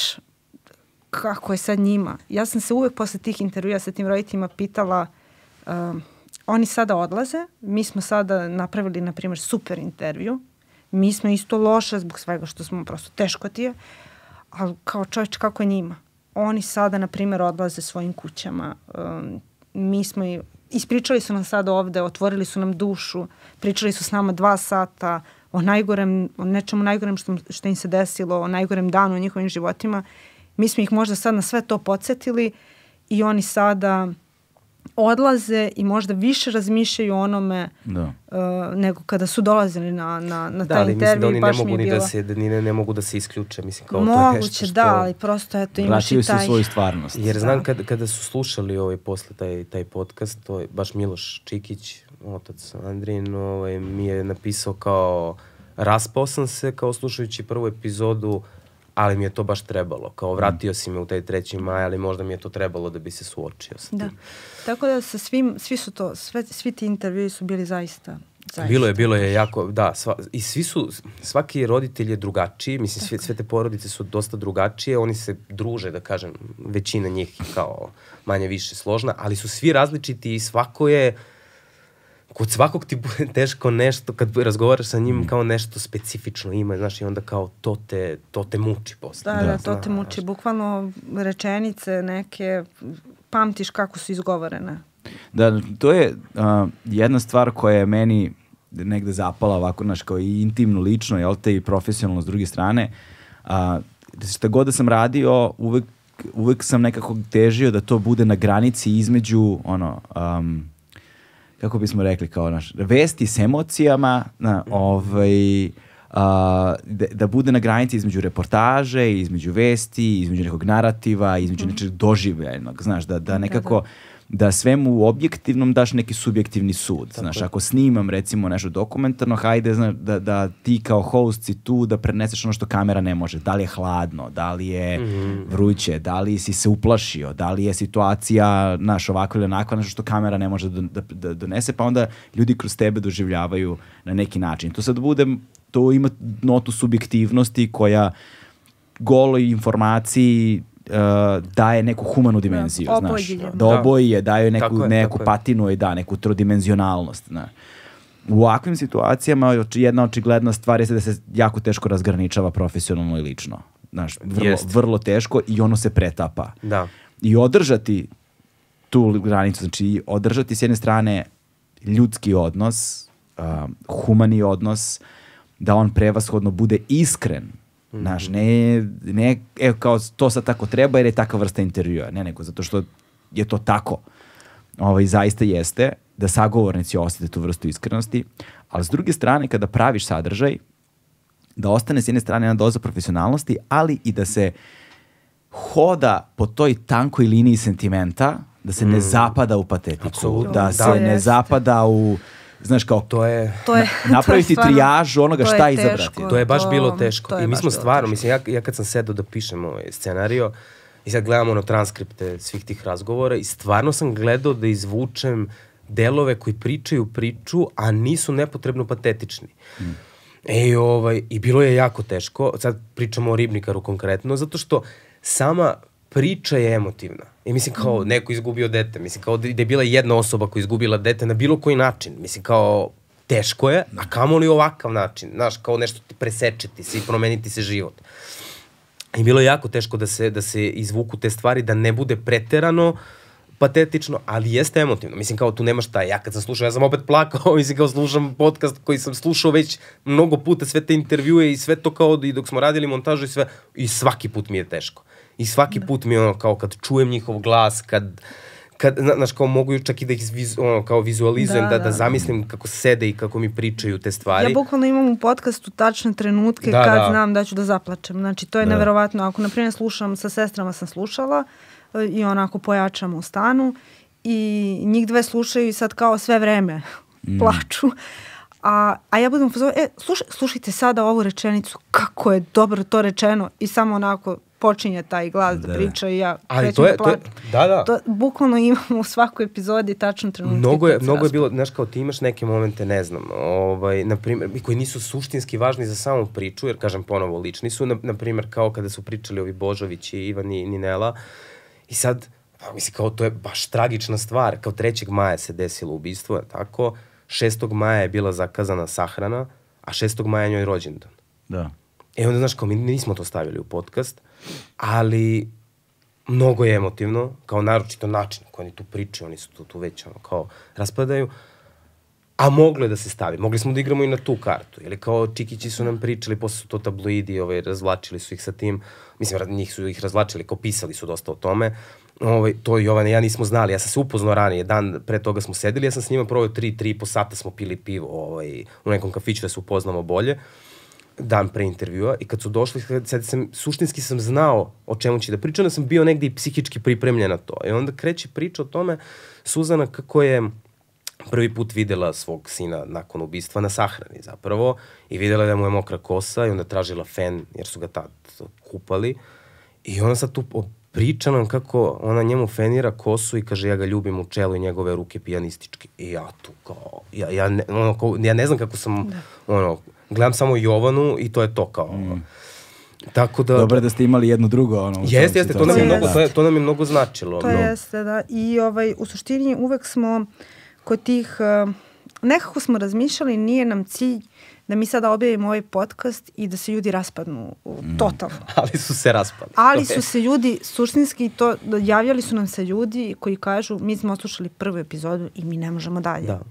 kako je sad njima. Ja sam se uvek posle tih intervjua sa tim roditeljima pitala, um, oni sada odlaze, mi smo sada napravili, na primjer, super intervju, mi smo isto loše zbog svega što smo prosto teško ti je, ali kao čovječ, kako je njima? Oni sada, na primjer, odlaze svojim kućama, um, mi smo i ispričali su nam sada ovde, otvorili su nam dušu, pričali su s nama dva sata o najgorem, o nečemu najgorem što, što im se desilo, o najgorem danu u njihovim životima. Mi smo ih možda sad na sve to podsjetili i oni sada odlaze i možda više razmišljaju o onome da. uh, nego kada su dolazili na, na, na Da, taj ali intervju. mislim da oni ne baš mi mogu je ni bilo... da se, da ni ne, ne mogu da se isključe, mislim kao to je Moguće, nešto što... da, ali prosto eto imaš Vraćaju i se taj... u svoju stvarnost. Jer znam kad, kada su slušali ovaj, posle taj, taj podcast, to je baš Miloš Čikić, otac Andrin, ovaj, mi je napisao kao raspao sam se kao slušajući prvu epizodu, ali mi je to baš trebalo. Kao vratio si me u taj treći maj, ali možda mi je to trebalo da bi se suočio sa tim. Da. Tako da sa svim, svi su to, sve, svi ti intervjui su bili zaista, zaista. Bilo je, bilo je jako, da, sva, i svi su, svaki roditelj je drugačiji, mislim, sve, sve te porodice su dosta drugačije, oni se druže, da kažem, većina njih kao manje više složna, ali su svi različiti i svako je, kod svakog ti bude teško nešto, kad razgovaraš sa njim, kao nešto specifično ima, znaš, i onda kao to te, to te muči posle. Da, da, da, to te muči. Bukvalno rečenice neke, pamtiš kako su izgovorene. Da, to je uh, jedna stvar koja je meni negde zapala ovako, znaš, kao i intimno, lično, jel te, i profesionalno s druge strane. Uh, šta god da sam radio, uvek, uvek sam nekako težio da to bude na granici između, ono, um, kako bismo rekli, kao naš, vesti s emocijama, na, ovaj, a, da, da bude na granici između reportaže, između vesti, između nekog narativa, između mm. nečeg doživljajnog, znaš, da, da nekako, da, da. da svemu u objektivnom daš neki subjektivni sud. Tako znaš, je. Ako snimam recimo nešto dokumentarno, hajde znaš, da, da ti kao host si tu da preneseš ono što kamera ne može. Da li je hladno, da li je mm-hmm. vruće, da li si se uplašio, da li je situacija naš ovako ili onako, nešto što kamera ne može da, da, da donese, pa onda ljudi kroz tebe doživljavaju na neki način. To sad bude, to ima notu subjektivnosti koja goloj informaciji Uh, daje neku humanu dimenziju, da, znaš, da, da oboje daju neku, tako je, neku tako patinu i da, neku trodimenzionalnost, znaš. U ovakvim situacijama jedna očigledna stvar je da se jako teško razgraničava profesionalno i lično. znaš, vrlo, vrlo teško i ono se pretapa. Da. I održati tu granicu, znači održati s jedne strane ljudski odnos, uh, humani odnos, da on prevashodno bude iskren. Mm-hmm. Znaš, ne, ne e, kao to sad tako treba jer je takva vrsta intervjua. Ne, nego zato što je to tako. Ovaj, zaista jeste da sagovornici osjete tu vrstu iskrenosti, ali s druge strane kada praviš sadržaj, da ostane s jedne strane jedna doza profesionalnosti, ali i da se hoda po toj tankoj liniji sentimenta, da se mm. ne zapada u patetiku, Absolutno. da se da, ne jest. zapada u, znaš kao, to je, to je napraviti to je stvarno, trijažu onoga šta izabrati. Teško, to je baš to, bilo teško. I mi smo stvarno, teško. mislim, ja, ja kad sam sedao da pišem ovaj scenario, i sad gledamo ono transkripte svih tih razgovora i stvarno sam gledao da izvučem delove koji pričaju priču, a nisu nepotrebno patetični. Mm. E, ovaj, i bilo je jako teško, sad pričamo o Ribnikaru konkretno, zato što sama priča je emotivna. I mislim kao neko izgubio dete, mislim kao da je bila jedna osoba koja je izgubila dete na bilo koji način. Mislim kao teško je, a kamoli ovakav način, znaš, kao nešto ti presečeti se i promeniti se život. I bilo je jako teško da se, da se izvuku te stvari, da ne bude preterano patetično, ali jeste emotivno. Mislim, kao tu nema šta. Ja kad sam slušao, ja sam opet plakao, mislim, kao slušam podcast koji sam slušao već mnogo puta, sve te intervjue i sve to kao i dok smo radili montažu i sve, i svaki put mi je teško. I svaki da. put mi je ono, kao kad čujem njihov glas, kad, kad znaš, kao mogu čak i da ih vizu, ono, kao vizualizujem, da, da, da, da zamislim kako sede i kako mi pričaju te stvari. Ja bukvalno imam u podcastu tačne trenutke da, kad da. znam da ću da zaplačem. Znači, to je da. neverovatno. Ako, na primjer, slušam, sa sestrama sam slušala, i onako pojačam u stanu i njih dve slušaju i sad kao sve vreme mm. plaču. A, a ja budem pozvala, e, slušaj, slušajte sada ovu rečenicu, kako je dobro to rečeno i samo onako počinje taj glas da, da priča i ja krećem da plačem. Da, da. To bukvalno imamo u svakoj epizodi tačno trenutke. Mnogo je, mnogo je bilo, znaš kao ti imaš neke momente, ne znam, ovaj, na primjer, koji nisu suštinski važni za samu priču, jer kažem ponovo lični su, na, na primjer kao kada su pričali ovi Božović i Ivan i Ninela. I sad, pa mislim, kao to je baš tragična stvar. Kao trećeg maja se desilo ubistvo, tako? šestog maja je bila zakazana sahrana, a šestog maja njoj rođendan. Da. E onda, znaš, kao mi nismo to stavili u podcast, ali mnogo je emotivno, kao naročito način koji oni tu pričaju, oni su tu, tu već ono, kao raspadaju, a moglo je da se stavi. Mogli smo da igramo i na tu kartu. Ili kao Čikići su nam pričali, posle su to tabloidi, ovaj, razvlačili su ih sa tim. Mislim, njih su ih razvlačili, kao pisali su dosta o tome. Ovaj, to i Jovane, ja nismo znali. Ja sam se upoznao ranije, dan pre toga smo sedeli, ja sam s njima proveo tri, tri i po sata smo pili pivo ovaj, u nekom kafiću da se upoznamo bolje. Dan pre intervjua. I kad su došli, sad sam, suštinski sam znao o čemu će da pričam, da sam bio negdje i psihički pripremljen na to. I onda kreće priča o tome, Suzana, kako je prvi put videla svog sina nakon ubistva na sahrani zapravo i videla da mu je mokra kosa i onda tražila fen jer su ga tad kupali i ona sad tu priča nam kako ona njemu fenira kosu i kaže ja ga ljubim u čelu i njegove ruke pijanistički i ja tu kao, ja, ja, ne, ono, kao, ja ne znam kako sam, da. ono, gledam samo Jovanu i to je to kao, mm. Tako da... Dobro da ste imali jedno drugo. Ono, jeste, jeste, to nam, je mnogo, to, je, to nam je mnogo značilo. To no. jeste, da. I ovaj, u suštini uvek smo kod tih, uh, nekako smo razmišljali, nije nam cilj da mi sada objavimo ovaj podcast i da se ljudi raspadnu mm. totalno. Ali su se raspali. Ali su se ljudi, suštinski, to, javljali su nam se ljudi koji kažu mi smo oslušali prvu epizodu i mi ne možemo dalje. Da.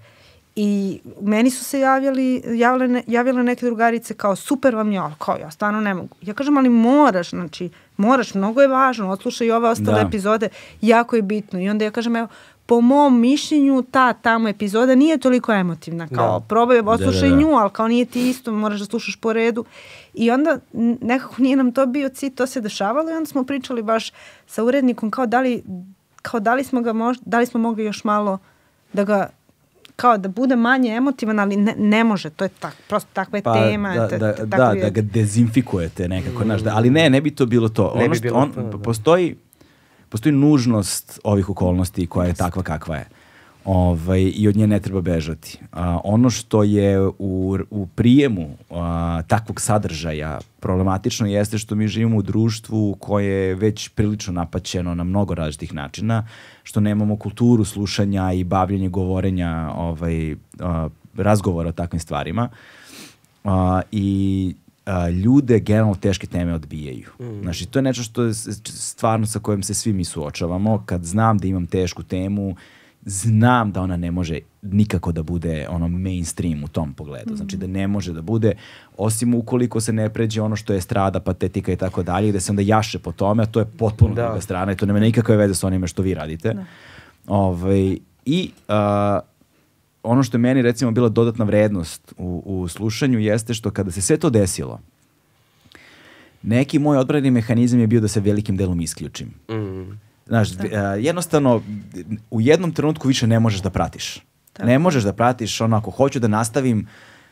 I meni su se javljali, javljale, javljale neke drugarice kao super vam je, ali kao ja stvarno ne mogu. Ja kažem, ali moraš, znači, moraš, mnogo je važno, odslušaj i ove ostale da. epizode, jako je bitno. I onda ja kažem, evo, po mom mišljenju, ta tamo epizoda nije toliko emotivna, kao da. probaj, odslušaj da, da, da. nju, ali kao nije ti isto, moraš da slušaš po redu. I onda nekako nije nam to bio cilj, to se dešavalo i onda smo pričali baš sa urednikom kao da li, kao da li smo ga možda, da li smo mogli još malo da ga kao da bude manje emotivan, ali ne, ne može, to je tak, prosto takva je pa, tema. Da, te, da, te, da, da ga dezinfikujete nekako, mm. naš, da, ali ne, ne bi to bilo to. Ne ono bi što, bilo on, to, da. postoji, postoji nužnost ovih okolnosti koja je takva kakva je. Ovaj, i od nje ne treba bežati. A, ono što je u, u prijemu a, takvog sadržaja problematično jeste što mi živimo u društvu koje je već prilično napaćeno na mnogo različitih načina, što nemamo kulturu slušanja i bavljenja, govorenja, ovaj, a, razgovora o takvim stvarima. A, I a, ljude generalno teške teme odbijaju. Mm. Znači, to je nešto što je stvarno sa kojim se svi mi suočavamo. Kad znam da imam tešku temu, znam da ona ne može nikako da bude ono mainstream u tom pogledu. Znači da ne može da bude, osim ukoliko se ne pređe ono što je strada, patetika i tako dalje, gde se onda jaše po tome, a to je potpuno druga strana i to nema nikakve veze sa onime što vi radite. Ovaj, I uh, ono što je meni recimo bila dodatna vrednost u, u slušanju jeste što kada se sve to desilo, neki moj odbrani mehanizam je bio da se velikim delom isključim. Mm. Znaš, uh, jednostavno, u jednom trenutku više ne možeš da pratiš. Tako. Ne možeš da pratiš, ono, ako hoću da nastavim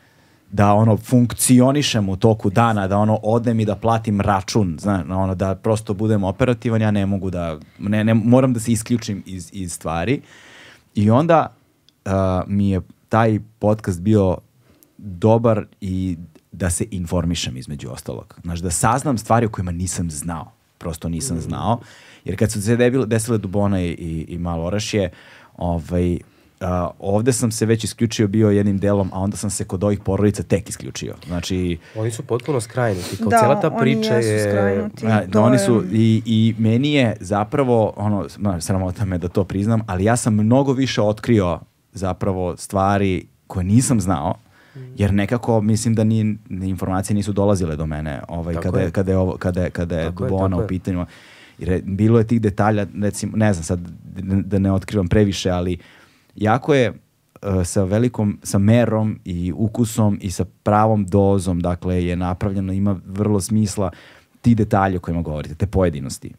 da ono funkcionišem u toku dana, da ono odem i da platim račun, znaš, ono, da prosto budem operativan, ja ne mogu da, ne, ne, moram da se isključim iz, iz stvari. I onda uh, mi je taj podcast bio dobar i da se informišem između ostalog. Znaš, da saznam stvari o kojima nisam znao. Prosto nisam mm. znao. Jer kad su se desile Dubona i, i, i Malo Orašje, ovaj, Uh, ovde sam se već isključio bio jednim delom, a onda sam se kod ovih porodica tek isključio. Znači, oni su potpuno skrajnuti. Kao da, cijela ta priča je... A, da, oni su, i, i meni je zapravo, ono, sramota me da to priznam, ali ja sam mnogo više otkrio zapravo stvari koje nisam znao, jer nekako mislim da ni, ni informacije nisu dolazile do mene ovaj, kada je, kada je, ovo, kada je, kada je Dubona u pitanju. Jer bilo je tih detalja, recimo, ne znam sad da ne otkrivam previše, ali jako je uh, sa velikom, sa merom i ukusom i sa pravom dozom, dakle, je napravljeno, ima vrlo smisla ti detalji o kojima govorite, te pojedinosti.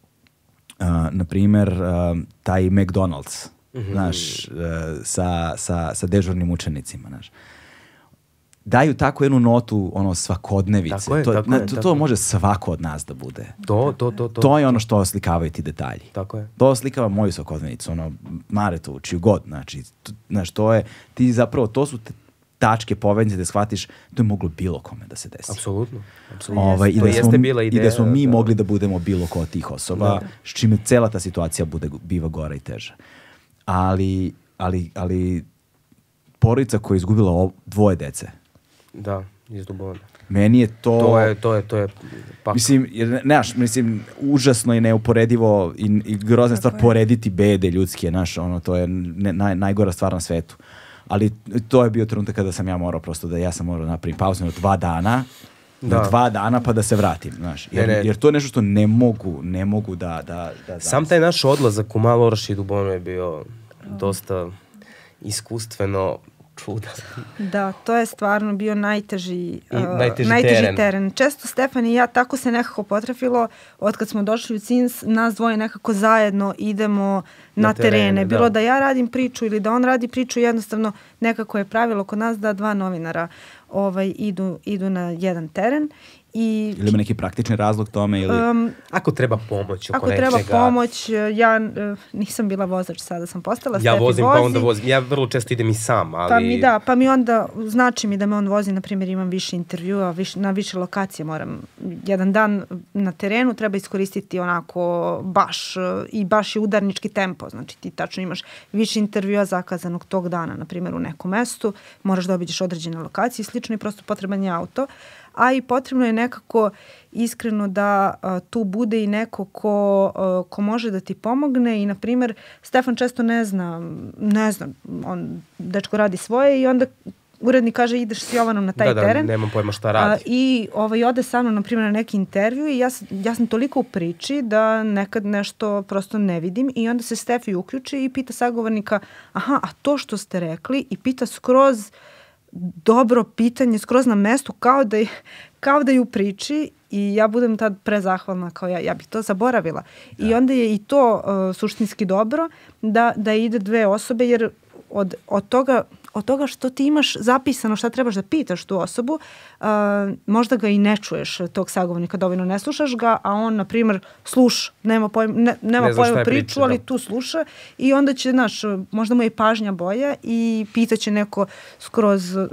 Uh, naprimer, uh, taj McDonald's, mm-hmm. znaš, uh, sa, sa, sa dežurnim učenicima, znaš. Daju tako jednu notu, ono, svakodnevice. Tako je, to, tako na, je, to, tako to je. može svako od nas da bude. To, to, to, to. To je ono što oslikavaju ti detalji. Tako je. To oslikava moju svakodnevicu, ono, Maretu, čiju god, znači, to, znaš, to je, ti zapravo, to su te tačke poveznice da shvatiš, to je moglo bilo kome da se desi. Apsolutno. Apsolutno. Ovaj, i, da jeste smo, bila ideja, I da smo mi da. mogli da budemo bilo ko od tih osoba, da. S čime cela ta situacija bude, biva gora i teža. Ali, ali, ali porodica koja je izgubila ovo, dvoje dece. Da, iz Dubona. Meni je to... To je, to je, to je... Pak. Mislim, jer, znaš, mislim, užasno i neuporedivo i, i grozna stvar porediti bede ljudske, znaš, ono, to je ne, naj, najgora stvar na svetu. Ali to je bio trenutak kada sam ja morao prosto da ja sam morao napraviti pauzu na dva dana, da. na dva dana pa da se vratim, znaš. Jer, ne, ne. jer to je nešto što ne mogu, ne mogu da... da, da Sam taj naš odlazak u Malo Orašje i Dubonu je bio dosta iskustveno čuda. Da, to je stvarno bio najteži, uh, najteži, najteži teren. teren. Često Stefan i ja tako se nekako potrafilo, od kad smo došli u C I N S, nas dvoje nekako zajedno idemo na, na terene. terene. Bilo da. da ja radim priču ili da on radi priču, jednostavno nekako je pravilo kod nas da dva novinara ovaj, idu, idu na jedan teren. I, ili ima neki praktični razlog tome? Ili... Um, ako treba pomoć oko ako nečega. Ako treba pomoć, ja uh, nisam bila vozač, sada sam postala. Ja Stefi vozim vozi. Pa onda vozim. Ja vrlo često idem i sam, ali... Pa mi da, pa mi onda, znači mi da me on vozi, na primjer imam više intervjua, više, na više lokacije moram. Jedan dan na terenu treba iskoristiti onako baš i baš je udarnički tempo, znači ti tačno imaš više intervjua zakazanog tog dana, na primjer u nekom mestu, moraš da obiđeš određene lokacije i slično i prosto potreban je auto. A i potrebno je nekako iskreno da a, tu bude i neko ko, a, ko može da ti pomogne i, na primjer, Stefan često ne zna, ne zna, on, dečko radi svoje i onda urednik kaže ideš s Jovanom na taj da, teren. Da, nemam pojma šta radi. A, I ovaj, ode sa mnom, na primjer, na neki intervju i ja, ja sam toliko u priči da nekad nešto prosto ne vidim i onda se Stefi uključi i pita sagovornika, aha, a to što ste rekli, i pita skroz dobro pitanje, skroz na mestu, kao da je, kao da je u priči i ja budem tad prezahvalna, kao ja, ja bih to zaboravila. Da. I onda je i to uh, suštinski dobro da, da ide dve osobe, jer od, od toga od toga što ti imaš zapisano šta trebaš da pitaš tu osobu, uh, možda ga i ne čuješ tog sagovornika, dovoljno ne slušaš ga, a on, na primjer, sluša, nema pojma, ne, nema ne pojma priču, priča, ali da. tu sluša i onda će, znaš, možda mu je pažnja boja i pitaće neko skroz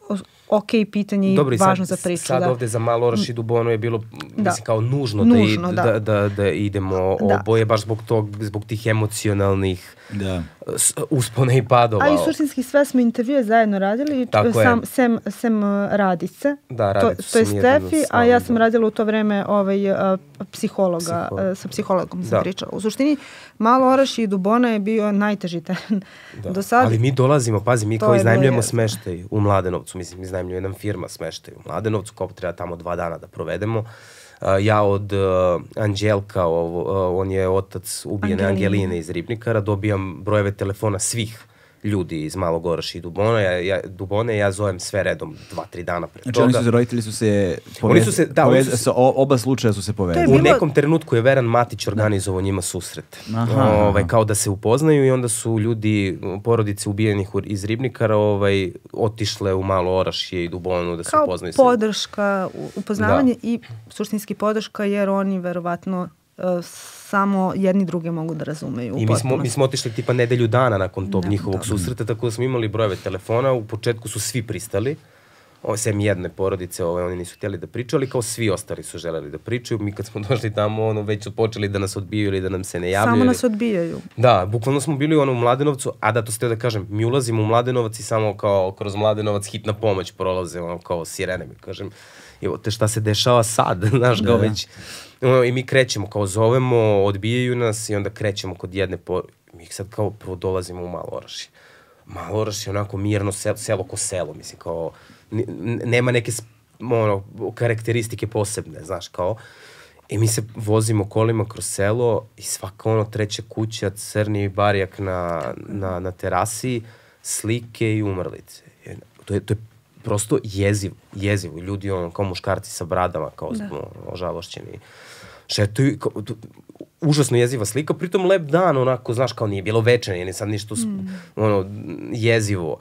ok pitanje i Dobro, važno sad, za priču. sad da. ovde za Malo Oraš i Dubono je bilo, da. mislim, kao nužno, nužno da, da. Da, da, da idemo da. oboje, baš zbog, tog, zbog tih emocionalnih da. uspona i padova. A i suštinski sve smo intervjue zajedno radili, sam, sem, sem Radice, da, Radicu to, to je Stefi, a ja sam radila u to vreme ovaj, a, psihologa, Psiholog. sa psihologom sam da. pričala. U suštini, Malo Oraš i Dubona je bio najteži teren da. do sada. Ali mi dolazimo, pazi, mi kao iznajmljujemo smeštaj u Mladenovcu, mislim, iznajmljuje jedan firma smeštaj u Mladenovcu, kao treba tamo dva dana da provedemo. Uh, ja od uh, Anđelka, ovo, uh, on je otac ubijene Angeline. Angeline iz Ribnikara, dobijam brojeve telefona svih ljudi iz Malog Oraša i Dubona, ja, ja, Dubone, ja zovem sve redom dva, tri dana pre znači, toga. Znači oni su, roditelji su se povezali, da, povez, su... oba slučaja su se povezali. Bilo... U nekom trenutku je Veran Matić organizovao njima susret. Ovaj, kao da se upoznaju i onda su ljudi, porodice ubijenih iz Ribnikara, ovaj, otišle u Malo Orašje i Dubonu da se kao upoznaju. Kao podrška, upoznavanje da. I suštinski podrška jer oni verovatno uh, samo jedni druge mogu da razumeju. I mi smo, mi smo otišli tipa nedelju dana nakon tog da, njihovog da. susreta, tako da smo imali brojeve telefona, u početku su svi pristali, o, sem jedne porodice, ove, oni nisu htjeli da pričaju, ali kao svi ostali su želeli da pričaju. Mi kad smo došli tamo, ono, već su počeli da nas odbijaju ili da nam se ne javljaju. Samo nas odbijaju. Da, bukvalno smo bili ono u Mladenovcu, a da to ste da kažem, mi ulazimo u Mladenovac i samo kao kroz Mladenovac hitna pomoć prolaze, ono, kao sirene, mi kažem, evo te šta se dešava sad, znaš, kao već, ono, i mi krećemo, kao zovemo, odbijaju nas i onda krećemo kod jedne porodice. Mi sad kao prvo dolazimo u Malo Orašje. Malo Orašje je onako mirno selo, selo ko selo, mislim, kao, nema neke ono, karakteristike posebne, znaš, kao. I mi se vozimo kolima kroz selo i svaka ono treća kuća, crni barijak na, na, na terasi, slike i umrlice. To je, to je prosto jezivo, jezivo. Ljudi ono, kao muškarci sa bradama, kao da. Ožalošćeni. Šetuju, kao, užasno jeziva slika, pritom lep dan, onako, znaš, kao nije bilo večernje, nije sad ništa mm. ono, jezivo.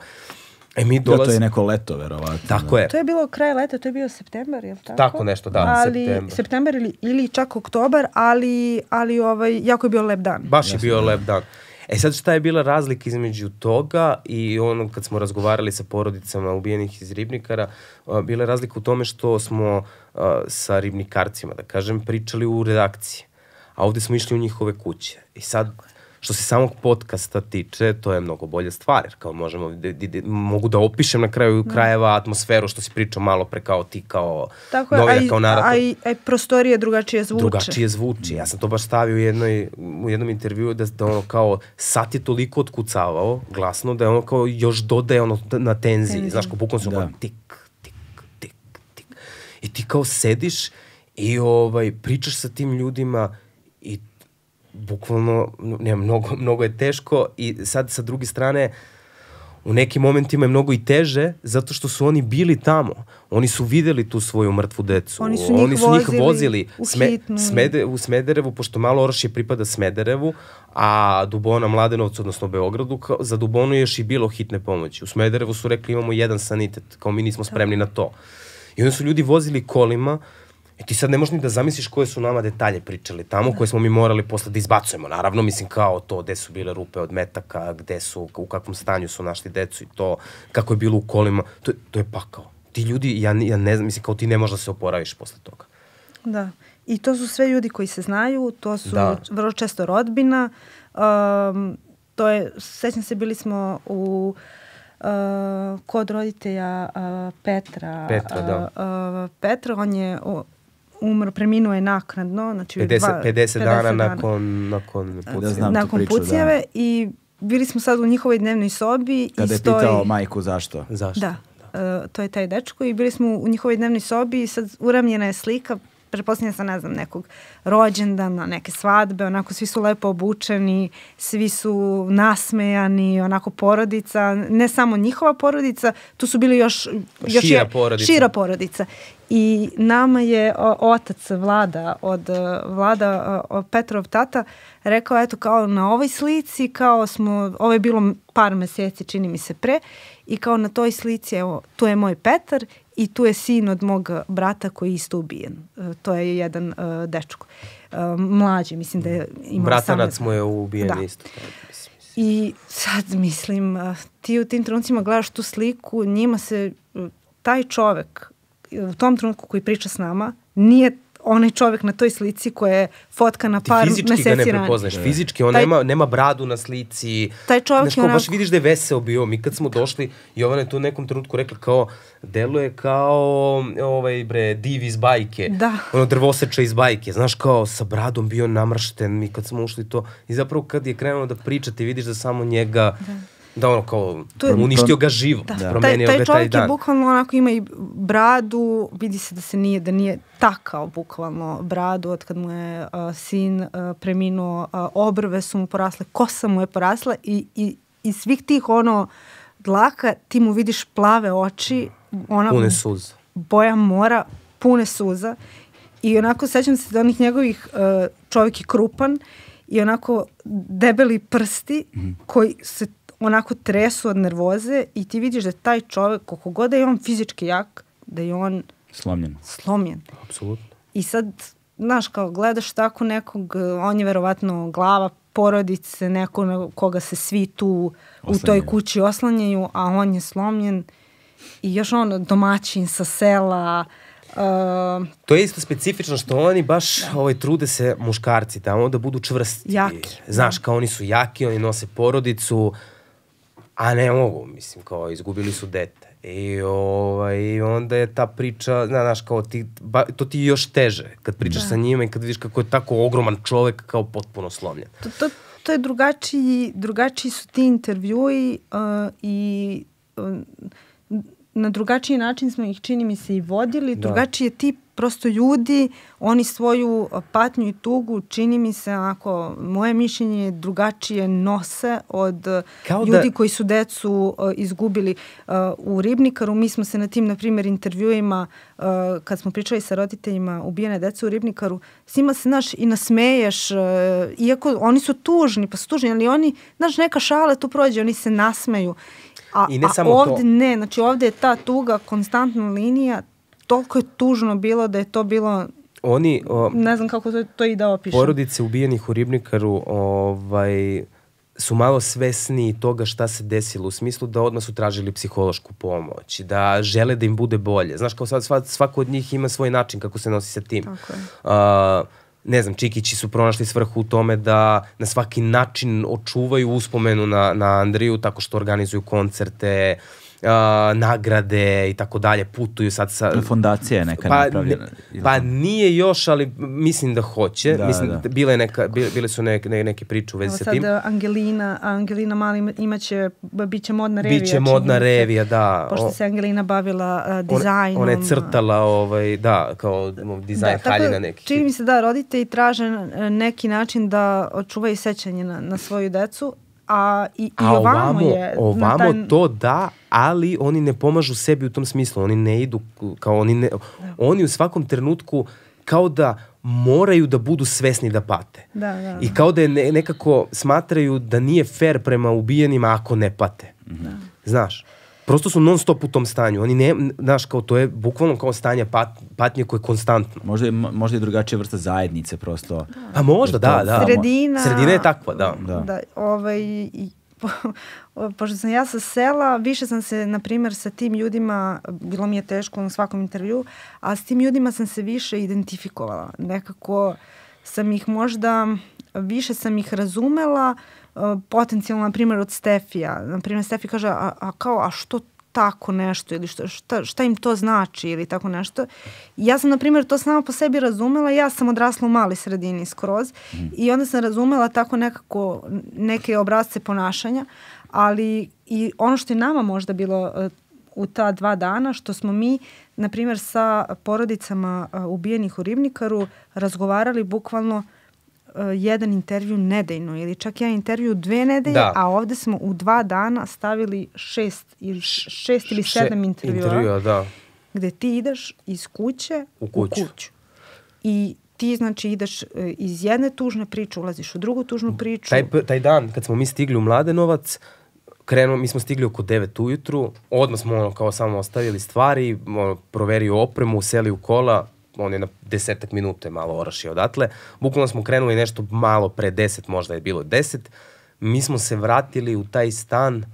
E mi dolaz... Da, to je neko leto, verovatno. Tako da. je. To je bilo kraj leta, to je bio septembar, je li tako? Tako nešto, da, ali, septembar. Septembar ili, ili čak oktobar, ali, ali ovaj, jako je bio lep dan. Baš je Jasno, bio da. lep dan. E sad šta je bila razlika između toga i ono kad smo razgovarali sa porodicama ubijenih iz Ribnikara, uh, bila je razlika u tome što smo uh, sa ribnikarcima, da kažem, pričali u redakciji, a ovde smo išli u njihove kuće. I sad, što se samog podcasta tiče, to je mnogo bolja stvar, jer kao možemo, de, de, de, mogu da opišem na kraju da. krajeva atmosferu što si pričao malo pre kao ti, kao tako novinar, je, kao narator. A i prostorije drugačije zvuče. Drugačije zvuči. Ja sam to baš stavio u, jednoj, u jednom intervjuu da, da ono kao sat je toliko otkucavao glasno da je ono kao još dodaje ono na tenziji. Tenzij. Znaš, kao bukvalno su kao tik, tik, tik, tik. I ti kao sediš i ovaj, pričaš sa tim ljudima i bukvalno, ne, mnogo, mnogo je teško i sad sa druge strane u nekim momentima je mnogo i teže zato što su oni bili tamo. Oni su videli tu svoju mrtvu decu. Oni su njih, oni su njih vozili, vozili u, Sme, smede, u Smederevu, pošto Malo Orašje pripada Smederevu, a Dubona Mladenovcu, odnosno Beogradu, kao, za Dubonu je još i bilo hitne pomoći. U Smederevu su rekli imamo jedan sanitet, kao mi nismo spremni na to. I onda su ljudi vozili kolima. I ti sad ne možeš ni da zamisliš koje su nama detalje pričali tamo, koje smo mi morali posle da izbacujemo. Naravno, mislim, kao to, gde su bile rupe od metaka, gde su, u kakvom stanju su našli decu i to, kako je bilo u kolima. To, to je pakao. Ti ljudi, ja, ja ne znam, mislim, kao ti ne možeš da se oporaviš posle toga. Da. I to su sve ljudi koji se znaju, to su da. vrlo često rodbina. Um, to je, sećam se, bili smo u... Uh, kod roditelja uh, Petra. Petra, da. Uh, uh, Petra, on je uh, umro, preminuo je naknadno. Znači pedeset, dva, pedeset, pedeset dana, dana nakon, nakon pucnjave. Nakon pucnjave da. I bili smo sad u njihovoj dnevnoj sobi. Kada i je stoji... pitao majku zašto. Zašto? Da, da. Uh, to je taj dečko i bili smo u njihovoj dnevnoj sobi i sad uramljena je slika, pretpostavljam sa, ne znam, nekog rođendana, neke svadbe, onako svi su lepo obučeni, svi su nasmejani, onako porodica, ne samo njihova porodica, tu su bili još, još šira, je, porodica. šira porodica. I nama je o, otac Vlada, od Vlada, o, Petrov tata, rekao, eto, kao na ovoj slici, kao smo, ovo je bilo par meseci, čini mi se pre, i kao na toj slici, evo, tu je moj Petar i tu je sin od mog brata koji je isto ubijen. E, to je jedan uh, dečko. Uh, mlađi, mislim da je imao Bratanac mu je ubijen da. Isto. Tako, mislim. I sad, mislim, uh, ti u tim trenucima gledaš tu sliku, njima se, uh, taj čovek u tom trenutku koji priča s nama nije onaj čovek na toj slici koja je fotka na par meseci ranije. Fizički ga ne prepoznaš, fizički on taj, nema, nema bradu na slici. Taj čovek je onako... Baš vidiš da je veseo bio. Mi kad smo došli, Jovana je tu u nekom trenutku rekla kao, deluje kao ovaj bre, div iz bajke. Da. Ono drvoseča iz bajke. Znaš, kao sa bradom bio namršten. Mi kad smo ušli to, i zapravo kad je krenuo da priča, ti vidiš da samo njega... Da. Da, ono kao, je, uništio ga živo, da. Promenio taj, taj ga taj dan. Taj čovjek je bukvalno onako ima i bradu, vidi se da se nije, da nije takao bukvalno bradu od kad mu je uh, sin uh, preminuo, uh, obrve su mu porasle, kosa mu je porasla i, i, i svih tih ono dlaka ti mu vidiš plave oči, ona pune suza. Boja mora, pune suza i onako sećam se da onih njegovih uh, čovjek je krupan i onako debeli prsti mm. koji se onako tresu od nervoze i ti vidiš da taj čovjek, koliko god da je on fizički jak, da je on slomljen. Slomljen. Apsolutno. I sad, znaš, kao gledaš tako nekog, on je verovatno glava porodice, neko na koga se svi tu oslanjaju. U toj kući oslanjaju, a on je slomljen i još on domaćin sa sela. Uh, to je isto specifično što oni baš da. ovaj, trude se muškarci tamo da budu čvrsti. Jaki. Znaš, kao oni su jaki, oni nose porodicu, a ne mogu, mislim, kao izgubili su dete. I ovaj, onda je ta priča, znaš, kao ti, ba, to ti je još teže kad pričaš da. sa njima i kad vidiš kako je tako ogroman čovek kao potpuno slomljen. To, to, to je drugačiji, drugačiji su ti intervjui uh, i uh, na drugačiji način smo ih, čini mi se, i vodili. Da. Drugačiji je tip prosto ljudi, oni svoju patnju i tugu, čini mi se, onako, moje mišljenje drugačije nose od Kao ljudi da... koji su decu uh, izgubili. Uh, u Ribnikaru mi smo se na tim, na primjer, intervjuima, uh, kad smo pričali sa roditeljima ubijene dece u Ribnikaru, svima se, znaš, i nasmeješ, uh, iako oni su tužni, pa su tužni, ali oni, znaš, neka šala tu prođe, oni se nasmeju. A, I ne a samo ovde to. ne, znači ovde je ta tuga, konstantna linija, toliko je tužno bilo da je to bilo, oni, o, ne znam kako to, to i da opišem. Porodice ubijenih u Ribnikaru ovaj, su malo svesni toga šta se desilo, u smislu da odmah su tražili psihološku pomoć, da žele da im bude bolje. Znaš, kao sva, svako od njih ima svoj način kako se nosi sa tim. Tako je. Uh, ne znam, Čikići su pronašli svrhu u tome da na svaki način očuvaju uspomenu na, na Andriju tako što organizuju koncerte, uh, nagrade i tako dalje, putuju sad sa... Fondacija je neka pa, napravljena. Ne, pa nije još, ali mislim da hoće. Da, mislim, da. Bile, neka, bile, bile su neke, ne, neke priče u vezi sa tim. Sad Angelina, Angelina Mali imaće, biće modna revija. Biće modna revija, da. Pošto se Angelina bavila uh, dizajnom. Ona je crtala, ovaj, da, kao dizajn da, haljina neki. Čini mi se da roditelji traže neki način da očuvaju sećanje na, na svoju decu. A i, i A ovamo, ovamo je... Ovamo taj... to da, ali oni ne pomažu sebi u tom smislu. Oni ne idu, kao oni ne... Da. Oni u svakom trenutku kao da moraju da budu svesni da pate. Da, da, da. I kao da je ne, nekako smatraju da nije fair prema ubijenima ako ne pate. Da. Znaš, prosto su non stop u tom stanju. Oni ne, znaš, kao to je bukvalno kao stanje pat, patnje koje je konstantno. Možda je, možda je drugačija vrsta zajednice, prosto. Da. A možda, da, da. Sredina. Sredina je takva, da. Da, da ovaj, i, po, pošto sam ja sa sela, više sam se, na primjer, sa tim ljudima, bilo mi je teško na svakom intervju, a s tim ljudima sam se više identifikovala. Nekako sam ih možda, više sam ih razumela, potencijalno, na primjer, od Stefija. Na primjer, Stefi kaže, a, a kao, a što tako nešto ili šta, šta, šta im to znači ili tako nešto. I ja sam, na primjer, to sama po sebi razumela. Ja sam odrasla u maloj sredini skroz mm. i onda sam razumela tako nekako neke obrazce ponašanja, ali i ono što je nama možda bilo uh, u ta dva dana, što smo mi, na primjer, sa porodicama uh, ubijenih u Ribnikaru razgovarali bukvalno Uh, jedan intervju nedeljno ili čak jedan intervju dve nedelje, da. A ovde smo u dva dana stavili šest, ili, šest ili sedam intervjua, intervjua da. Gde ti ideš iz kuće u kuću. u kuću. I ti, znači, ideš uh, iz jedne tužne priče, ulaziš u drugu tužnu priču. Taj, taj dan kad smo mi stigli u Mladenovac, krenuo, mi smo stigli oko devet ujutru, odmah smo ono, kao samo ostavili stvari, ono, proverio opremu, seli u kola, on je na desetak minuta malo orašio odatle. Bukvalno smo krenuli nešto malo pre deset, možda je bilo deset. Mi smo se vratili u taj stan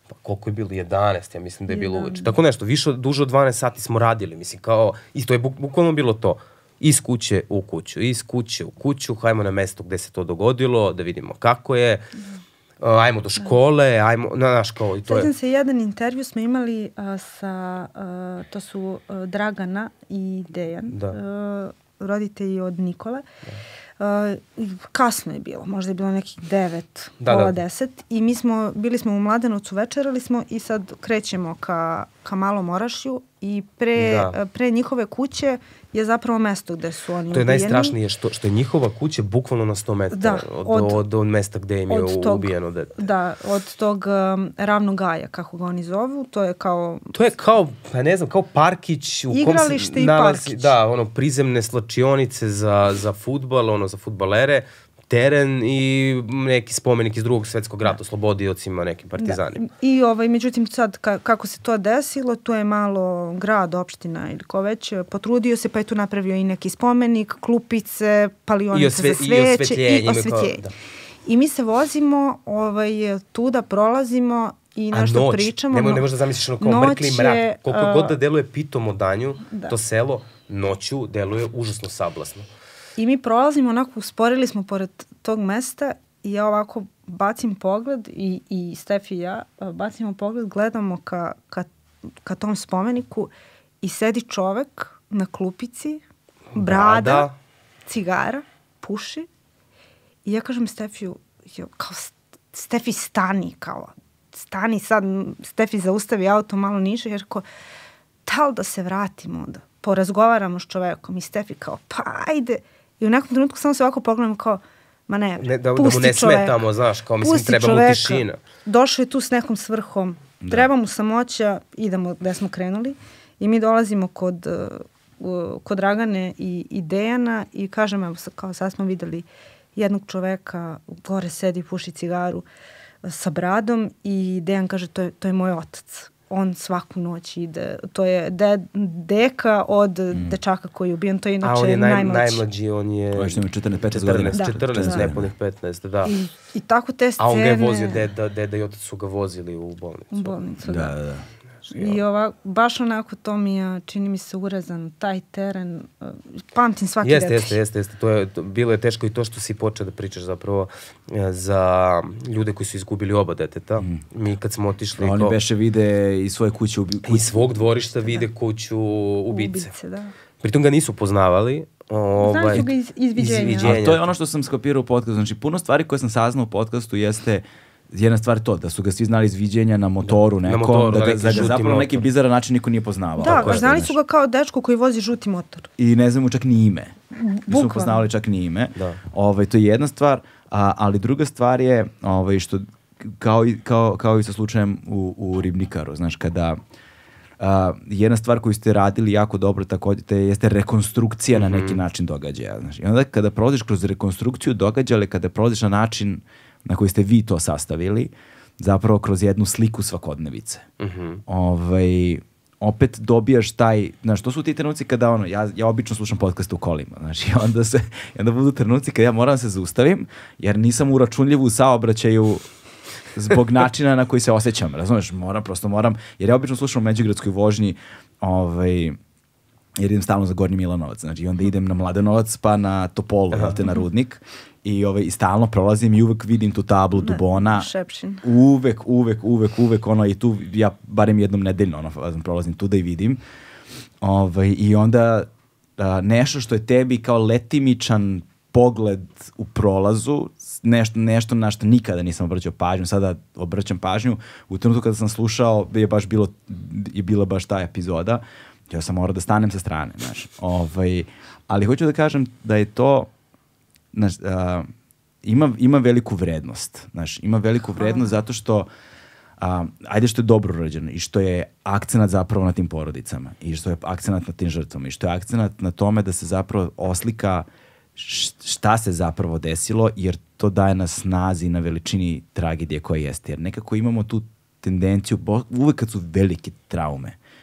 pa koliko je bilo, jedanaest, ja mislim da je bilo uveče. Tako nešto, više, duže od dvanaest sati smo radili, mislim, kao, i to je buk, bukvalno bilo to. Iz kuće u kuću, iz kuće u kuću, hajmo na mesto gde se to dogodilo, da vidimo kako je, uh, ajmo do škole, ajmo, znaš, kao, i to je. Sjećam se, jedan intervju smo imali uh, sa, uh, to su uh, Dragana i Dejan, Da. uh, roditelji od Nikole. Uh, kasno je bilo, možda je bilo nekih devet, Da, pola da. deset i mi smo, bili smo u Mladenovcu, večerali smo i sad krećemo ka, ka Malom Orašju i pre, Da. pre njihove kuće je zapravo mesto gde su oni To je ubijeni. najstrašnije, što, što je njihova kuća bukvalno na sto metara Da, od, od- od, od mesta gde im je od tog- ubijeno dete. Da, od tog um, ravnog gaja, kako ga oni zovu, to je kao... To je kao, pa ne znam, kao parkić u kom Igralište se i nalazi, parkić. da, ono, prizemne slačionice za, za fudbal, ono, za fudbalere, teren i neki spomenik iz drugog svetskog rata, oslobodiocima, nekim partizanima. Da. I ovaj, međutim sad ka, kako se to desilo, to je malo grad, opština ili ko već, potrudio se pa je tu napravio i neki spomenik, klupice, palionice I osve- za i sveće osvetljenje, i ima kao- osvetljenje. da. I mi se vozimo, ovaj, tuda prolazimo i A nešto noć, pričamo. ne, mo- no- ne možeš da zamisliš ono kao noć mrkli je, mrak. Koliko a, god da deluje pitom o danju, Da. to selo noću deluje užasno sablasno. I mi prolazimo, onako usporili smo pored tog mesta i ja ovako bacim pogled i, i Stef i ja a, bacimo pogled, gledamo ka, ka, ka tom spomeniku i sedi čovek na klupici, brada, Brada. cigara, puši i ja kažem Stefiju, jo, kao Stefi stani, kao stani sad, Stefi zaustavi auto malo niže jer kao, da li da se vratimo onda, porazgovaramo s čovekom i Stefi kao, pa ajde. I u nekom trenutku samo se ovako pogledamo kao, ma ne, Ne, da, da pusti mu ne čoveka. smetamo, znaš, kao mislim, Pusti treba mu čoveka. tišina. Došao je tu s nekom svrhom, Da. treba mu samoća, idemo gde smo krenuli i mi dolazimo kod, uh, kod Dragane i, i Dejana i kažem, evo, sa- kao sad smo videli jednog čoveka, gore sedi, puši cigaru uh, sa bradom i Dejan kaže, to je, to je moj otac. On svaku noć ide, to je de, deka od mm. dečaka koji je ubijen, to je A inače on je naj, najmlađi. najmlađi, on je... Ovo što ima četrnaest petnaest godina. četrnaest, Da. četrnaest, Da. nepunih petnaest, da. I, I tako te scene... A on ga je vozio, deda, deda i otac su ga vozili u bolnicu. U bolnicu, Da, da. da, da. I ovako, baš onako to mi je, čini mi se, urezan, taj teren, uh, pamtim svaki Jeste, detalj. jeste, jeste, jeste. To je, to, bilo je teško i to što si počeo da pričaš zapravo e, za ljude koji su izgubili oba deteta. Mm. Mi kad smo otišli... Oni kao- beše vide i svoje kuće ubi... iz svog dvorišta vide kuću ubice. Ubice, da. Pritom ga nisu poznavali. Ovaj, Znali su ga iz- iz viđenja. viđenja. Ali to je ono što sam skopirao u podcastu. Znači, puno stvari koje sam saznao u podcastu jeste jedna stvar to, da su ga svi znali iz viđenja na motoru na nekom, motoru, da, na ga, neki da ga žuti zapravo motor. neki bizaran način niko nije poznavao. Da, Tako je, znali znaš. su ga kao dečko koji vozi žuti motor. I ne znamo čak ni ime. Nisu Bukvalno. poznavali čak ni ime. Da. Ovaj, to je jedna stvar, a, ali druga stvar je ovaj, što kao i, kao, kao i sa slučajem u, u Ribnikaru, znaš, kada a, jedna stvar koju ste radili jako dobro takođe te jeste rekonstrukcija Mhm. na neki način događaja. Znaš. I onda kada prolaziš kroz rekonstrukciju događaja, ali kada prolaziš na način na koji ste vi to sastavili, zapravo kroz jednu sliku svakodnevice. Mhm. Ovaj, opet dobijaš taj, znaš, to su ti trenuci kada ono, ja, ja obično slušam podcaste u kolima, znaš, i onda se, i onda budu trenuci kada ja moram da se zaustavim, jer nisam uračunljiv u saobraćaju zbog načina na koji se osjećam, razumeš, moram, prosto moram, jer ja obično slušam u međugradskoj vožnji, ovaj, jer idem stalno za Gornji Milanovac, znači, i onda idem na Mladenovac, pa na Topolu, jel te, na Rudnik, i, ovaj, i stalno prolazim i uvek vidim tu tablu Dubona, Šepšin. uvek, uvek, uvek, uvek, ono, i tu ja barem jednom nedeljno, ono, prolazim tu da i vidim. Ovaj, i onda a, nešto što je tebi kao letimičan pogled u prolazu, s- nešto, nešto na što nikada nisam obraćao pažnju, sada obraćam pažnju, u trenutku kada sam slušao, je baš bilo, je bila baš ta epizoda, ja sam morao da stanem sa strane, znaš. Ovaj, ali hoću da kažem da je to, znaš, a, ima, ima veliku vrednost, znaš, ima veliku vrednost zato što a, ajde što je dobro urađeno i što je akcenat zapravo na tim porodicama i što je akcenat na tim žrtvama i što je akcenat na tome da se zapravo oslika š- šta se zapravo desilo, jer to daje na snazi i na veličini tragedije koja jeste. Jer nekako imamo tu tendenciju, bo- uvek kad su velike traume,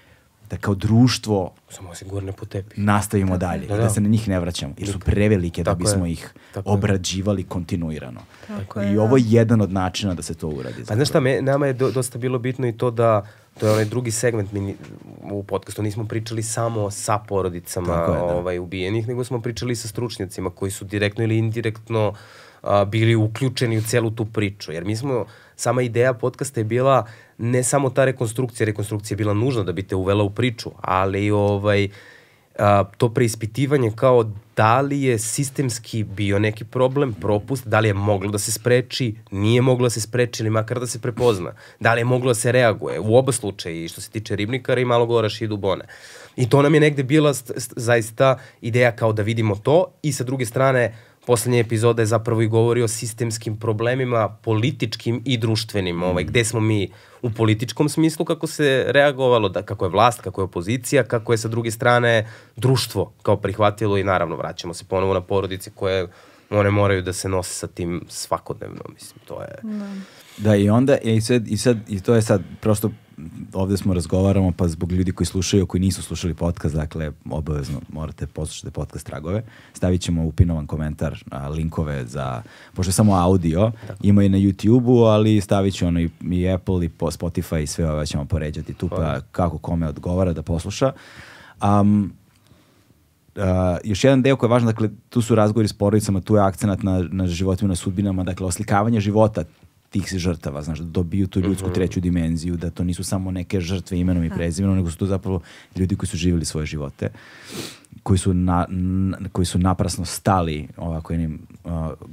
da kao društvo samo se gurne po tepih. Nastavimo Tako dalje, da, da, da. se na njih ne vraćamo, jer su prevelike da Tako bismo je. ih Tako je. obrađivali kontinuirano. Tako I je, ovo je da. jedan od načina da se to uradi. Pa znaš šta, me, nama je do, dosta bilo bitno i to da, to je onaj drugi segment mi, ni- u podcastu, nismo pričali samo sa porodicama Tako je, da. ovaj, ubijenih, nego smo pričali sa stručnjacima koji su direktno ili indirektno a, bili uključeni u celu tu priču. Jer mi smo, sama ideja podcasta je bila ne samo ta rekonstrukcija, rekonstrukcija je bila nužna da bi te uvela u priču, ali ovaj, a, to preispitivanje kao da li je sistemski bio neki problem, propust, da li je moglo da se spreči, nije moglo da se spreči ili makar da se prepozna, da li je moglo da se reaguje. U oba slučaja, i što se tiče Ribnikara i Malog i Dubone. I to nam je negde bila st st zaista ideja kao da vidimo to i sa druge strane poslednja epizoda je zapravo i govori o sistemskim problemima, političkim i društvenim, ovaj, gde smo mi u političkom smislu, kako se reagovalo, da, kako je vlast, kako je opozicija, kako je sa druge strane društvo kao prihvatilo i naravno vraćamo se ponovo na porodice koje one moraju da se nose sa tim svakodnevno, mislim, to je... Da. Da, i onda, i sad, i sad, i to je sad, prosto, ovde smo razgovaramo, pa zbog ljudi koji slušaju, koji nisu slušali podcast, dakle, obavezno morate poslušati podcast Tragove, stavit ćemo upinovan komentar, a, linkove za, pošto je samo audio, ima i na YouTube-u, ali stavit ću ono i, i Apple i po Spotify i sve ove ćemo poređati tu, pa kako kome odgovara da posluša. Um, Uh, još jedan deo koji je važan, dakle, tu su razgovori s porodicama, tu je akcenat na, na životima, na sudbinama, dakle, oslikavanje života tih žrtava, znaš, da dobiju tu ljudsku treću dimenziju, da to nisu samo neke žrtve imenom i prezimenom, nego su to zapravo ljudi koji su živjeli svoje živote, koji su, na, na, koji su naprasno stali ovako jednim uh,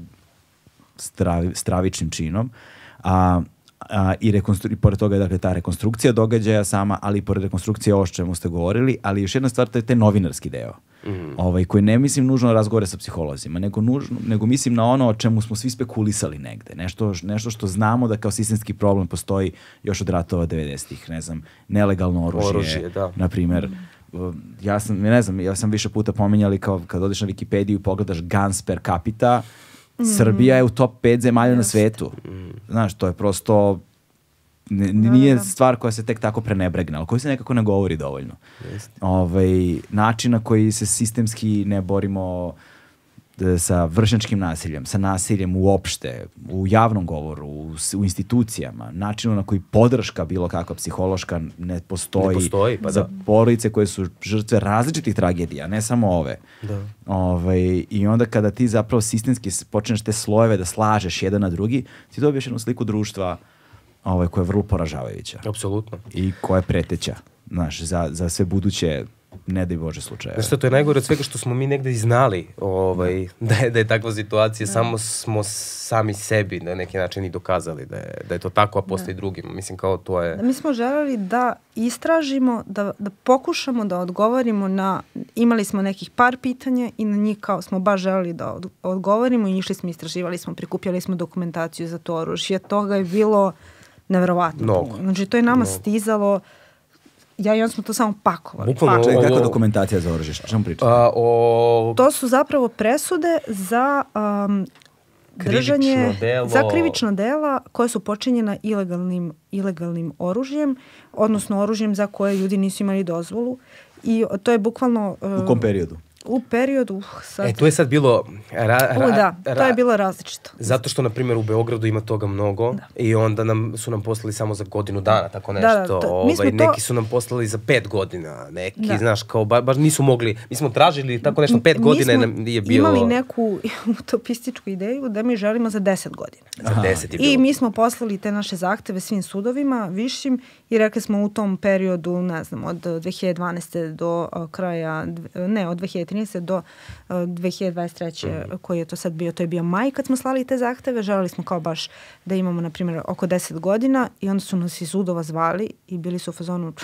stravi, stravičnim činom, a A, i, i pored toga je dakle ta rekonstrukcija događaja sama, ali i pored rekonstrukcije ovo o čemu ste govorili, ali još jedna stvar, to je taj novinarski deo, mm. ovaj, koji ne mislim nužno na razgovore sa psiholozima, nego, nužno, nego mislim na ono o čemu smo svi spekulisali negde, nešto, nešto što znamo da kao sistemski problem postoji još od ratova devedesetih, ne znam, nelegalno oružje, Oružje, da. na primjer. Ja sam, ne znam, ja sam više puta pominjali kao kad odeš na Wikipediju i pogledaš guns per capita, Mm. Srbija je u top pet zemalja Just. na svetu. Mm. Znaš, to je prosto n nije da, da. stvar koja se tek tako prenebregne, ali koja se nekako ne govori dovoljno. Ovaj, način na koji se sistemski ne borimo sa vršnjačkim nasiljem, sa nasiljem uopšte, u javnom govoru, u, u institucijama, načinu na koji podrška bilo kakva psihološka ne postoji, ne postoji pa za da. porodice koje su žrtve različitih tragedija, ne samo ove. Da. Ovaj, I onda kada ti zapravo sistemski počneš te slojeve da slažeš jedan na drugi, ti dobiješ jednu sliku društva ovaj, koja je vrlo poražavajuća. Apsolutno. I koja je preteća, znaš, za, za sve buduće ne daj Bože slučaje. Znaš što, to je najgore od svega što smo mi negde i znali ovaj, da, je, da je takva situacija, da. Samo smo sami sebi na neki način i dokazali da je, da je to tako, a posle i drugima. Mislim kao to je... Da, mi smo želeli da istražimo, da, da pokušamo da odgovorimo na, imali smo nekih par pitanja i na njih kao smo baš želeli da od, odgovorimo i išli smo, istraživali smo, prikupljali smo dokumentaciju za to oružje. Toga je bilo neverovatno. Mnogo. Znači to je nama Mnogo. stizalo. Ja i on smo to samo pakovali. Bukvalno, Čekaj, ovo- kakva dokumentacija za oružje? Što ćemo pričati? A, o, To su zapravo presude za um, držanje, Krivično delo. za krivična dela koja su počinjena ilegalnim, ilegalnim oružjem, odnosno oružjem za koje ljudi nisu imali dozvolu. I to je bukvalno... Uh, U kom periodu? U periodu, uh, sad... E, to je sad bilo... Ra, ra, U, da, to ra- je bilo različito. Zato što, na primjer, u Beogradu ima toga mnogo Da. i onda nam, su nam poslali samo za godinu dana, tako Da, nešto. da, to- mi ovaj, smo to- Neki su nam poslali za pet godina, neki, Da. znaš, kao, ba, baš nisu mogli, mi smo tražili tako nešto, pet godina Mi nam smo nije bilo... imali neku utopističku ideju da mi želimo za deset godina. Za deset je bilo. I mi smo poslali te naše zahteve svim sudovima, višim, i rekli smo u tom periodu, ne znam, od dve hiljade dvanaeste do uh, kraja, dv- ne, od dve hiljade trinaeste do uh, dve hiljade dvadeset treće Mhm. koji je to sad bio, to je bio maj kad smo slali te zahteve, želeli smo kao baš da imamo, na primjer, oko deset godina i onda su nas iz sudova zvali i bili su u fazonu,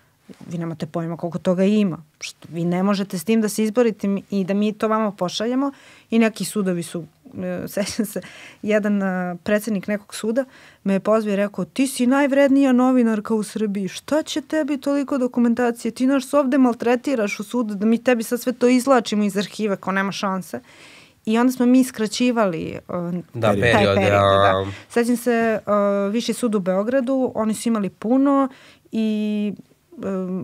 vi nemate pojma koliko toga ima. Što, vi ne možete s tim da se izborite i da mi to vama pošaljemo. I neki sudovi su, e, sećam se, jedan a, predsjednik nekog suda me je pozvao i rekao, ti si najvrednija novinarka u Srbiji, šta će tebi toliko dokumentacije, ti naš ovde maltretiraš u sudu, da mi tebi sad sve to izlačimo iz arhive, kao nema šanse. I onda smo mi skraćivali uh, Da, taj period, period. ja. Da. Sećam se, uh, Viši sud u Beogradu, oni su imali puno i um,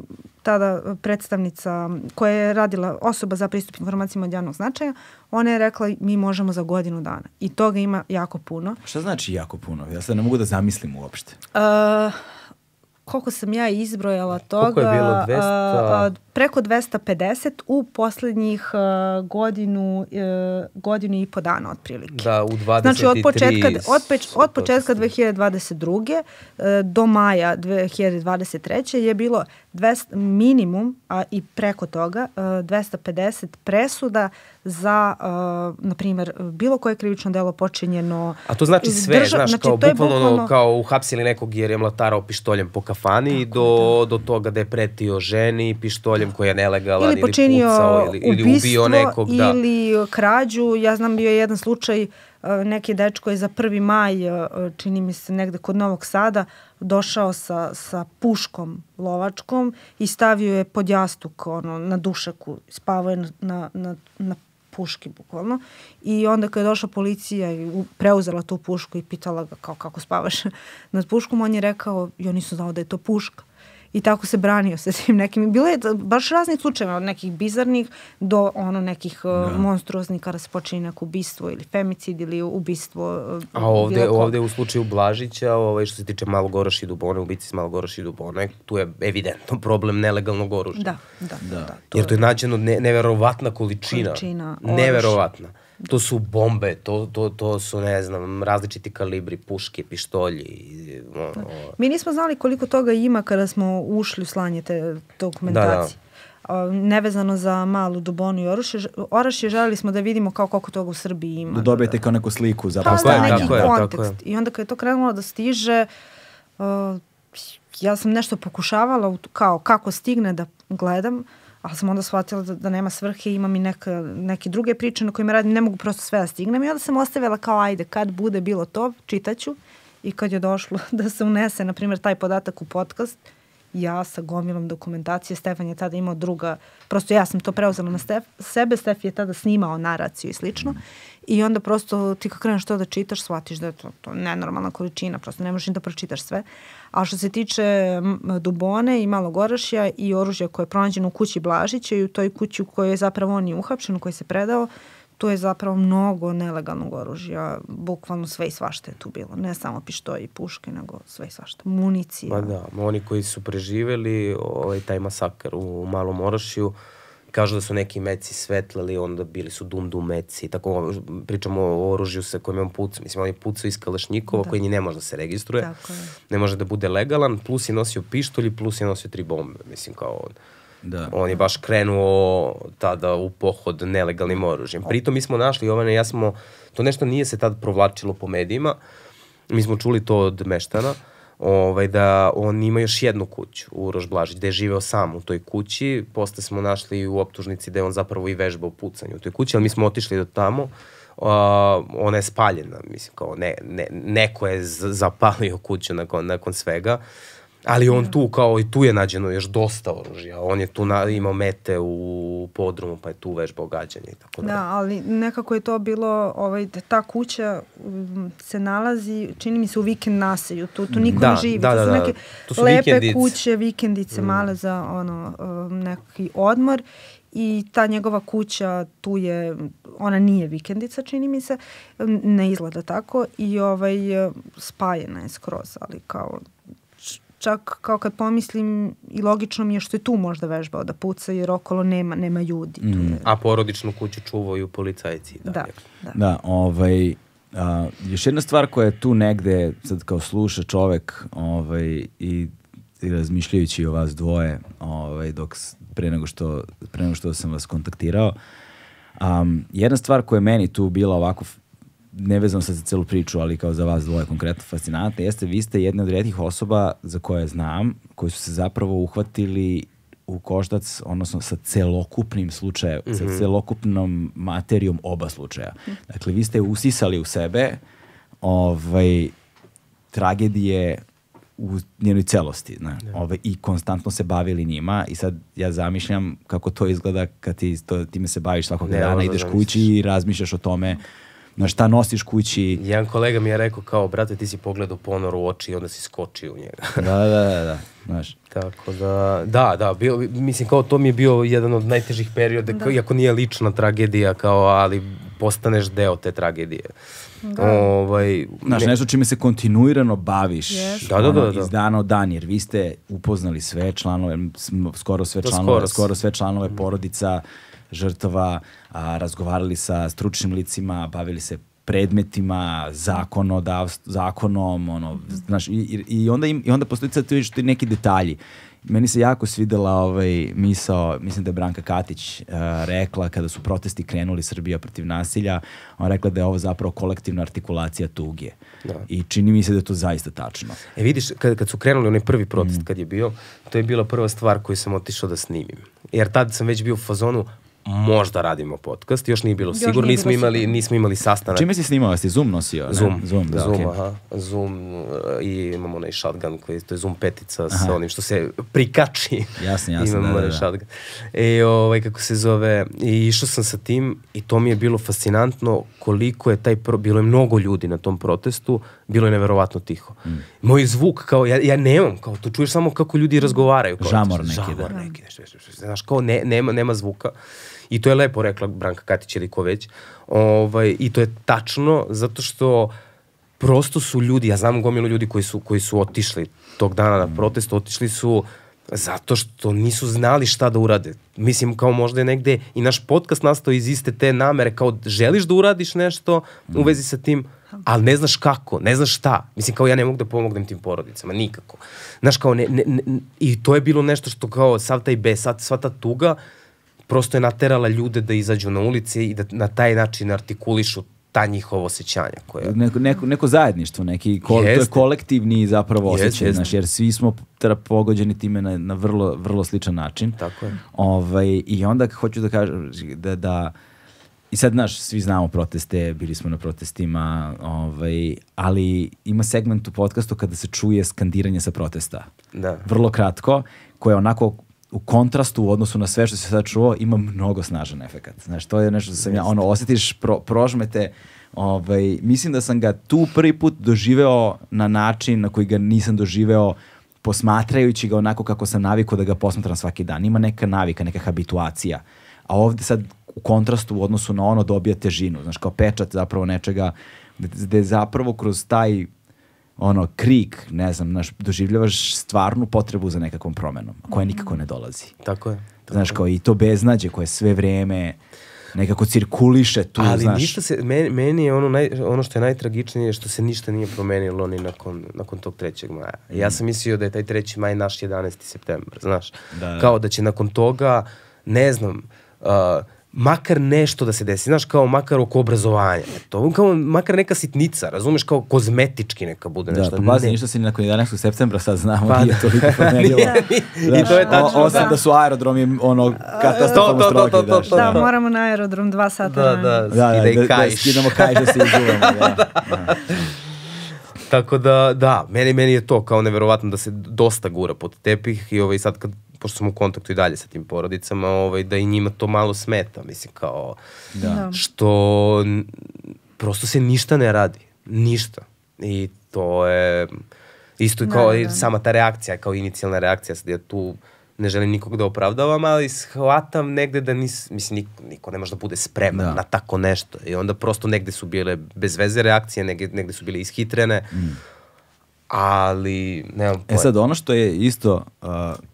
tada predstavnica koja je radila osoba za pristup informacijama od javnog značaja, ona je rekla mi možemo za godinu dana. I toga ima jako puno. Šta znači jako puno? Ja sad ne mogu da zamislim uopšte. Uh, koliko sam ja izbrojala toga? Koliko je bilo? dvesta? Uh, uh, preko dvesta pedeset u poslednjih uh, godinu, uh, godinu i po dana otprilike. Da, u dvadeset tri. Znači od početka, od, peč, od početka dve hiljade dvadeset druge. Uh, do maja dve hiljade dvadeset treće. je bilo dvesta, minimum, a i preko toga, uh, dvesta pedeset presuda za, uh, na primjer, bilo koje krivično delo počinjeno. A to znači sve, drža, znaš, znači, kao bukvalno, bukvalno kao uhapsili nekog jer je mlatarao pištoljem po kafani do, do toga da je pretio ženi pištoljem koji je nelegalan ili, ili počinio pucao ili, ili ubistvo, ubio nekog. Da. Ili krađu. Ja znam bio je jedan slučaj, uh, neki dečko je za prvi maj, uh, čini mi se negde kod Novog Sada, došao sa, sa puškom lovačkom i stavio je pod jastuk ono, na dušaku, spavao je na, na, na, na puški bukvalno. I onda kad je došla policija i preuzela tu pušku i pitala ga kao kako spavaš nad puškom, on je rekao, ja nisam znao da je to puška. I tako se branio sa svim nekim. Bilo je baš raznih slučajeva, od nekih bizarnih do ono nekih da. monstruoznih kada se počini neko ubistvo ili femicid ili ubistvo. A ovde, ovde u slučaju Blažića, ovaj, što se tiče Malogoroš i Dubone, ubici s Malogoroš i Dubone, tu je evidentno problem nelegalnog oružja. Da, da, da. da Jer to je nađeno ne, neverovatna količina. Količina neverovatna. To su bombe, to, to, to su, ne znam, različiti kalibri, puške, pištolji. O, o. Mi nismo znali koliko toga ima kada smo ušli u slanje te dokumentacije. Da, da. Nevezano za Malu Dubonu i Orašje, Orašje želeli smo da vidimo kao koliko toga u Srbiji ima. Da dobijete kao neku sliku za postavljanje. Pa, neki kontekst. I onda kad je to krenulo da stiže, uh, ja sam nešto pokušavala kao kako stigne da gledam, ali sam onda shvatila da, da nema svrhe, imam i neka, neke druge priče na kojima radim, ne mogu prosto sve da stignem i onda sam ostavila kao ajde, kad bude bilo to, čitaću i kad je došlo da se unese, na primjer, taj podatak u podcast, ja sa gomilom dokumentacije, Stefan je tada imao druga, prosto ja sam to preuzela na Stef, sebe, Stef je tada snimao naraciju i slično i onda prosto ti kad kreneš to da čitaš, shvatiš da je to, to nenormalna količina, prosto ne možeš ni da pročitaš sve. A što se tiče Dubone i Malog Orašja i oružja koje je pronađeno u kući Blažića i u toj kući u kojoj je zapravo on i uhapšen, u kojoj se predao, tu je zapravo mnogo nelegalnog oružja, bukvalno sve i svašta je tu bilo. Ne samo pištolji i puške, nego sve i svašta. Municija. Pa da, oni koji su preživeli ovaj, taj masakar u Malom Orašju, kažu da su neki meci svetlali, onda bili su dum-dum meci. Tako pričamo o oružju sa kojim on puca. Mislim, on je pucao iz Kalašnjikova da. koji ni ne može da se registruje. Tako je. Ne može da bude legalan, plus je nosio pištolj, plus je nosio tri bombe. Mislim, kao on. Da. On je baš krenuo tada u pohod nelegalnim oružjem. Pritom mi smo našli, Jovane, ja smo, to nešto nije se tad provlačilo po medijima, mi smo čuli to od meštana, ovaj, da on ima još jednu kuću, Uroš Blažić, gde je živeo sam u toj kući, posle smo našli u optužnici da je on zapravo i vežbao pucanje u toj kući, ali mi smo otišli do tamo, uh, ona je spaljena, mislim, kao ne, ne, neko je zapalio kuću nakon, nakon svega. Ali on tu, kao i tu je nađeno još dosta oružja. On je tu na, imao mete u podrumu, pa je tu vežbao gađanje i tako da. Da, ali nekako je to bilo, ovaj, ta kuća um, se nalazi, čini mi se u vikend naselju, tu, tu niko da, ne živi. Da, to da, su da. neke tu su lepe vikendice. kuće, vikendice mm. male za ono, um, neki odmor. I ta njegova kuća, tu je, ona nije vikendica, čini mi se, ne izgleda tako i ovaj, spajena je skroz, ali kao čak kao kad pomislim i logično mi je što je tu možda vežbao da puca jer okolo nema, nema ljudi. Mm. Tu je... A porodičnu kuću čuvaju policajci. Da, da. Da, da ovaj, a, još jedna stvar koja je tu negde, sad kao sluša čovek ovaj, i, i razmišljajući o vas dvoje, ovaj, dok pre nego što, pre nego što sam vas kontaktirao, um, jedna stvar koja je meni tu bila ovako nevezano sad za celu priču, ali kao za vas dvoje konkretno fascinantno, jeste vi ste jedna od retkih osoba za koje znam, koji su se zapravo uhvatili u koštac, odnosno sa celokupnim slučajem, mm-hmm. sa celokupnom materijom oba slučaja. Dakle, vi ste usisali u sebe ovaj, tragedije u njenoj celosti, ne? Yeah. Ove, i konstantno se bavili njima i sad ja zamišljam kako to izgleda kad ti to, time se baviš svakog ne, dana, ideš kući i razmišljaš o tome Znaš, šta nosiš kući. Jedan kolega mi je rekao kao, brate, ti si pogledao ponor u oči i onda si skočio u njega. Da, da, da, da, znaš. Tako da, da, da, bio, mislim kao to mi je bio jedan od najtežih perioda, da. Iako nije lična tragedija, kao, ali postaneš deo te tragedije. Da. Ovaj, znaš, ne... nešto čime se kontinuirano baviš, yes. da, da, da, da. iz dana u dan, jer vi ste upoznali sve članove, skoro sve to članove, skoro, skoro sve članove porodica, žrtava, a, razgovarali sa stručnim licima, bavili se predmetima, zakonodav, zakonom, ono, znaš, i, i, onda, im, i onda postoji sad tu neki detalji. Meni se jako svidela ovaj misao, mislim da je Branka Katić uh, rekla kada su protesti krenuli Srbija protiv nasilja, ona rekla da je ovo zapravo kolektivna artikulacija tuge. Da. I čini mi se da je to zaista tačno. E vidiš, kad, kad su krenuli onaj prvi protest mm. kad je bio, to je bila prva stvar koju sam otišao da snimim. Jer tad sam već bio u fazonu, možda radimo podcast, još nije bilo još sigurno, nije nismo, bilo imali, nismo imali sastanak. Čime si snimao? Si Zoom nosio? Zoom, Zoom, da, Zoom okay. aha. Zoom uh, i imamo onaj shotgun, koji, to je Zoom petica aha. sa onim što se prikači. Jasno, jasno. Imamo da, onaj da, shotgun. I ovaj, kako se zove, i išao sam sa tim i to mi je bilo fascinantno koliko je taj, pro, bilo je mnogo ljudi na tom protestu, bilo je neverovatno tiho. Mm. Moj zvuk, kao, ja, ja nemam, kao, to čuješ samo kako ljudi razgovaraju. Kao, žamor neki, žamor da. neki, nešto, nešto, nešto, znaš, kao, ne, nema, nema zvuka. I to je lepo rekla Branka Katić ili ko već. Ovaj, I to je tačno zato što prosto su ljudi, ja znam gomilu ljudi koji su, koji su otišli tog dana na protest, otišli su zato što nisu znali šta da urade. Mislim, kao možda je negde i naš podcast nastao iz iste te namere, kao želiš da uradiš nešto u vezi sa tim, ali ne znaš kako, ne znaš šta. Mislim, kao ja ne mogu da pomognem tim porodicama, nikako. Znaš, kao ne, ne, ne, i to je bilo nešto što kao sav taj bes, sva ta tuga, prosto je naterala ljude da izađu na ulici i da na taj način artikulišu ta njihova osjećanja. Koje... Neko, neko, neko zajedništvo, neki kol, to je kolektivni zapravo osjećaj, znaš, jer svi smo pogođeni time na, na vrlo, vrlo sličan način. Tako je. Ovaj, I onda hoću da kažem da, da i sad, znaš, svi znamo proteste, bili smo na protestima, ovaj, ali ima segment u podcastu kada se čuje skandiranje sa protesta. Da. Vrlo kratko, koje je onako u kontrastu u odnosu na sve što se sad čuo, ima mnogo snažan efekat. Znaš, to je nešto što sam ja, ono, osjetiš, pro, prožmete, ovaj, mislim da sam ga tu prvi put doživeo na način na koji ga nisam doživeo posmatrajući ga onako kako sam navikao da ga posmatram svaki dan. Ima neka navika, neka habituacija. A ovde sad u kontrastu u odnosu na ono dobija težinu. Znaš, kao pečat zapravo nečega gde zapravo kroz taj ono, krik, ne znam, znaš, doživljavaš stvarnu potrebu za nekakvom promenom, koja nikako ne dolazi. Tako je. Tako znaš, kao i to beznađe koje sve vreme nekako cirkuliše tu, ali znaš. Ali ništa se, meni, meni je ono, naj, ono što je najtragičnije što se ništa nije promenilo ni nakon, nakon tog trećeg maja. Mm. Ja sam mislio da je taj treći maj naš jedanaesti septembar, znaš. Da. Kao da će nakon toga, ne znam, uh, makar nešto da se desi, znaš, kao makar oko obrazovanja, to kao makar neka sitnica, razumeš, kao kozmetički neka bude nešto. Da, pa bazi, ništa se ni nakon jedanaestog septembra sad znamo, pa, nije toliko promenilo. I to je tačno. Osim da. da su aerodromi, ono, katastrofalno strogi. To, to, to, da, da, moramo na aerodrom dva sata. Da, da, da, da, da, da, da skidamo kajš da se izuvamo. Da, da. Tako da, da, meni, meni je to kao neverovatno da se dosta gura pod tepih i ovaj, sad kad pošto sam u kontaktu i dalje sa tim porodicama, ovaj, da i njima to malo smeta, mislim, kao, da. Što prosto se ništa ne radi, ništa. I to je isto da, kao da, da. sama ta reakcija, kao inicijalna reakcija, sad ja tu ne želim nikog da opravdavam, ali shvatam negde da nis, mislim, niko, niko ne može da bude spreman da. na tako nešto. I onda prosto negde su bile bez veze reakcije, negde, negde su bile ishitrene, mm. ali nemam pojma. E sad, ono što je isto uh,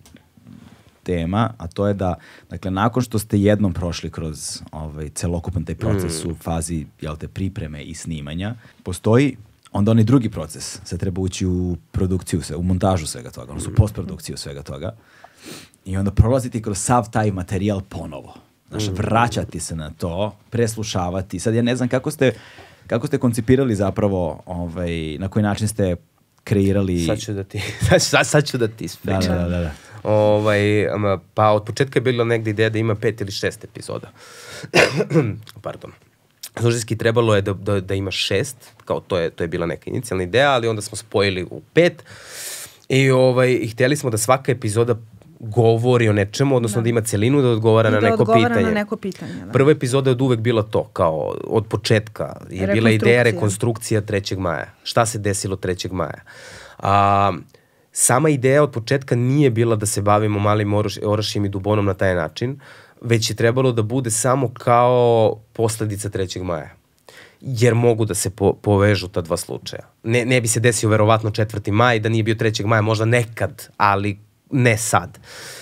tema, a to je da, dakle, nakon što ste jednom prošli kroz ovaj, celokupan taj proces mm. u fazi, jel te, pripreme i snimanja, postoji onda onaj drugi proces. Sad treba ući u produkciju, u montažu svega toga, odnosno u postprodukciju svega toga. I onda prolaziti kroz sav taj materijal ponovo. Znaš, vraćati se na to, preslušavati. Sad ja ne znam kako ste, kako ste koncipirali zapravo, ovaj, na koji način ste kreirali... Sad ću da ti, sad, sad ću da ti ispričam. Da, da, da, da. Ovaj, pa od početka je bila negde ideja da ima pet ili šest epizoda. Pardon. Suštinski trebalo je da, da, da ima šest, kao to je, to je bila neka inicijalna ideja, ali onda smo spojili u pet i, ovaj, i htjeli smo da svaka epizoda govori o nečemu, odnosno da, da ima celinu da odgovara na da neko pitanje. I da odgovara na neko pitanje. Da. Prva epizoda je od uvek bila to, kao od početka je bila ideja rekonstrukcija trećeg maja. Šta se desilo trećeg maja? A, sama ideja od početka nije bila da se bavimo Malim Orašjem i Dubonom na taj način, već je trebalo da bude samo kao posledica trećeg maja. Jer mogu da se po, povežu ta dva slučaja. Ne, ne bi se desio verovatno četvrti maj, da nije bio trećeg maja, možda nekad, ali ne sad.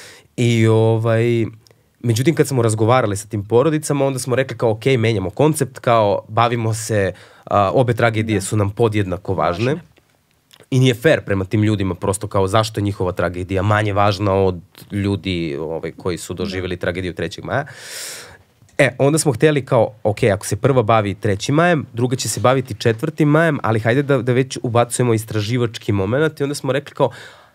I ovaj, međutim kad smo razgovarali sa tim porodicama, onda smo rekli kao ok, menjamo koncept, kao bavimo se, a, obe tragedije da. su nam podjednako važne. Važne. I nije fair prema tim ljudima, prosto kao zašto je njihova tragedija manje važna od ljudi ovaj, koji su doživjeli da. tragediju trećeg maja. E, onda smo hteli kao, ok, ako se prva bavi trećim majem, druga će se baviti četvrtim majem, ali hajde da, da već ubacujemo istraživački moment i onda smo rekli kao,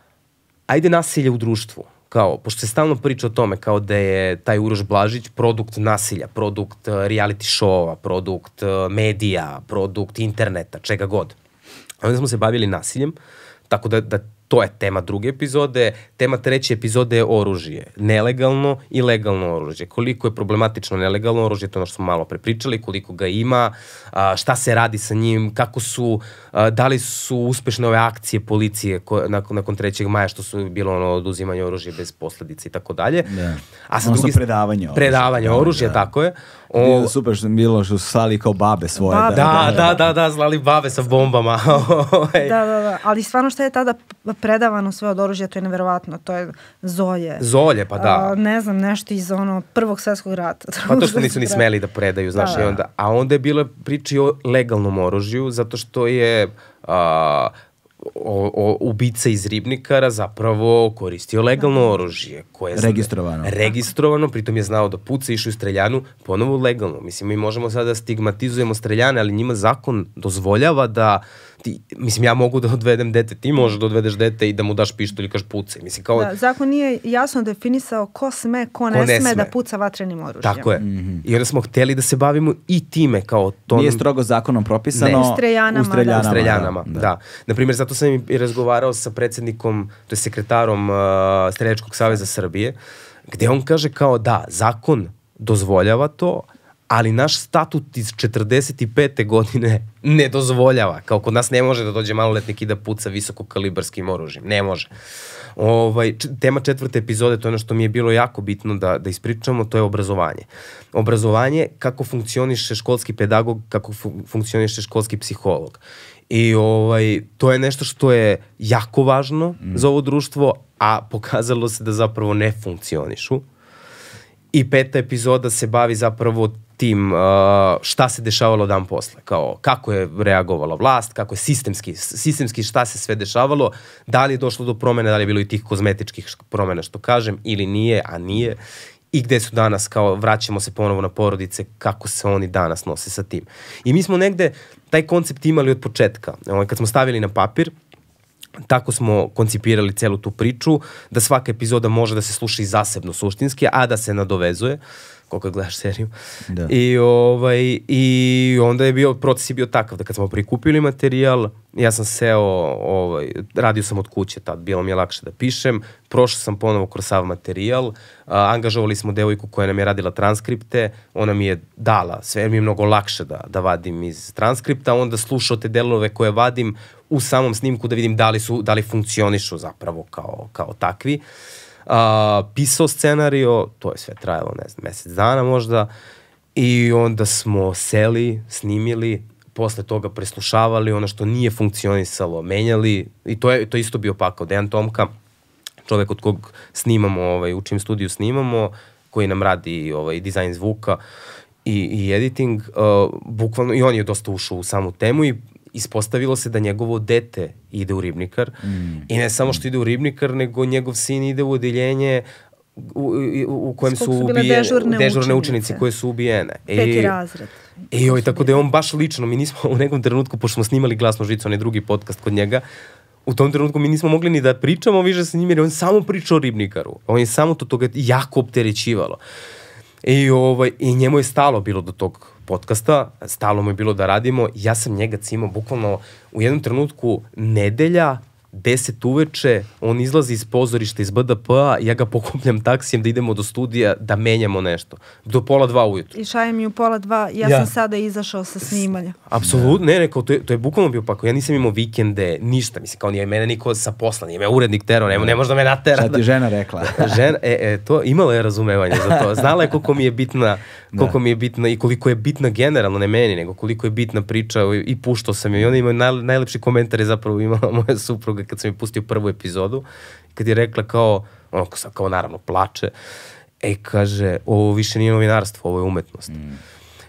ajde nasilje u društvu. Kao, pošto se stalno priča o tome kao da je taj Uroš Blažić produkt nasilja, produkt reality showa, produkt medija, produkt interneta, čega god. Onda smo se bavili nasiljem, tako da, da to je tema druge epizode. Tema treće epizode je oružje. Nelegalno i legalno oružje. Koliko je problematično nelegalno oružje, to ono što smo malo prepričali, koliko ga ima, a, šta se radi sa njim, kako su, a, da li su uspešne ove akcije policije koje, nakon, nakon trećeg maja, što su bilo ono oduzimanje oružja bez posledica i tako dalje. A sa drugi predavanje oružja. Predavanje oružja, da. tako je. O, bilo super što je bilo što su slali kao babe svoje. Babe, da, da, da, da, da, slali babe sa bombama. da, da, da, ali stvarno što je tada predavano sve od oružja, to je neverovatno, to je zolje. Zolje, pa da. A, ne znam, nešto iz ono prvog svetskog rata. Pa to što nisu ni smeli da predaju, znaš, da, i onda, a onda je bila priča o legalnom oružju, zato što je a, o, o, ubica iz Ribnikara zapravo koristio legalno oružje. Koje je registrovano. Registrovano, pritom je znao da puca, išao u streljanu, ponovo legalno. Mislim, mi možemo sada da stigmatizujemo streljane, ali njima zakon dozvoljava da ti, mislim, ja mogu da odvedem dete, ti možeš da odvedeš dete i da mu daš pištolj i kaš pucaj. Mislim, kao... Da, zakon nije jasno definisao ko sme, ko ne, ko ne sme, sme da puca vatrenim oružjem. Tako je. Mm-hmm. I onda smo hteli da se bavimo i time kao to. Nije strogo zakonom propisano. Ne. U streljanama. U streljanama, da. U streljanama, da. da. Naprimjer, zato sam i razgovarao sa predsjednikom, to je sekretarom uh, Streljačkog saveza Srbije, gde on kaže kao da, zakon dozvoljava to, ali naš statut iz četrdeset pete godine ne dozvoljava. Kao kod nas ne može da dođe maloletnik i da puca visokokalibarskim oružjem. Ne može. Ovaj, tema četvrte epizode, to je ono što mi je bilo jako bitno da, da ispričamo, to je obrazovanje. Obrazovanje, kako funkcioniše školski pedagog, kako fu funkcioniše školski psiholog. I ovaj, to je nešto što je jako važno mm. za ovo društvo, a pokazalo se da zapravo ne funkcionišu. I peta epizoda se bavi zapravo tim uh, šta se dešavalo dan posle, kao kako je reagovala vlast, kako je sistemski, sistemski šta se sve dešavalo, da li je došlo do promene, da li je bilo i tih kozmetičkih promena što kažem, ili nije, a nije, i gde su danas, kao vraćamo se ponovo na porodice, kako se oni danas nose sa tim. I mi smo negde taj koncept imali od početka, kad smo stavili na papir, tako smo koncipirali celu tu priču, da svaka epizoda može da se sluša i zasebno suštinski, a da se nadovezuje, koliko gledaš seriju. Da. I, ovaj, I onda je bio, proces je bio takav da kad smo prikupili materijal, ja sam seo, ovaj, radio sam od kuće tad, bilo mi je lakše da pišem, prošao sam ponovo kroz sav materijal, a, angažovali smo devojku koja nam je radila transkripte, ona mi je dala, sve mi je mnogo lakše da, da vadim iz transkripta, onda slušao te delove koje vadim u samom snimku da vidim da li, su, da li funkcionišu zapravo kao, kao takvi. Uh, pisao scenario, to je sve trajalo, ne znam, mesec dana možda, i onda smo seli, snimili, posle toga preslušavali ono što nije funkcionisalo, menjali, i to je to isto bio pakao. Dejan Tomka, čovek od kog snimamo, ovaj, u čim studiju snimamo, koji nam radi ovaj, dizajn zvuka i, i editing, uh, bukvalno, i on je dosta ušao u samu temu i ispostavilo se da njegovo dete ide u Ribnikar mm. i ne samo što ide u Ribnikar, nego njegov sin ide u odeljenje u, u, u kojem su, su ubijene, dežurne, dežurne učenice koje su ubijene. Peti razred. I oj, tako da je on baš lično, mi nismo u nekom trenutku, pošto smo snimali Glasnu žicu, onaj drugi podcast kod njega, u tom trenutku mi nismo mogli ni da pričamo više sa njim, jer on samo pričao o Ribnikaru. On je samo to toga jako opterećivalo. I, ovaj, I njemu je stalo bilo do tog podcasta, stalo mu je bilo da radimo. Ja sam njega cimao bukvalno u jednom trenutku nedelja, deset uveče, on izlazi iz pozorišta iz B D P-a, ja ga pokupljam taksijem da idemo do studija da menjamo nešto. Do pola dva ujutru. I šaje mi u pola dva, ja, ja. sam sada izašao sa snimanja. Apsolutno, ne, ne, kao, to, je, to je bukvalno bio pa, ja nisam imao vikende, ništa, mislim, kao nije mene niko sa posla, nije me urednik terao, ne, ne može da me natera. Šta ti žena rekla? žena, e, e, to, imala je razumevanje za to, znala je koliko mi je bitna, koliko mi je bitna i koliko je bitna generalno, ne meni, nego koliko je bitna priča i puštao sam je i ona ima naj, najlepši komentar je zapravo imala moja supruga kad sam je pustio prvu epizodu, kad je rekla kao, ono, kao naravno plače, e, kaže, ovo više nije novinarstvo, ovo je umetnost. Mm.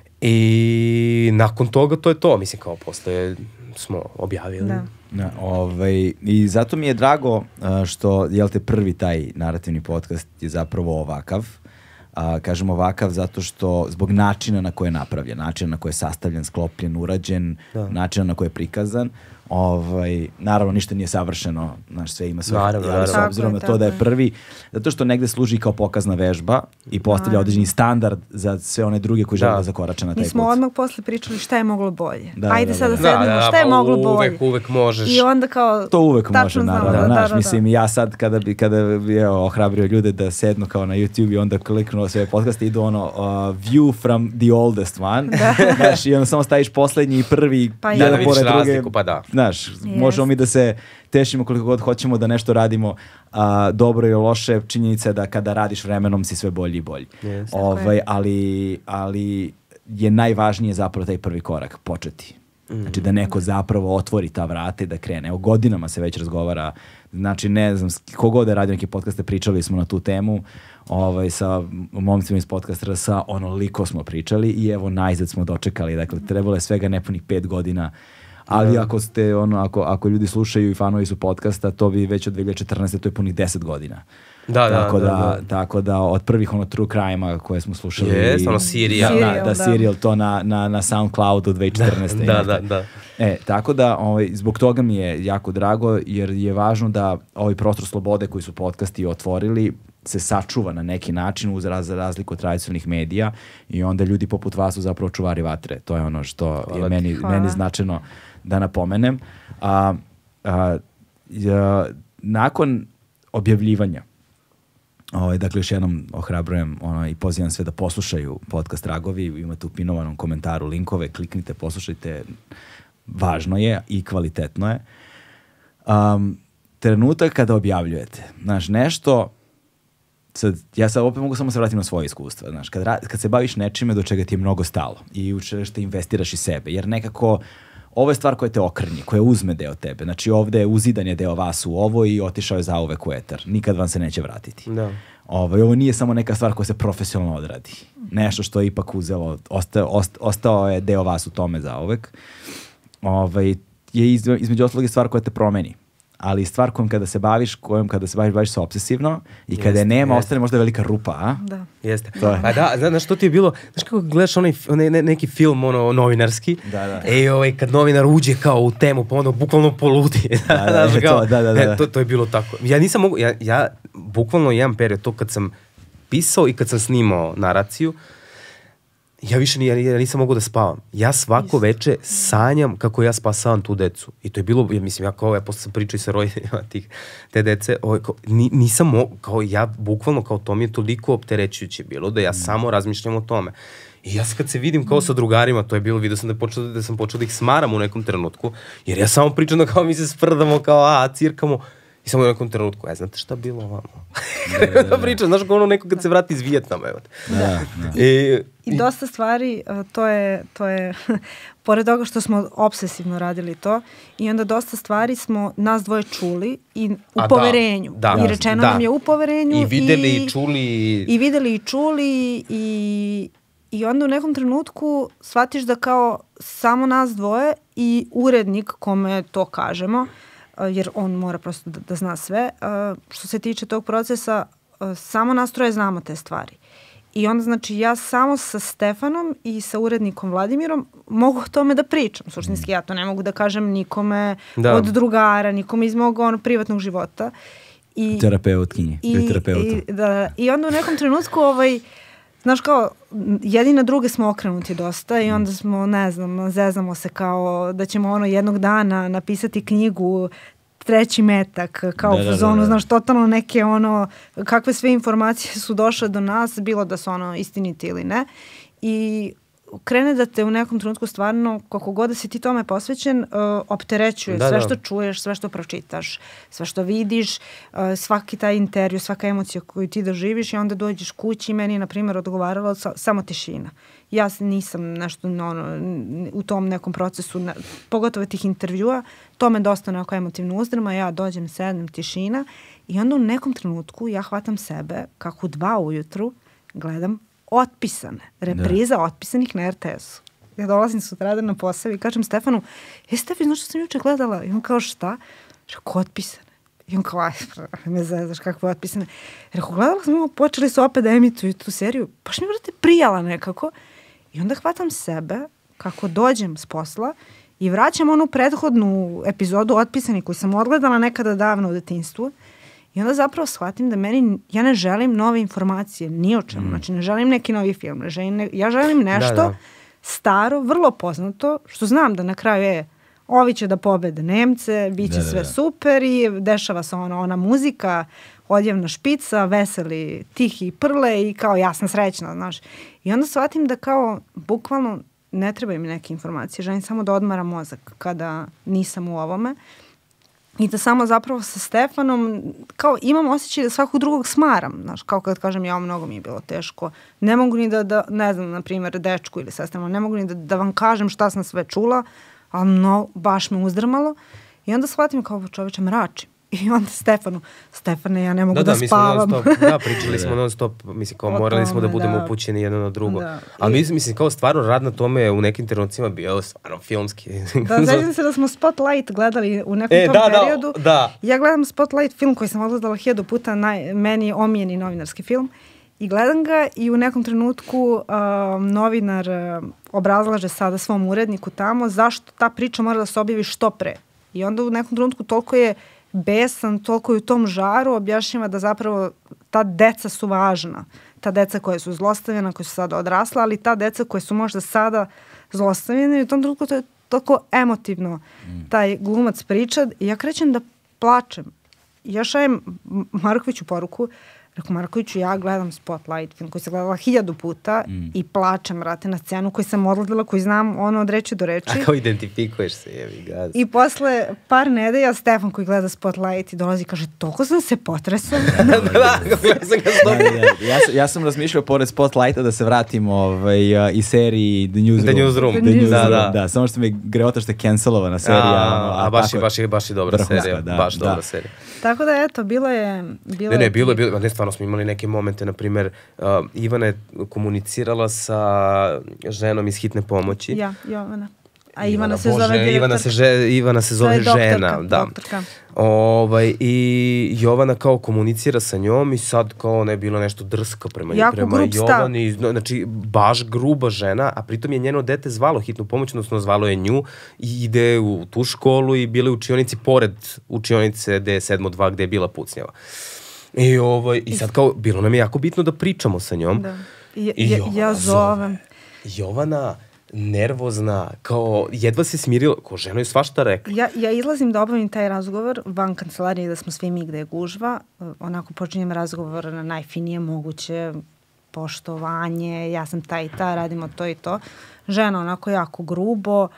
I nakon toga to je to, mislim, kao posle smo objavili. Da. Da, ovaj, i zato mi je drago što, jel te, prvi taj narativni podcast je zapravo ovakav. A, kažem ovakav zato što zbog načina na koje je napravljen, načina na koje je sastavljen, sklopljen, urađen, da. načina na koje je prikazan. Ovaj, naravno, ništa nije savršeno, znaš, sve ima sve, naravno, naravno. s obzirom na to da je prvi, zato što negde služi kao pokazna vežba i postavlja određeni standard za sve one druge koji žele da zakorače na taj put. Mi smo put. odmah posle pričali šta je moglo bolje. Da, Ajde da, sada da, da sednemo, da, da, šta je pa moglo uvek, bolje. Uvek, uvek možeš. I onda kao... To uvek može, naravno. Da, znaš, da, da, mislim, da. ja sad kada bi, kada bi evo, ohrabrio ljude da sednu kao na YouTube i onda kliknu sve podcaste, idu ono uh, view from the oldest one. Da. Znaš, i onda samo staviš poslednji i prvi, pa jedan da, da pored druge. Razliku, pa da. Znaš, yes. možemo mi da se tešimo koliko god hoćemo da nešto radimo a, dobro ili loše, činjenica je da kada radiš vremenom si sve bolji i bolji. Yes. Ovaj, ali, ali je najvažnije zapravo taj prvi korak, početi. Mm. Znači da neko zapravo otvori ta vrata i da krene. Evo godinama se već razgovara, znači ne znam, kogod je radio neke podcaste, pričali smo na tu temu, ovaj, sa momcima iz Podcast R S, onoliko smo pričali i evo najzad smo dočekali, dakle trebalo je svega nepunih pet godina. Ali da. ako ste ono ako ako ljudi slušaju i fanovi su podcasta, to bi već od dve hiljade četrnaeste to je punih deset godina. Da, tako da, da, da, da tako da od prvih ono True Crime-a koje smo slušali. Yes, ono Serial. Da, Serial, da, da. Serial to na na na SoundCloudu dve hiljade četrnaeste. Da, da, da. E, tako da ovaj zbog toga mi je jako drago jer je važno da ovaj prostor slobode koji su podcasti otvorili se sačuva na neki način uz raz, razliku od tradicionalnih medija i onda ljudi poput vas su zapravo čuvari vatre. To je ono što Hvala je meni, meni značajno da napomenem. A, a, ja, nakon objavljivanja, ovaj, dakle još jednom ohrabrujem ono, i pozivam sve da poslušaju podcast Tragovi, imate u pinovanom komentaru linkove, kliknite, poslušajte, važno je i kvalitetno je. Um, trenutak kada objavljujete, znaš, nešto, sad, ja sad opet mogu samo se vratiti na svoje iskustva, znaš, kad, ra, kad se baviš nečime do čega ti je mnogo stalo i u što investiraš i sebe, jer nekako ovo je stvar koja te okrnji, koja uzme deo tebe. Znači ovde je uzidan je deo vas u ovo i otišao je zauvek u etar. Nikad vam se neće vratiti. Da. Ovo, ovo nije samo neka stvar koja se profesionalno odradi. Nešto što je ipak uzelo, ostao, ost, ostao je deo vas u tome zauvek. Ovaj, je iz, između ostalog je stvar koja te promeni. Ali stvar kojom kada se baviš, kojom kada se baviš, baviš se obsesivno i kada jeste, je nema, jeste. Ostane možda velika rupa, a? Da. Jeste. Pa da, znaš što ti je bilo, znaš kako gledaš onaj, onaj ne, neki film ono novinarski, da, da. E, ovaj, kad novinar uđe kao u temu, pa ono bukvalno poludi. Da, da, da, kao, da, da, da. E, to, to je bilo tako. Ja nisam mogu, ja, ja bukvalno jedan period, to kad sam pisao i kad sam snimao naraciju, ja više ja, ja nisam mogu da spavam. Ja svako veče sanjam kako ja spasavam tu decu. I to je bilo, ja mislim, ja kao, ja posle sam pričao i sa roditeljima tih, te dece, ovaj, kao, ni, nisam mogu, kao ja, bukvalno, kao to mi je toliko opterećujuće bilo, da ja mm. samo razmišljam o tome. I ja kad se vidim kao sa drugarima, to je bilo, vidio sam da, počeo, da sam počeo da ih smaram u nekom trenutku, jer ja samo pričam da kao mi se sprdamo, kao a, cirkamo, i samo u nekom trenutku, e, znate šta bilo ovamo? Da, da, da. Pričam, znaš, kao ono neko kad se vrati iz Vijetnama, evo. Da, da. I, I dosta stvari, to je, to je pored toga što smo obsesivno radili to, i onda dosta stvari smo nas dvoje čuli i u A poverenju. Da, da, I rečeno da. nam je u poverenju. I videli i, i čuli. I videli i čuli i, i onda u nekom trenutku shvatiš da kao samo nas dvoje i urednik kome to kažemo, jer on mora prosto da, da zna sve. Uh, što se tiče tog procesa, uh, samo nas troje znamo te stvari. I onda, znači, ja samo sa Stefanom i sa urednikom Vladimirom mogu o tome da pričam. Suštinski, ja to ne mogu da kažem nikome da. od drugara, nikome iz mog ono, privatnog života. I, Terapeutkinje, i, terapeutu. I, da, I onda u nekom trenutku, ovaj, znaš kao, jedni na druge smo okrenuti dosta i onda smo, ne znam, zezamo se kao da ćemo ono jednog dana napisati knjigu treći metak, kao Da, da, u zonu, da, da. znaš, totalno neke ono, kakve sve informacije su došle do nas, bilo da su ono istinite ili ne. I krene da te u nekom trenutku stvarno, kako god da si ti tome posvećen, uh, opterećuje Da, sve da. što čuješ, sve što pročitaš, sve što vidiš, uh, svaki taj intervju, svaka emocija koju ti doživiš i onda dođeš kući i meni je, na primjer, odgovaralo sa, samo tišina. Ja nisam nešto ono, u tom nekom procesu, na, pogotovo tih intervjua, to me dosta onako emotivno uzdrma, ja dođem, sednem, tišina i onda u nekom trenutku ja hvatam sebe kako u dva ujutru gledam otpisane, repriza da. otpisanih na er te esu. Ja dolazim sutradan na posao i kažem Stefanu, e Stefi, znaš što sam juče gledala? I on kao šta? Rekao, otpisane. I on kao, aj, me zezaš kakve otpisane. Rekao, gledala sam ovo, počeli su opet da emituju tu seriju, baš mi vrate prijala nekako. I onda hvatam sebe kako dođem s posla i vraćam onu prethodnu epizodu otpisani koju sam odgledala nekada davno u detinjstvu. I onda zapravo shvatim da meni, ja ne želim nove informacije, ni o čemu. Mm. Znači, ne želim neki novi film. Ne želim ne, ja želim nešto da, da. staro, vrlo poznato, što znam da na kraju je, ovi će da pobede Nemce, bit će da, sve da, da. super i dešava se ona, ona muzika, odjevna špica, veseli, tihi prle i kao ja sam srećna, znaš. I onda shvatim da kao, bukvalno, ne trebaju mi neke informacije. Želim samo da odmaram mozak kada nisam u ovome. I da samo zapravo sa Stefanom, kao imam osjećaj da svakog drugog smaram, znaš, kao kad kažem ja, mnogo mi je bilo teško. Ne mogu ni da, da ne znam, na primjer, dečku ili sestrama, ne mogu ni da, da vam kažem šta sam sve čula, ali no, baš me uzdrmalo. I onda shvatim kao čoveče mračim. I onda Stefanu, Stefane, ja ne mogu da, da, da spavam. Da, da, pričali smo non stop, mislim, kao morali smo da budemo da. upućeni jedno na drugo. Da. Ali mislim, mislim, kao stvarno rad na tome u nekim trenucima bio stvarno filmski. Da, zađem se da smo Spotlight gledali u nekom e, tom da, periodu. Da, da. Ja gledam Spotlight, film koji sam odgledala hiljadu puta, naj, meni omiljeni novinarski film. I gledam ga i u nekom trenutku uh, novinar uh, obrazlaže sada svom uredniku tamo zašto ta priča mora da se objavi što pre. I onda u nekom trenutku toliko je besan, toliko je u tom žaru, objašnjava da zapravo ta deca su važna. Ta deca koja su zlostavljena, koja su sada odrasla, ali ta deca koja su možda sada zlostavljena i u tom trenutku to je toliko emotivno. Mm. Taj glumac priča i ja krećem da plačem. I ja šajem Markoviću poruku, rekao Markoviću, ja gledam Spotlight, film koji sam gledala hiljadu puta mm. i plačem, vrate, na scenu koju sam odgledala, koju znam ono od reči do reči. A kao identifikuješ se, jevi gaz. I posle par nedelja Stefan koji gleda Spotlight i dolazi i kaže, toliko sam se potresao. da, da, da, sam ga da, da. Ja, ja sam razmišljao pored Spotlighta da se vratim ovaj, uh, i seriji The Newsroom. The Newsroom. The Newsroom. Da, da. da, samo što mi greota što je cancelovana serija. A, a, a baš, je, baš, je, baš je dobra vrhunska, serija. Da, baš da. dobra serija. Tako da, eto, bilo je... Bilo ne, ne, je, bilo je, bilo, ne, stvarno smo imali neke momente, na primjer, uh, Ivana je komunicirala sa ženom iz hitne pomoći. Ja, Jovana. A Ivana, Ivana se Bože, zove direktorka. Ivana se, že, Ivana se zove doktorka, žena. Da. Doktorka. Ovaj, i Jovana kao komunicira sa njom i sad kao ona je bila nešto drska prema, jako prema grub Jovani. Znači, baš gruba žena, a pritom je njeno dete zvalo hitnu pomoć, odnosno zvalo je nju i ide u tu školu i bile u učionici pored učionice D sedam dva gde je bila pucnjava. I, ovaj, I sad kao, bilo nam je jako bitno da pričamo sa njom. Da. I, I ja, ja zovem. Jovana nervozna, kao jedva se smirila, kao žena je svašta rekla. Ja, ja izlazim da obavim taj razgovor van kancelarije da smo svi mi gde je gužva. Onako počinjem razgovor na najfinije moguće, poštovanje, ja sam ta i ta, radimo to i to. Žena onako jako grubo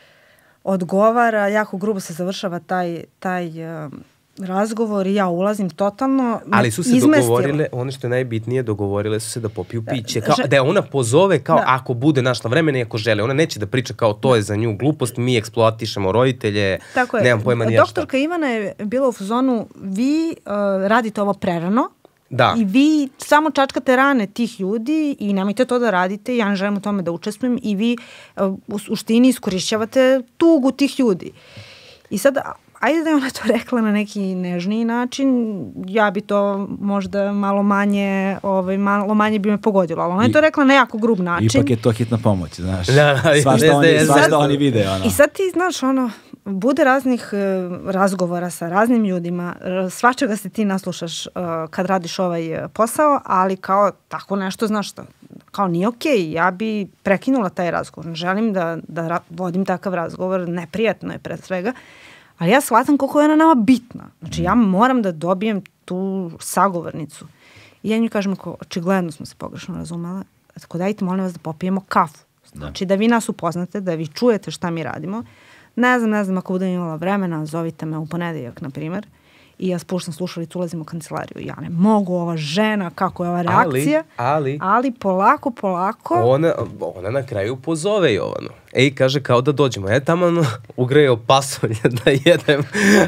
odgovara, jako grubo se završava taj, taj um, razgovor i ja ulazim totalno. Ali su se izmestila. dogovorile, ono što je najbitnije, dogovorile su se da popiju piće. Kao, da je ona pozove kao da. Ako bude našla vremena i ako žele. Ona neće da priča kao to je za nju glupost, mi eksploatišemo roditelje, tako je. Nemam pojma nija šta. Doktorka Ivana je bila u fazonu, vi uh, radite ovo prerano, da. I vi samo čačkate rane tih ljudi i nemojte to da radite, ja ne želim u tome da učestvujem i vi uh, u suštini iskorišćavate tugu tih ljudi. I sad, ajde da je ona to rekla na neki nežniji način, ja bi to možda malo manje, ovaj, malo manje bi me pogodilo, ali ona je to rekla na jako grub način. Ipak je to hitna pomoć, znaš. Da, da, svašta oni, sad, svašta oni vide. Ono. I sad ti, znaš, ono, bude raznih uh, razgovora sa raznim ljudima, svačega se ti naslušaš uh, kad radiš ovaj posao, ali kao tako nešto, znaš što, kao nije okej, okay, ja bi prekinula taj razgovor, ne želim da, da ra- vodim takav razgovor, neprijatno je pre svega, Ali ja shvatam koliko je ona nama bitna. Znači ja moram da dobijem tu sagovornicu. I ja nju kažem, ako očigledno smo se pogrešno razumele, tako dajte molim vas da popijemo kafu. Znači da, da vi nas upoznate, da vi čujete šta mi radimo. Ne znam, ne znam, ako budem imala vremena, zovite me u ponedeljak, na primer. I ja spuštam slušalicu, ulazim u kancelariju. Ja ne mogu, ova žena, kako je ova reakcija. Ali, ali, ali polako, polako. Ona, ona na kraju pozove Jovanu. Ej, kaže kao da dođemo. Ja tamo ono, ugrejao pasulje da jedem.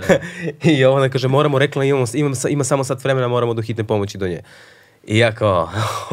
I Jovana kaže, moramo, rekla, imamo, imam, ima samo sat vremena, moramo do hitne pomoći do nje. I ja kao,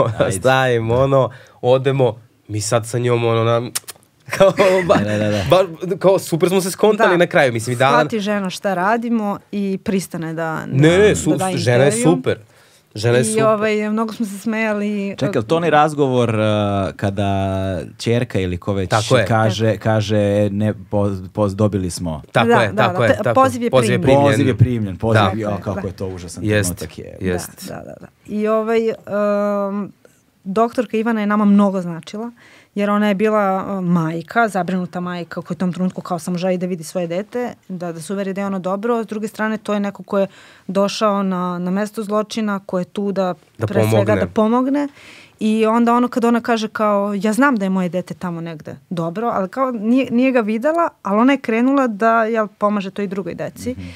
stavim, ono, odemo, mi sad sa njom, ono, na... Kao, ba, da, da, da. Ba, kao super smo se skontali da. Na kraju, mislim. Shvati Dan... žena šta radimo i pristane da, da Ne, ne, su, da žena je super. Žena je I super. Ovaj, mnogo smo se smejali. Čekaj, to onaj razgovor uh, kada ćerka ili ko već kaže, kaže ne, poz, poz, dobili smo. Tako da, je, da, tako da, je. Poziv, poziv je primljen. Poziv je primljen. Poziv da. je, o, kako da. Je to užasan trenutak je. Jest. Da, da, da. I ovaj, um, doktorka Ivana je nama mnogo značila. Jer ona je bila uh, majka, zabrinuta majka koja u tom trenutku kao samo želi da vidi svoje dete, da, da se uveri da je ono dobro. S druge strane, to je neko ko je došao na, na mesto zločina, ko je tu da, da pre pomogne. svega da pomogne. I onda ono kad ona kaže kao, ja znam da je moje dete tamo negde dobro, ali kao nije, nije ga videla, ali ona je krenula da jel, pomaže toj drugoj deci. Mm-hmm.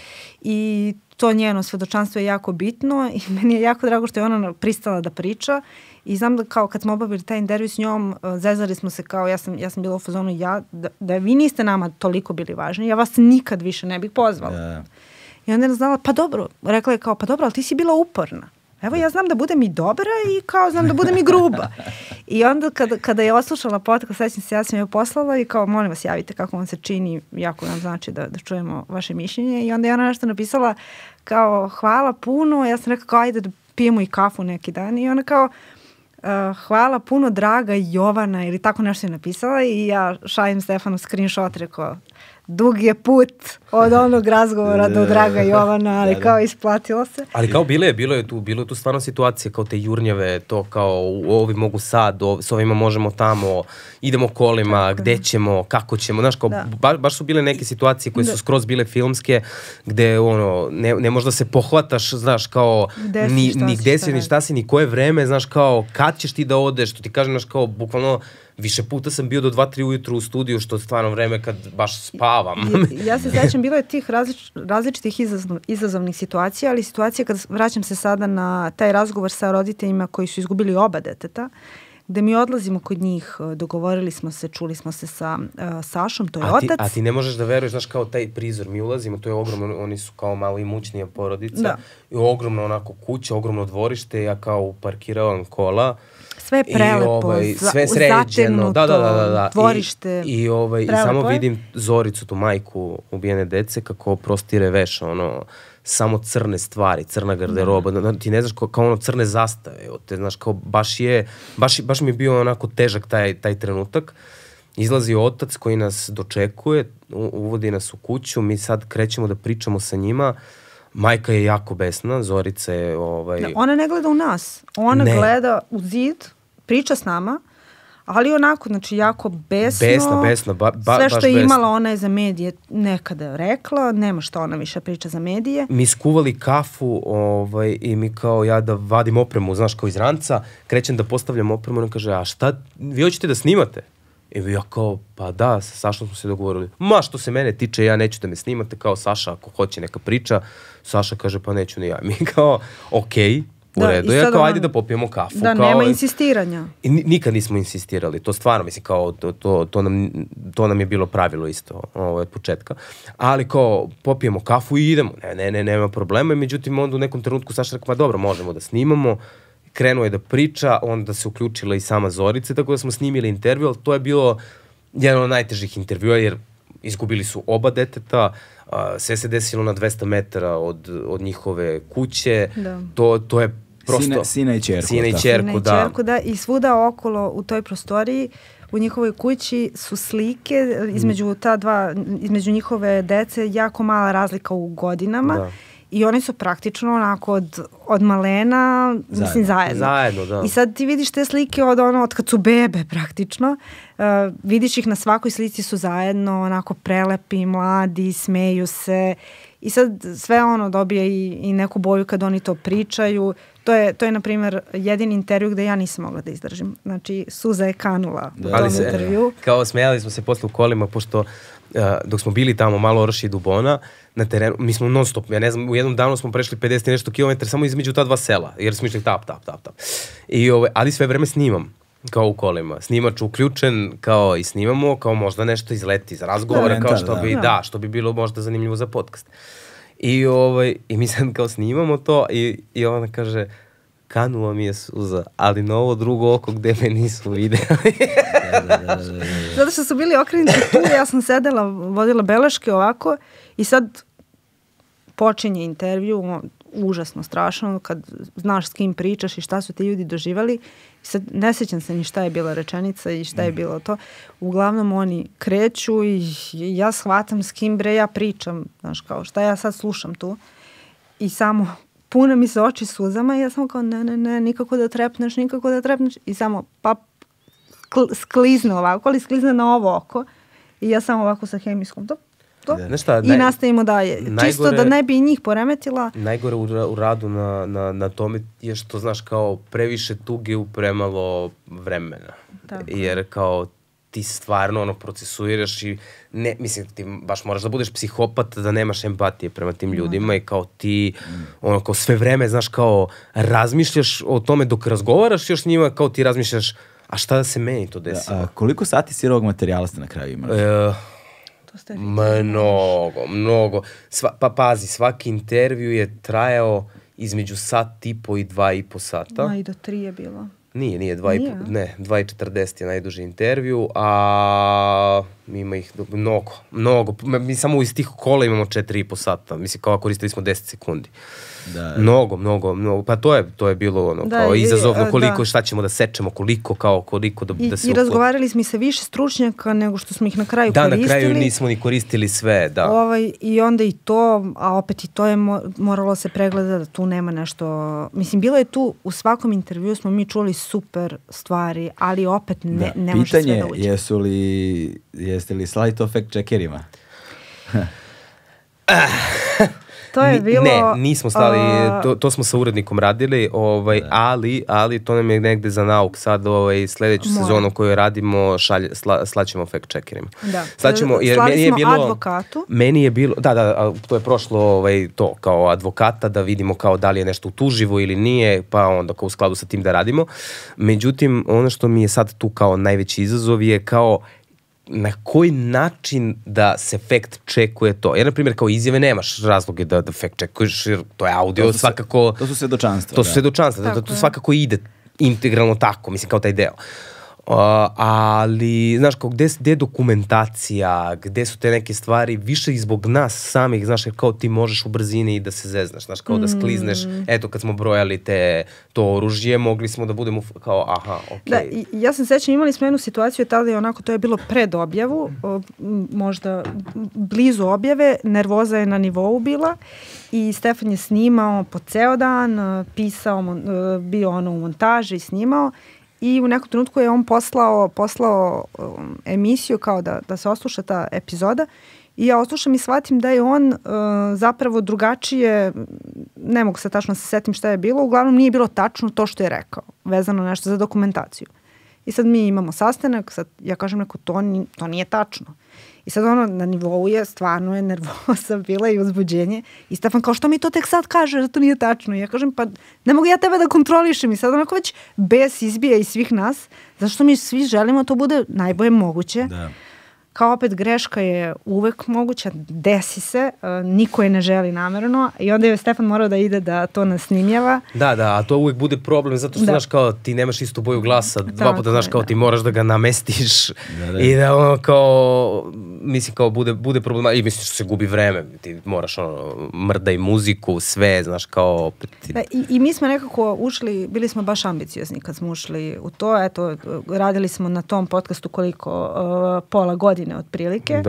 I to njeno svedočanstvo je jako bitno i meni je jako drago što je ona pristala da priča. I znam da kao kad smo obavili taj intervju s njom, zezali smo se kao, ja sam, ja sam bila u fazonu, ja, da, da vi niste nama toliko bili važni, ja vas nikad više ne bih pozvala. Yeah. I onda je znala, pa dobro, rekla je kao, pa dobro, ali ti si bila uporna. Evo ja znam da budem i dobra i kao znam da budem i gruba. I onda kada, kada je oslušala podcast, sećam se, ja sam joj poslala i kao, molim vas javite kako vam se čini, jako nam znači da, da čujemo vaše mišljenje. I onda je ona nešto napisala kao, hvala puno, ja sam rekla kao, ajde da pijemo i kafu neki dan. I ona kao, Uh, hvala puno draga Jovana ili tako nešto je napisala i ja šaljem Stefanu screenshot, rekao dug je put od onog razgovora do draga Jovana, ali kao isplatilo se. Ali kao bilo je, bilo je tu, bilo je tu stvarno situacije kao te jurnjave, to kao ovi mogu sad, ovi, s ovima možemo tamo, idemo kolima, tako, gde ćemo, kako ćemo, znaš kao ba, baš su bile neke situacije koje da. Su skroz bile filmske, gde ono, ne, ne možda se pohvataš, znaš kao, gde ni, si, ni gde si, ni šta si, ni koje vreme, znaš kao, kad ćeš ti da odeš, što ti kažem, znaš kao, bukvalno, više puta sam bio do dva tri ujutru u studiju, što je stvarno vreme kad baš spavam. I, ja se sećam, bilo je tih različ, različitih izazov, izazovnih situacija, ali situacija kad vraćam se sada na taj razgovor sa roditeljima koji su izgubili oba deteta, gde mi odlazimo kod njih, dogovorili smo se, čuli smo se sa uh, Sašom, to je a ti, otac. A ti ne možeš da veruješ, znaš, kao taj prizor, mi ulazimo, to je ogromno, oni su kao malo imućnija porodica, da. I ogromno onako kuća, ogromno dvorište, ja kao parkiravam kola, sve je prelepo, ovaj, sve sređeno, da, da, da, da, da. dvorište. I, i, ovaj, i samo vidim Zoricu, tu majku ubijene dece, kako prostire veša, ono, samo crne stvari, crna garderoba, da. Ti ne znaš kao, kao ono crne zastave, te znaš kao baš je, baš, baš mi je bio onako težak taj, taj trenutak. Izlazi otac koji nas dočekuje, uvodi nas u kuću, mi sad krećemo da pričamo sa njima. Majka je jako besna, Zorica je... Ovaj... Da, ona ne gleda u nas, ona ne. gleda u zid, priča s nama, ali onako, znači, jako besno. Besna, besna, ba, ba, sve što baš je besna. imala ona je za medije nekada rekla, nema što ona više priča za medije. Mi skuvali kafu ovaj, i mi kao ja da vadim opremu, znaš, kao iz ranca, krećem da postavljam opremu, ona kaže, a šta, vi hoćete da snimate? I ja kao, pa da, sa Sašom smo se dogovorili. Ma, što se mene tiče, ja neću da me snimate, kao Saša, ako hoće neka priča. Saša kaže, pa neću ni ja. Mi kao, okej, u da, redu. Ja kao, ajde da popijemo kafu. Da, kao, nema insistiranja. I nikad nismo insistirali, to stvarno, mislim, kao, to, to, to, nam, to nam je bilo pravilo isto, ovo, od početka. Ali kao, popijemo kafu i idemo. Ne, ne, ne, nema problema. Međutim, onda u nekom trenutku Saša rekao, ma dobro, možemo da snimamo. Krenuo je da priča, onda se uključila i sama Zorica, tako da smo snimili intervju, ali to je bilo jedan od najtežih intervjua, jer izgubili su oba deteta, a, sve se desilo na dvesta metara od, od njihove kuće, da. to, to je prosto... Sina, sina i čerku. Sina i čerku, sina da. I čerku, da. I svuda okolo u toj prostoriji, u njihovoj kući su slike između ta dva, između njihove dece, jako mala razlika u godinama. Da. i oni su praktično onako od, od malena, zajedno. mislim zajedno. Zajedno, da. I sad ti vidiš te slike od ono, od kad su bebe praktično, uh, vidiš ih na svakoj slici su zajedno, onako prelepi, mladi, smeju se i sad sve ono dobije i, i neku boju kad oni to pričaju. To je, to je na primjer, jedini intervju gde ja nisam mogla da izdržim. Znači, suza je kanula u tom se, intervju. Kao smijali smo se posle u kolima, pošto uh, dok smo bili tamo malo Orši i Dubona, na terenu, mi smo non stop, ja ne znam, u jednom danu smo prešli pedeset i nešto kilometara samo između ta dva sela, jer smo išli tap, tap, tap, tap. I, ove, ali sve vreme snimam, kao u kolima. Snimač uključen, kao i snimamo, kao možda nešto izleti iz razgovora, da, kao što da, bi, da. da, što bi bilo možda zanimljivo za podcast. I, ovaj, i mi sad kao snimamo to i, i ona kaže, kanula mi je suza, ali na ovo drugo oko gde me nisu videli. da, da, da, da, da. Zato što su bili okrenuti tu, ja sam sedela, vodila beleške ovako i sad počinje intervju, užasno strašno, kad znaš s kim pričaš i šta su ti ljudi doživali. I sad ne sjećam se ni šta je bila rečenica i šta je bilo to. Uglavnom oni kreću i ja shvatam s kim bre ja pričam, znaš kao šta ja sad slušam tu. I samo pune mi se oči suzama i ja samo kao ne, ne, ne, nikako da trepneš, nikako da trepneš i samo pap sklizne ovako, ali sklizne na ovo oko i ja samo ovako sa hemijskom to, to Da. Šta, i naj, nastavimo dalje. Najgore, čisto da ne bi njih poremetila. Najgore u, u radu na, na, na tome je što, znaš, kao previše tuge u premalo vremena. Tako. Jer kao ti stvarno ono procesuiraš i ne, mislim, ti baš moraš da budeš psihopat da nemaš empatije prema tim ljudima i kao ti, ono, kao sve vreme, znaš, kao razmišljaš o tome dok razgovaraš još s njima, kao ti razmišljaš, a šta da se meni to desilo? A, koliko sati sirovog materijala ste na kraju imali? E, To ste mnogo, mnogo. Sva, pa pazi, svaki intervju je trajao između sat i po i dva i po sata. Ma i do tri je bilo. Nije, nije, dva Nije, i po, ne, dva i četrdeset je najduži intervju, a ima ih mnogo, mnogo. Mi samo iz tih kola imamo četiri i po sata. Mislim, kao koristili smo deset sekundi. Da. Mnogo, mnogo, mnogo. Pa to je, to je bilo ono, Da, kao i- izazovno, a, koliko, da. šta ćemo da sečemo, koliko, kao, koliko da, I, da se... i upo- razgovarali smo i sa više stručnjaka nego što smo ih na kraju Da, koristili. na kraju nismo ni koristili sve, da. Ovaj, I onda i to, a opet i to je mo moralo se pregleda da tu nema nešto... Mislim, bilo je tu, u svakom intervju smo mi čuli super stvari, ali opet ne, Da. ne može sve Pitanje, da uđe. jesu li, jeste li slali to fact checkerima? To je Ni- bilo... Ne, nismo stali, a, to, to smo sa urednikom radili, ovaj, ali, ali to nam je negde za nauk. Sad ovaj, sledeću Mora. sezonu koju radimo šalje, sla, slaćemo fact checkerima. Da. Slaćemo, jer Slali meni je smo bilo, advokatu. Meni je bilo, da, da, a to je prošlo ovaj, to kao advokata da vidimo kao da li je nešto utuživo ili nije, pa onda kao u skladu sa tim da radimo. Međutim, ono što mi je sad tu kao najveći izazov je kao na koji način da se fact checkuje to. Jer, na primjer, kao izjave nemaš razloge da, da fact checkuješ, jer to je audio, To su se- svakako... To su svedočanstva. To su da. svedočanstva, da, da Tako to je. svakako ide integralno tako, mislim, kao taj deo. Uh, ali, znaš, kao gde, gde je dokumentacija, gde su te neke stvari, više i zbog nas samih, znaš, jer kao ti možeš u brzini i da se zeznaš, znaš, kao da sklizneš, Mm. eto, kad smo brojali te, to oružje, mogli smo da budemo f- kao, aha, okej. Da, i ja sam sećam, imali smo jednu situaciju, tada je onako, to je bilo pred objavu, o, m, možda blizu objave, nervoza je na nivou bila i Stefan je snimao po ceo dan, e, pisao, mon- e, bio ono u montaži i snimao i u nekom trenutku je on poslao, poslao um, emisiju kao da, da se osluša ta epizoda i ja oslušam i shvatim da je on uh, zapravo drugačije, ne mogu se tačno se setim šta je bilo, uglavnom nije bilo tačno to što je rekao, vezano nešto za dokumentaciju. I sad mi imamo sastanak, sad ja kažem neko, to, ni, to nije tačno. I sad ono, na nivou je, stvarno je nervoza bila i uzbuđenje. I Stefan kao, što mi to tek sad kaže, da to nije tačno. I ja kažem, pa ne mogu ja tebe da kontrolišem. I sad onako već bes izbija iz svih nas, zašto mi svi želimo da to bude najbolje moguće. Da. Kao opet greška je uvek moguća, desi se, uh, niko je ne želi namerno i onda je Stefan morao da ide da to nasnimljava. Da, da, a to uvek bude problem zato što, Da. znaš, kao ti nemaš istu boju glasa, dva Tako puta, znaš, je, kao da. ti moraš da ga namestiš Da, da. i da ono kao, mislim, kao bude, bude problem, i misliš što se gubi vreme, ti moraš ono, mrdaj muziku, sve, znaš, kao opet... ti- Da, i, I mi smo nekako ušli, bili smo baš ambiciozni kad smo ušli u to, eto, radili smo na tom podcastu koliko, uh, pola godine otprilike. Da.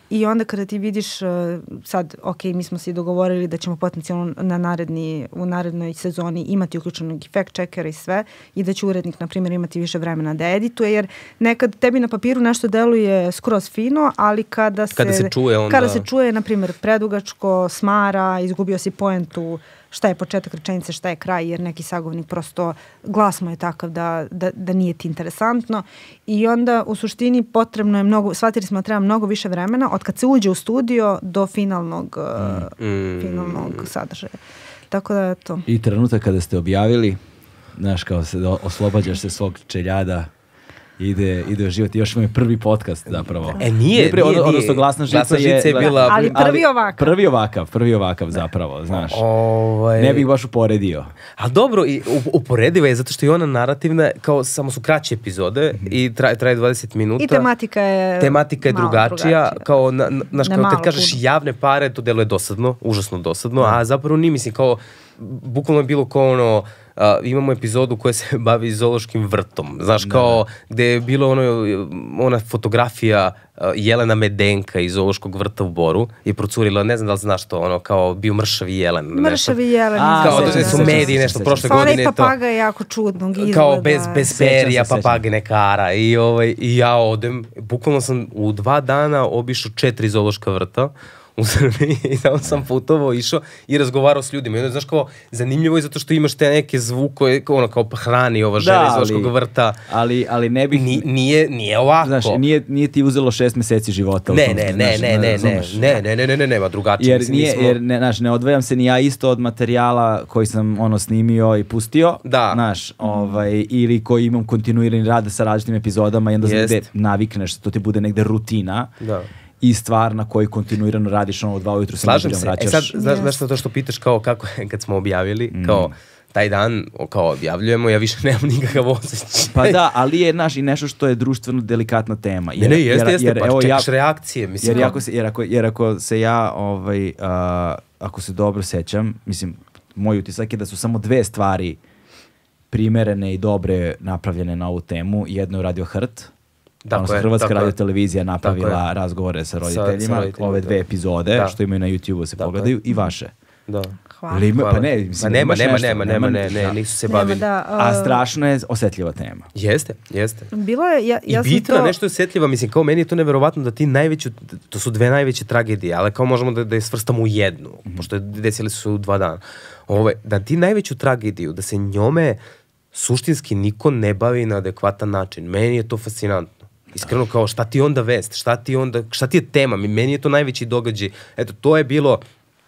I onda kada ti vidiš uh, sad, ok, mi smo se dogovorili da ćemo potencijalno na naredni, u narednoj sezoni imati uključenog i fact checkera i sve i da će urednik, na primjer, imati više vremena da edituje, jer nekad tebi na papiru nešto deluje skroz fino, ali kada se, kada se čuje, onda... kada se čuje, na primjer, predugačko, smara, izgubio si poentu, šta je početak rečenice, šta je kraj, jer neki sagovornik prosto glas mu je takav da, da, da nije ti interesantno. I onda u suštini potrebno je mnogo, shvatili smo da treba mnogo više vremena od kad se uđe u studio do finalnog, mm. uh, finalnog sadržaja. Tako da je to. I trenutak kada ste objavili, znaš, kao se oslobađaš se svog čeljada, ide, ide u život. Još imamo prvi podcast zapravo. E nije, nije, pre, nije. Odnosno Glasna žica, Glasna žica je, je bila... Ali prvi ovakav. Prvi ovakav, prvi ovakav zapravo, znaš. Ovaj... Ne bih baš uporedio. A dobro, i uporediva je zato što je ona narativna, kao samo su kraće epizode mm-hmm. i traje, traje dvadeset minuta. I tematika je Tematika je drugačija. drugačija. Kao, na, naš, kao kad kažeš puno. javne pare, to deluje dosadno, užasno dosadno, mm. a zapravo nije, mislim, kao, bukvalno je bilo kao ono, Uh, imamo epizodu koja se bavi zoološkim vrtom. Znaš, kao, da. Gde je bilo ono, ona fotografija uh, Jelena Medenka iz zoološkog vrta u Boru i procurila, ne znam da li znaš to, ono, kao bio mršavi jelen. Mršavi nešto. Jelen. A, kao da, da su mediji nešto prošle pa godine. Pa onaj papaga je jako čudnog izgleda. Kao bez, bez perija, papage nekara. I, ovaj, I ja odem, bukvalno sam u dva dana obišao četiri zoološka vrta u Srbiji i tamo sam putovao, išao i razgovarao s ljudima. I onda, znaš, kao, zanimljivo je zato što imaš te neke zvuke, ono, kao hrani ova žena da, iz zoološkog vrta. Ali, ali ne bih... Ni, nije, nije ovako. Znaš, nije, nije ti uzelo šest meseci života. Ne, ne, ne, ne, ne, ne, ne, ne, ne, ne, ne, nema drugačije. Jer, mislim, nije, nismo... jer ne, znaš, ne odvajam se ni ja isto od materijala koji sam, ono, snimio i pustio. Da. Znaš, ovaj, ili koji imam kontinuirani rad sa različitim epizodama i onda negde navikneš, to ti bude negde rutina. Da. I stvar na kojoj kontinuirano radiš ono u dva ujutru se nedeljom vraćaš. E sad, znaš, znaš to što pitaš kao kako je kad smo objavili, mm. kao taj dan kao objavljujemo, ja više nemam nikakav osjećaj. Pa da, ali je naš i nešto što je društveno delikatna tema. Jer, ne, ne, jeste, jeste, jer, pa evo, čekaš ja, reakcije. Mislim, jer, ako se, jer, ako, jer ako se ja, ovaj, uh, ako se dobro sećam, mislim, moj utisak je da su samo dve stvari primerene i dobre napravljene na ovu temu. Jedno je radio Hrt, Dakle, Hrvatska radio televizija napravila razgovore sa roditeljima, sa, sa roditeljima ove dve epizode, da. Što imaju na YouTube-u se dakle. Pogledaju, i vaše. Da. Hvala. Ima, pa ne, mislim, pa nema, nema, nešto, nema, nema, ne, ne, nisu se bavili. Da, uh, a strašno je osetljiva tema. Jeste, jeste. Bilo je, ja, ja I bitno, to... nešto je osetljiva, mislim, kao meni je to neverovatno da ti najveću, to su dve najveće tragedije, ali kao možemo da, da je svrstamo u jednu, mm-hmm. pošto desili su se u dva dana. Ove, da ti najveću tragediju, da se njome suštinski niko ne bavi na adekvatan način. Meni je to fascinantno. Iskreno, kao šta ti onda vest, šta ti onda, šta ti je tema, meni je to najveći događaj. Eto, to je bilo,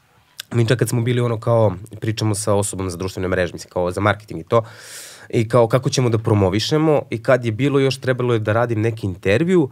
mi čak kad smo bili ono kao, pričamo sa osobom za društvene mreže, mislim, kao za marketing i to, i kao kako ćemo da promovišemo, i kad je bilo još trebalo je da radim neki intervju,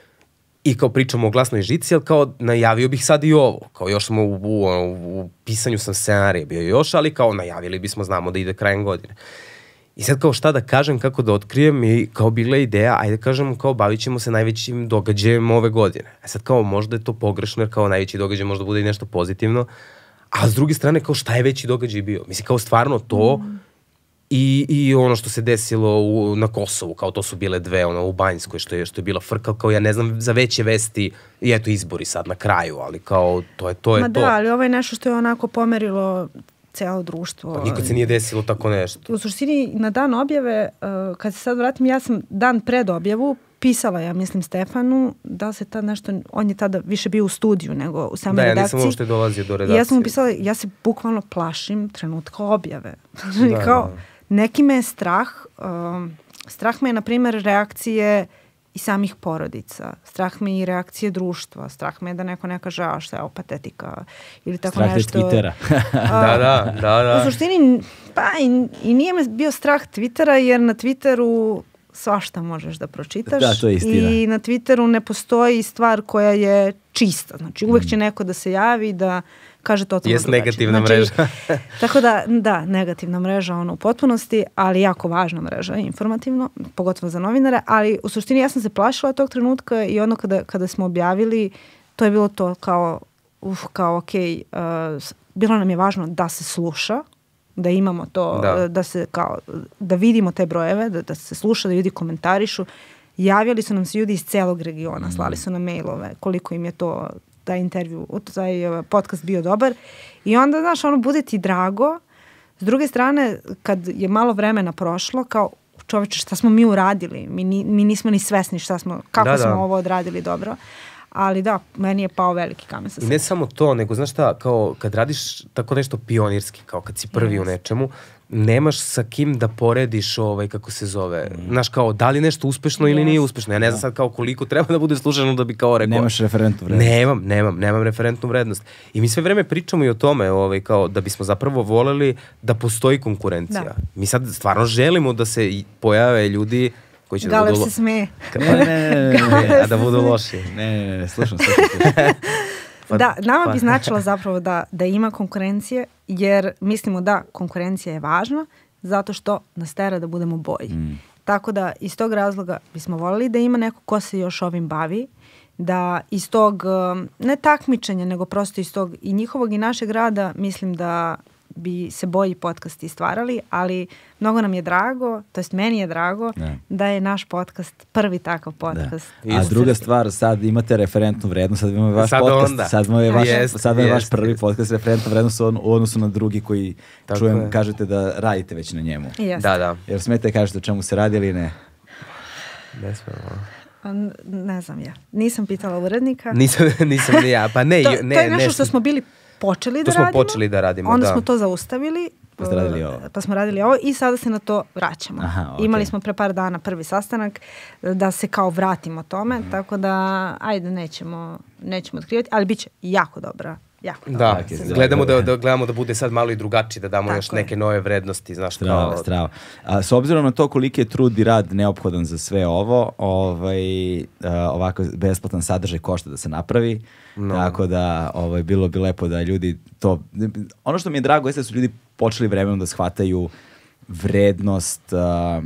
i kao pričamo o Glasnoj žici, ali kao najavio bih sad i ovo, kao još smo u, u, u, u pisanju sam scenarija bio još, ali kao najavili bismo, znamo da ide krajem godine. I sad kao šta da kažem, kako da otkrijem, i kao bila ideja, ajde kažemo kao bavit ćemo se najvećim događajem ove godine. E sad kao možda je to pogrešno, jer kao najveći događaj možda bude i nešto pozitivno, a s druge strane kao šta je veći događaj bio? Mislim kao stvarno to mm. i, i ono što se desilo u, na Kosovu, kao to su bile dve, ono u Banjskoj što je, što je bila frka, kao ja ne znam za veće vesti, i eto izbori sad na kraju, ali kao to je to. Je Ma to. da, ali ovo je nešto što je onako pomerilo celo društvo. Pa nikad se nije desilo tako nešto. U suštini, na dan objave, uh, kad se sad vratim, ja sam dan pred objavu pisala, ja mislim, Stefanu, da se tad nešto, on je tada više bio u studiju nego u samoj redakciji. Da, ja nisam uopšte dolazio do redakcije. I ja sam mu pisala, ja se bukvalno plašim trenutka objave. Da, kao, neki me je strah, um, strah me je, na primjer, reakcije i samih porodica. Strah me i reakcije društva. Strah me je da neko ne kaže, a šta je ovo patetika ili tako strah nešto. Strah je Twittera. da, da, da, da. U suštini, pa i, i nije me bio strah Twittera, jer na Twitteru svašta možeš da pročitaš. Da, to je istina. I na Twitteru ne postoji stvar koja je čista. Znači, uvek će neko da se javi, da kaže totalno Jest drugačije. negativna znači, mreža. Tako da, da, negativna mreža ono u potpunosti, ali jako važna mreža, informativno, pogotovo za novinare, ali u suštini ja sam se plašila tog trenutka i ono kada, kada smo objavili, to je bilo to kao, uf, kao ok, uh, bilo nam je važno da se sluša, da imamo to, da, da se kao, da vidimo te brojeve, da, da se sluša, da ljudi komentarišu. javljali su nam se ljudi iz celog regiona, slali su nam mailove koliko im je to taj intervju, taj podcast bio dobar i onda, znaš, ono, bude ti drago. S druge strane, kad je malo vremena prošlo, kao čoveče, šta smo mi uradili? Mi, ni, mi nismo ni svesni šta smo, kako da, smo da. ovo odradili dobro. Ali da, meni je pao veliki kamen sa srca. I ne samo to, nego znaš šta, kao kad radiš tako nešto pionirski, kao kad si prvi yes. u nečemu, nemaš sa kim da porediš ovaj, kako se zove, mm. znaš kao, da li nešto uspešno yes. ili nije uspešno. Ja ne znam sad kao koliko treba da bude slušano da bi kao rekao. Nemaš referentnu vrednost. Nemam, nemam, nemam referentnu vrednost. I mi sve vreme pričamo i o tome, ovaj, kao da bismo zapravo voleli da postoji konkurencija. Da. Mi sad stvarno želimo da se pojave ljudi koji će Galeb da budu... se smeje. Ne, ne, ne, ne, ne, ne, a da budu loši. Ne, ne, ne, slušam, slušam, slušam. Pa, da, nama pa. bi značilo zapravo da, da ima konkurencije, jer mislimo da konkurencija je važna, zato što nas tera da budemo bolji. Mm. Tako da iz tog razloga bismo voljeli da ima neko ko se još ovim bavi, da iz tog, ne takmičenja, nego prosto iz tog i njihovog i našeg rada, mislim da bi se bolji podcasti stvarali, ali mnogo nam je drago, to jest meni je drago, ne. da je naš podcast prvi takav podcast. Da. A druga stvar, sad imate referentnu vrednost, sad imamo vaš sad podcast, onda. sad imamo vaš, jest, sad je vaš jest. prvi podcast referentnu vrednost u odnosu na drugi koji tako čujem, je. kažete da radite već na njemu. Jest. Da, da. Jer smete kažete o čemu se radi ili ne? Ne smemo. Ne znam ja. Nisam pitala urednika. Nisam, nisam ni ja. Pa ne, to, ne, to je nešto ne, što smo bili počeli da to smo radimo. počeli da radimo, onda da. smo to zaustavili. Pa ste radili ovo. Pa smo radili ovo i sada se na to vraćamo. Aha, okay. Imali smo pre par dana prvi sastanak da se kao vratimo tome, mm. tako da ajde nećemo, nećemo otkrivati, ali bit će jako dobra. Jako da, dobra. Okay, gledamo da, da, gledamo da bude sad malo i drugačije, da damo tako još neke je. nove vrednosti. Znaš, strava, kao... strava. A, s obzirom na to koliki je trud i rad neophodan za sve ovo, ovaj, a, ovako besplatan sadržaj košta da se napravi, no. tako da ovaj, bilo bi lepo da ljudi to... Ono što mi je drago jeste da su ljudi počeli vremenom da shvataju vrednost a,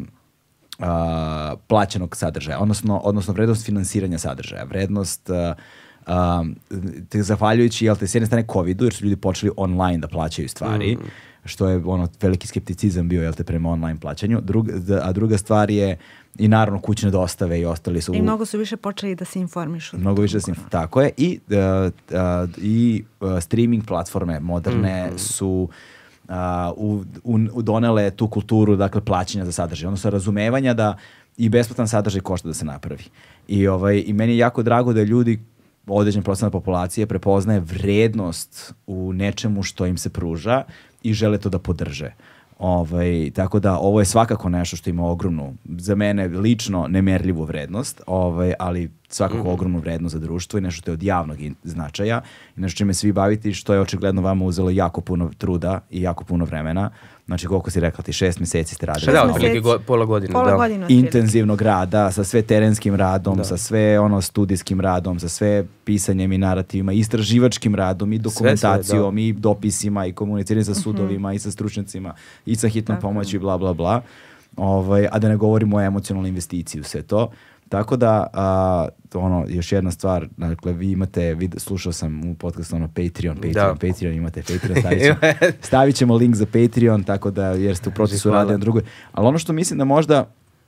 a, plaćenog sadržaja, odnosno, odnosno vrednost finansiranja sadržaja, vrednost... A, Um, te zahvaljujući, jel te, s jedne strane covidu, jer su ljudi počeli online da plaćaju stvari, mm. što je ono veliki skepticizam bio, jel te, prema online plaćanju, Drug, a druga stvar je i naravno kućne dostave i ostali su... I mnogo su više počeli da se informišu. Mnogo više da se informišu, tako je. I, uh, uh, i uh, streaming platforme moderne mm. su uh, u, u, u donele tu kulturu, dakle, plaćanja za sadržaj, odnosno razumevanja da i besplatan sadržaj košta da se napravi. I, ovaj, i meni je jako drago da ljudi određen procenat populacije prepoznaje vrednost u nečemu što im se pruža i žele to da podrže. Ovaj, tako da ovo je svakako nešto što ima ogromnu, za mene lično nemerljivu vrednost, ovaj, ali svakako mm-hmm. ogromnu vrednost za društvo i nešto što je od javnog značaja i nešto čime svi baviti, što je očigledno vama uzelo jako puno truda i jako puno vremena. Znači, koliko si rekla ti, šest meseci ste radili. Da, otprilike go, pola godine. Pola da. godine. Intenzivnog rada, sa sve terenskim radom, da. sa sve ono studijskim radom, sa sve pisanjem i narativima, istraživačkim radom i dokumentacijom sve, sve, i dopisima i komuniciranjem sa sudovima mm-hmm. i sa stručnjacima i sa hitnom tako. pomoći i bla, bla, bla. Ovaj, a da ne govorimo o emocionalnoj investiciji u sve to. Tako da, a, ono, još jedna stvar, dakle, vi imate, vid, slušao sam u podcastu, ono, Patreon, Patreon, da. Patreon, imate Patreon, stavit ćemo, stavit ćemo link za Patreon, tako da, jer ste u procesu radi na drugoj. Ali ono što mislim da možda,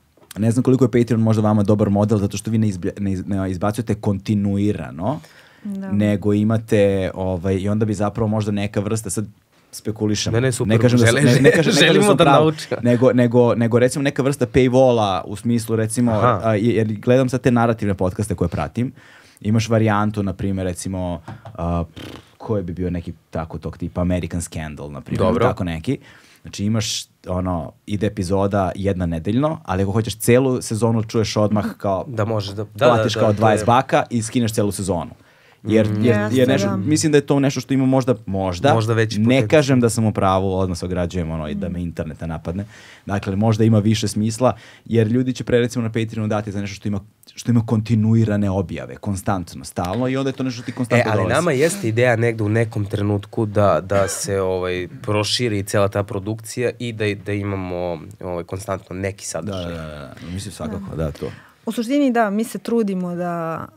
ne znam koliko je Patreon možda vama dobar model, zato što vi ne, izbja, ne, iz, ne izbacujete kontinuirano, da. nego imate, ovaj, i onda bi zapravo možda neka vrsta, sad, spekulišem. Ne, ne, super. Ne kažem da, Žele, ne, ne kažem, ne želimo kažem da, da pravo, naučimo. nego, nego, nego recimo neka vrsta paywalla u smislu recimo, a, jer gledam sad te narativne podcaste koje pratim, imaš varijantu, na primjer, recimo, a, koji bi bio neki tako tog tipa American Scandal, na primjer, Dobro. tako neki. Znači imaš, ono, ide epizoda jedna nedeljno, ali ako hoćeš celu sezonu čuješ odmah kao, da možeš da, da platiš da, kao da, dvadeset je... baka i skineš celu sezonu. Jer, jer, Jeste, jer nešto, da. mislim da je to nešto što ima možda, možda, možda veći ne kažem da sam u pravu, odmah se ograđujem ono, i da me interneta napadne. Dakle, možda ima više smisla, jer ljudi će pre recimo na Patreonu dati za nešto što ima, što ima kontinuirane objave, konstantno, stalno i onda je to nešto što ti konstantno dolazi. E, ali dolazi. nama jeste ideja negde u nekom trenutku da, da se ovaj, proširi cela ta produkcija i da, da imamo ovaj, konstantno neki sadržaj. Da, da, da, da. Mislim svakako, da, da to. U suštini da, mi se trudimo da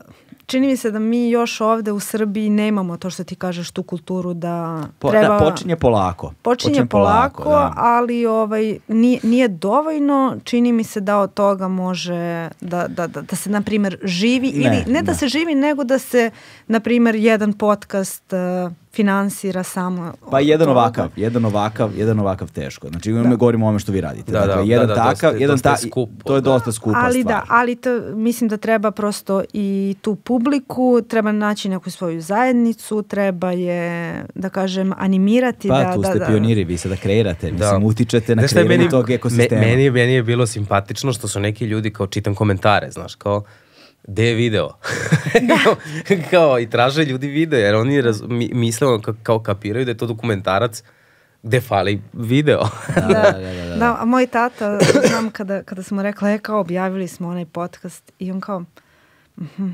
čini mi se da mi još ovde u Srbiji nemamo to što ti kažeš, tu kulturu da po, treba... Da, počinje polako. Počinje, počinje polako, polako ali ovaj, nije, nije dovoljno. Čini mi se da od toga može da, da, da, da se, na primjer, živi. Ne, ili ne da ne. se živi, nego da se, na primjer, jedan podcast uh, finansira samo. Pa jedan toga. ovakav, jedan ovakav, jedan ovakav teško. Znači, da. mi govorimo o ome što vi radite. Da, dakle, da, jedan da, takav, dosta, jedan dosta ta, skupo, to je da. dosta skupa ali stvar. Da, ali to, mislim da treba prosto i tu publiku, treba naći neku svoju zajednicu, treba je, da kažem, animirati. Pa, da, tu ste da, pioniri, vi sada kreirate, da. mislim, utičete na znaš, kreiranje meni, tog ekosistema. Me, meni, meni je bilo simpatično što su neki ljudi, kao čitam komentare, znaš, kao, gde je video? kao, kao, i traže ljudi video, jer oni raz, mi, misle, kao, kao kapiraju da je to dokumentarac gde fali video. da, da, da, da. da, a moj tata, znam kada, kada smo rekla, e, kao, objavili smo onaj podcast i on kao, mm-hmm,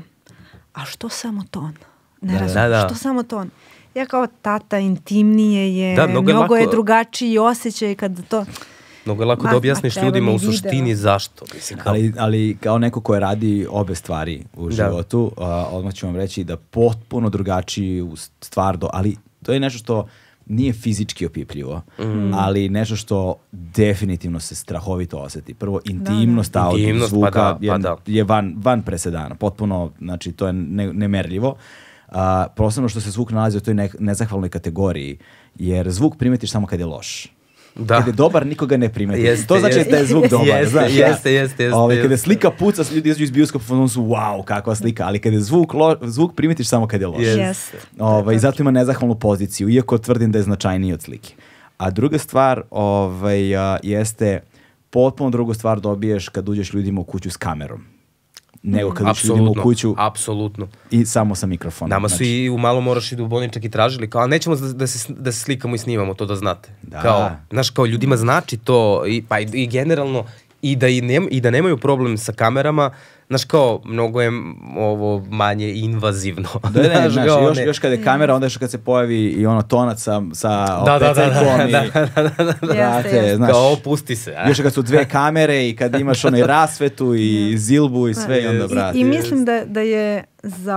a što samo ton? Ne da, razumijem, da, da. što samo ton? Ja kao, tata, intimnije je, da, mnogo, mnogo je, lako... je drugačiji osjećaj kad to... Mnogo je lako ma, da objasniš ljudima u suštini video. zašto. Mislim, kao... ali, ali kao neko ko radi obe stvari u da. životu, uh, odmah ću vam reći da potpuno drugačiji stvar, do, ali to je nešto što nije fizički opipljivo, mm. ali nešto što definitivno se strahovito osjeti. Prvo, intimnost da, da. audio zvuka pa da, pa je, da. je van, van presedana. Potpuno, znači, to je ne, nemerljivo. Uh, posebno što se zvuk nalazi u toj ne, nezahvalnoj kategoriji, jer zvuk primetiš samo kad je loš. Da. Kad je dobar, nikoga ne primeti. Jeste, to znači jeste, da je zvuk dobar. Jeste, znaš, jeste, jeste, jeste, Ove, jeste. Kada slika puca, ljudi izađu iz bioskopa, ono su wow, kakva slika, ali kada je zvuk, lo, zvuk primetiš samo kad je loš. Jeste. Ove, I zato ima nezahvalnu poziciju, iako tvrdim da je značajniji od slike. A druga stvar ovaj, a, jeste, potpuno drugu stvar dobiješ kad uđeš ljudima u kuću s kamerom. Nego kad uđeš ljudima u kuću apsolutno. I samo sa mikrofonom. Nama su znači, i u malo moraš i duboni čak i tražili, kao, a nećemo da, da, se, da se slikamo i snimamo, to da znate. Da. Kao, znaš, kao ljudima znači to, i, pa i, i generalno, i da, i, ne, i da nemaju problem sa kamerama, znaš, kao, mnogo je ovo manje invazivno. Da, ne, znaš, znaš, još, još kad je kamera, onda još kad se pojavi i ono tonac sa, sa da, da, da, i, da, da, da, da, da, brate, znaš, kao, pusti se. A? Još kad su dve kamere i kad imaš onaj rasvetu i zilbu i sve, i onda, brate. I, i mislim da, da je za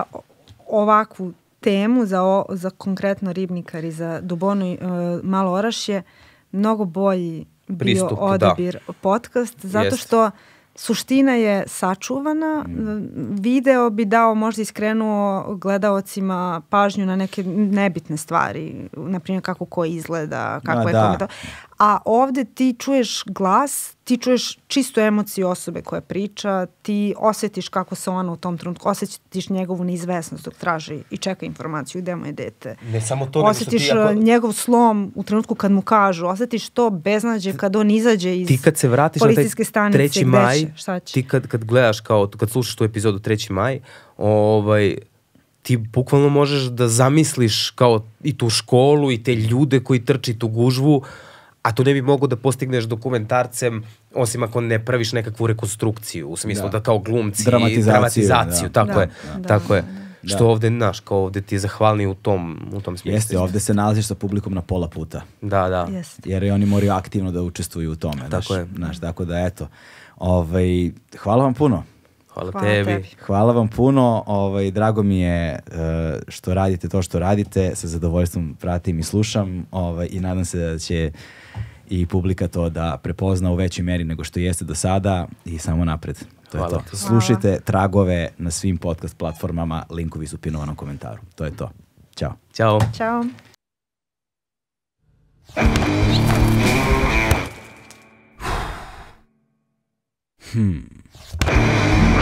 ovakvu temu, za, o, za konkretno Ribnikar i za Dubonu i uh, Malo Orašje, mnogo bolji bio pristup, odabir da. podcast, zato Jest. što suština je sačuvana, mm. video bi dao, možda iskrenuo gledaocima pažnju na neke nebitne stvari, na primjer kako ko izgleda, kako no, je da. kome to. A ovde ti čuješ glas, ti čuješ čistu emociju osobe koja priča, ti osjetiš kako se ona u tom trenutku, osjetiš njegovu neizvesnost dok traži i čeka informaciju gde mu je dete. Ne samo to, osjetiš ako... njegov slom u trenutku kad mu kažu, osjetiš to beznađe kad on izađe iz ti kad se vratiš policijske na taj stanice, treći maj, će, šta će? ti kad, kad gledaš, kao, kad slušaš tu epizodu treći maj, ovaj, ti bukvalno možeš da zamisliš kao i tu školu i te ljude koji trči tu gužvu, a to ne bi mogo da postigneš dokumentarcem, osim ako ne praviš nekakvu rekonstrukciju, u smislu da, da kao glumci, dramatizaciju, dramatizaciju da. tako da, je, da, tako je. Da. Što ovde, znaš, kao ovde ti je zahvalni u tom, u tom smislu. Jeste, ovde se nalaziš sa publikom na pola puta. Da, da. Yes. Jer oni moraju aktivno da učestvuju u tome. Tako znaš, je. Znaš, tako da, eto. Ovaj, hvala vam puno. Hvala, Hvala tebi. tebi. Hvala vam puno, ovaj, drago mi je uh, što radite to što radite, sa zadovoljstvom pratim i slušam ovaj, i nadam se da će i publika to da prepozna u većoj meri nego što jeste do sada i samo napred. To Hvala. je to. Slušajte Tragove na svim podcast platformama, linkovi su u pinovanom komentaru. To je to. Ćao. Ćao. Ćao. Hmm.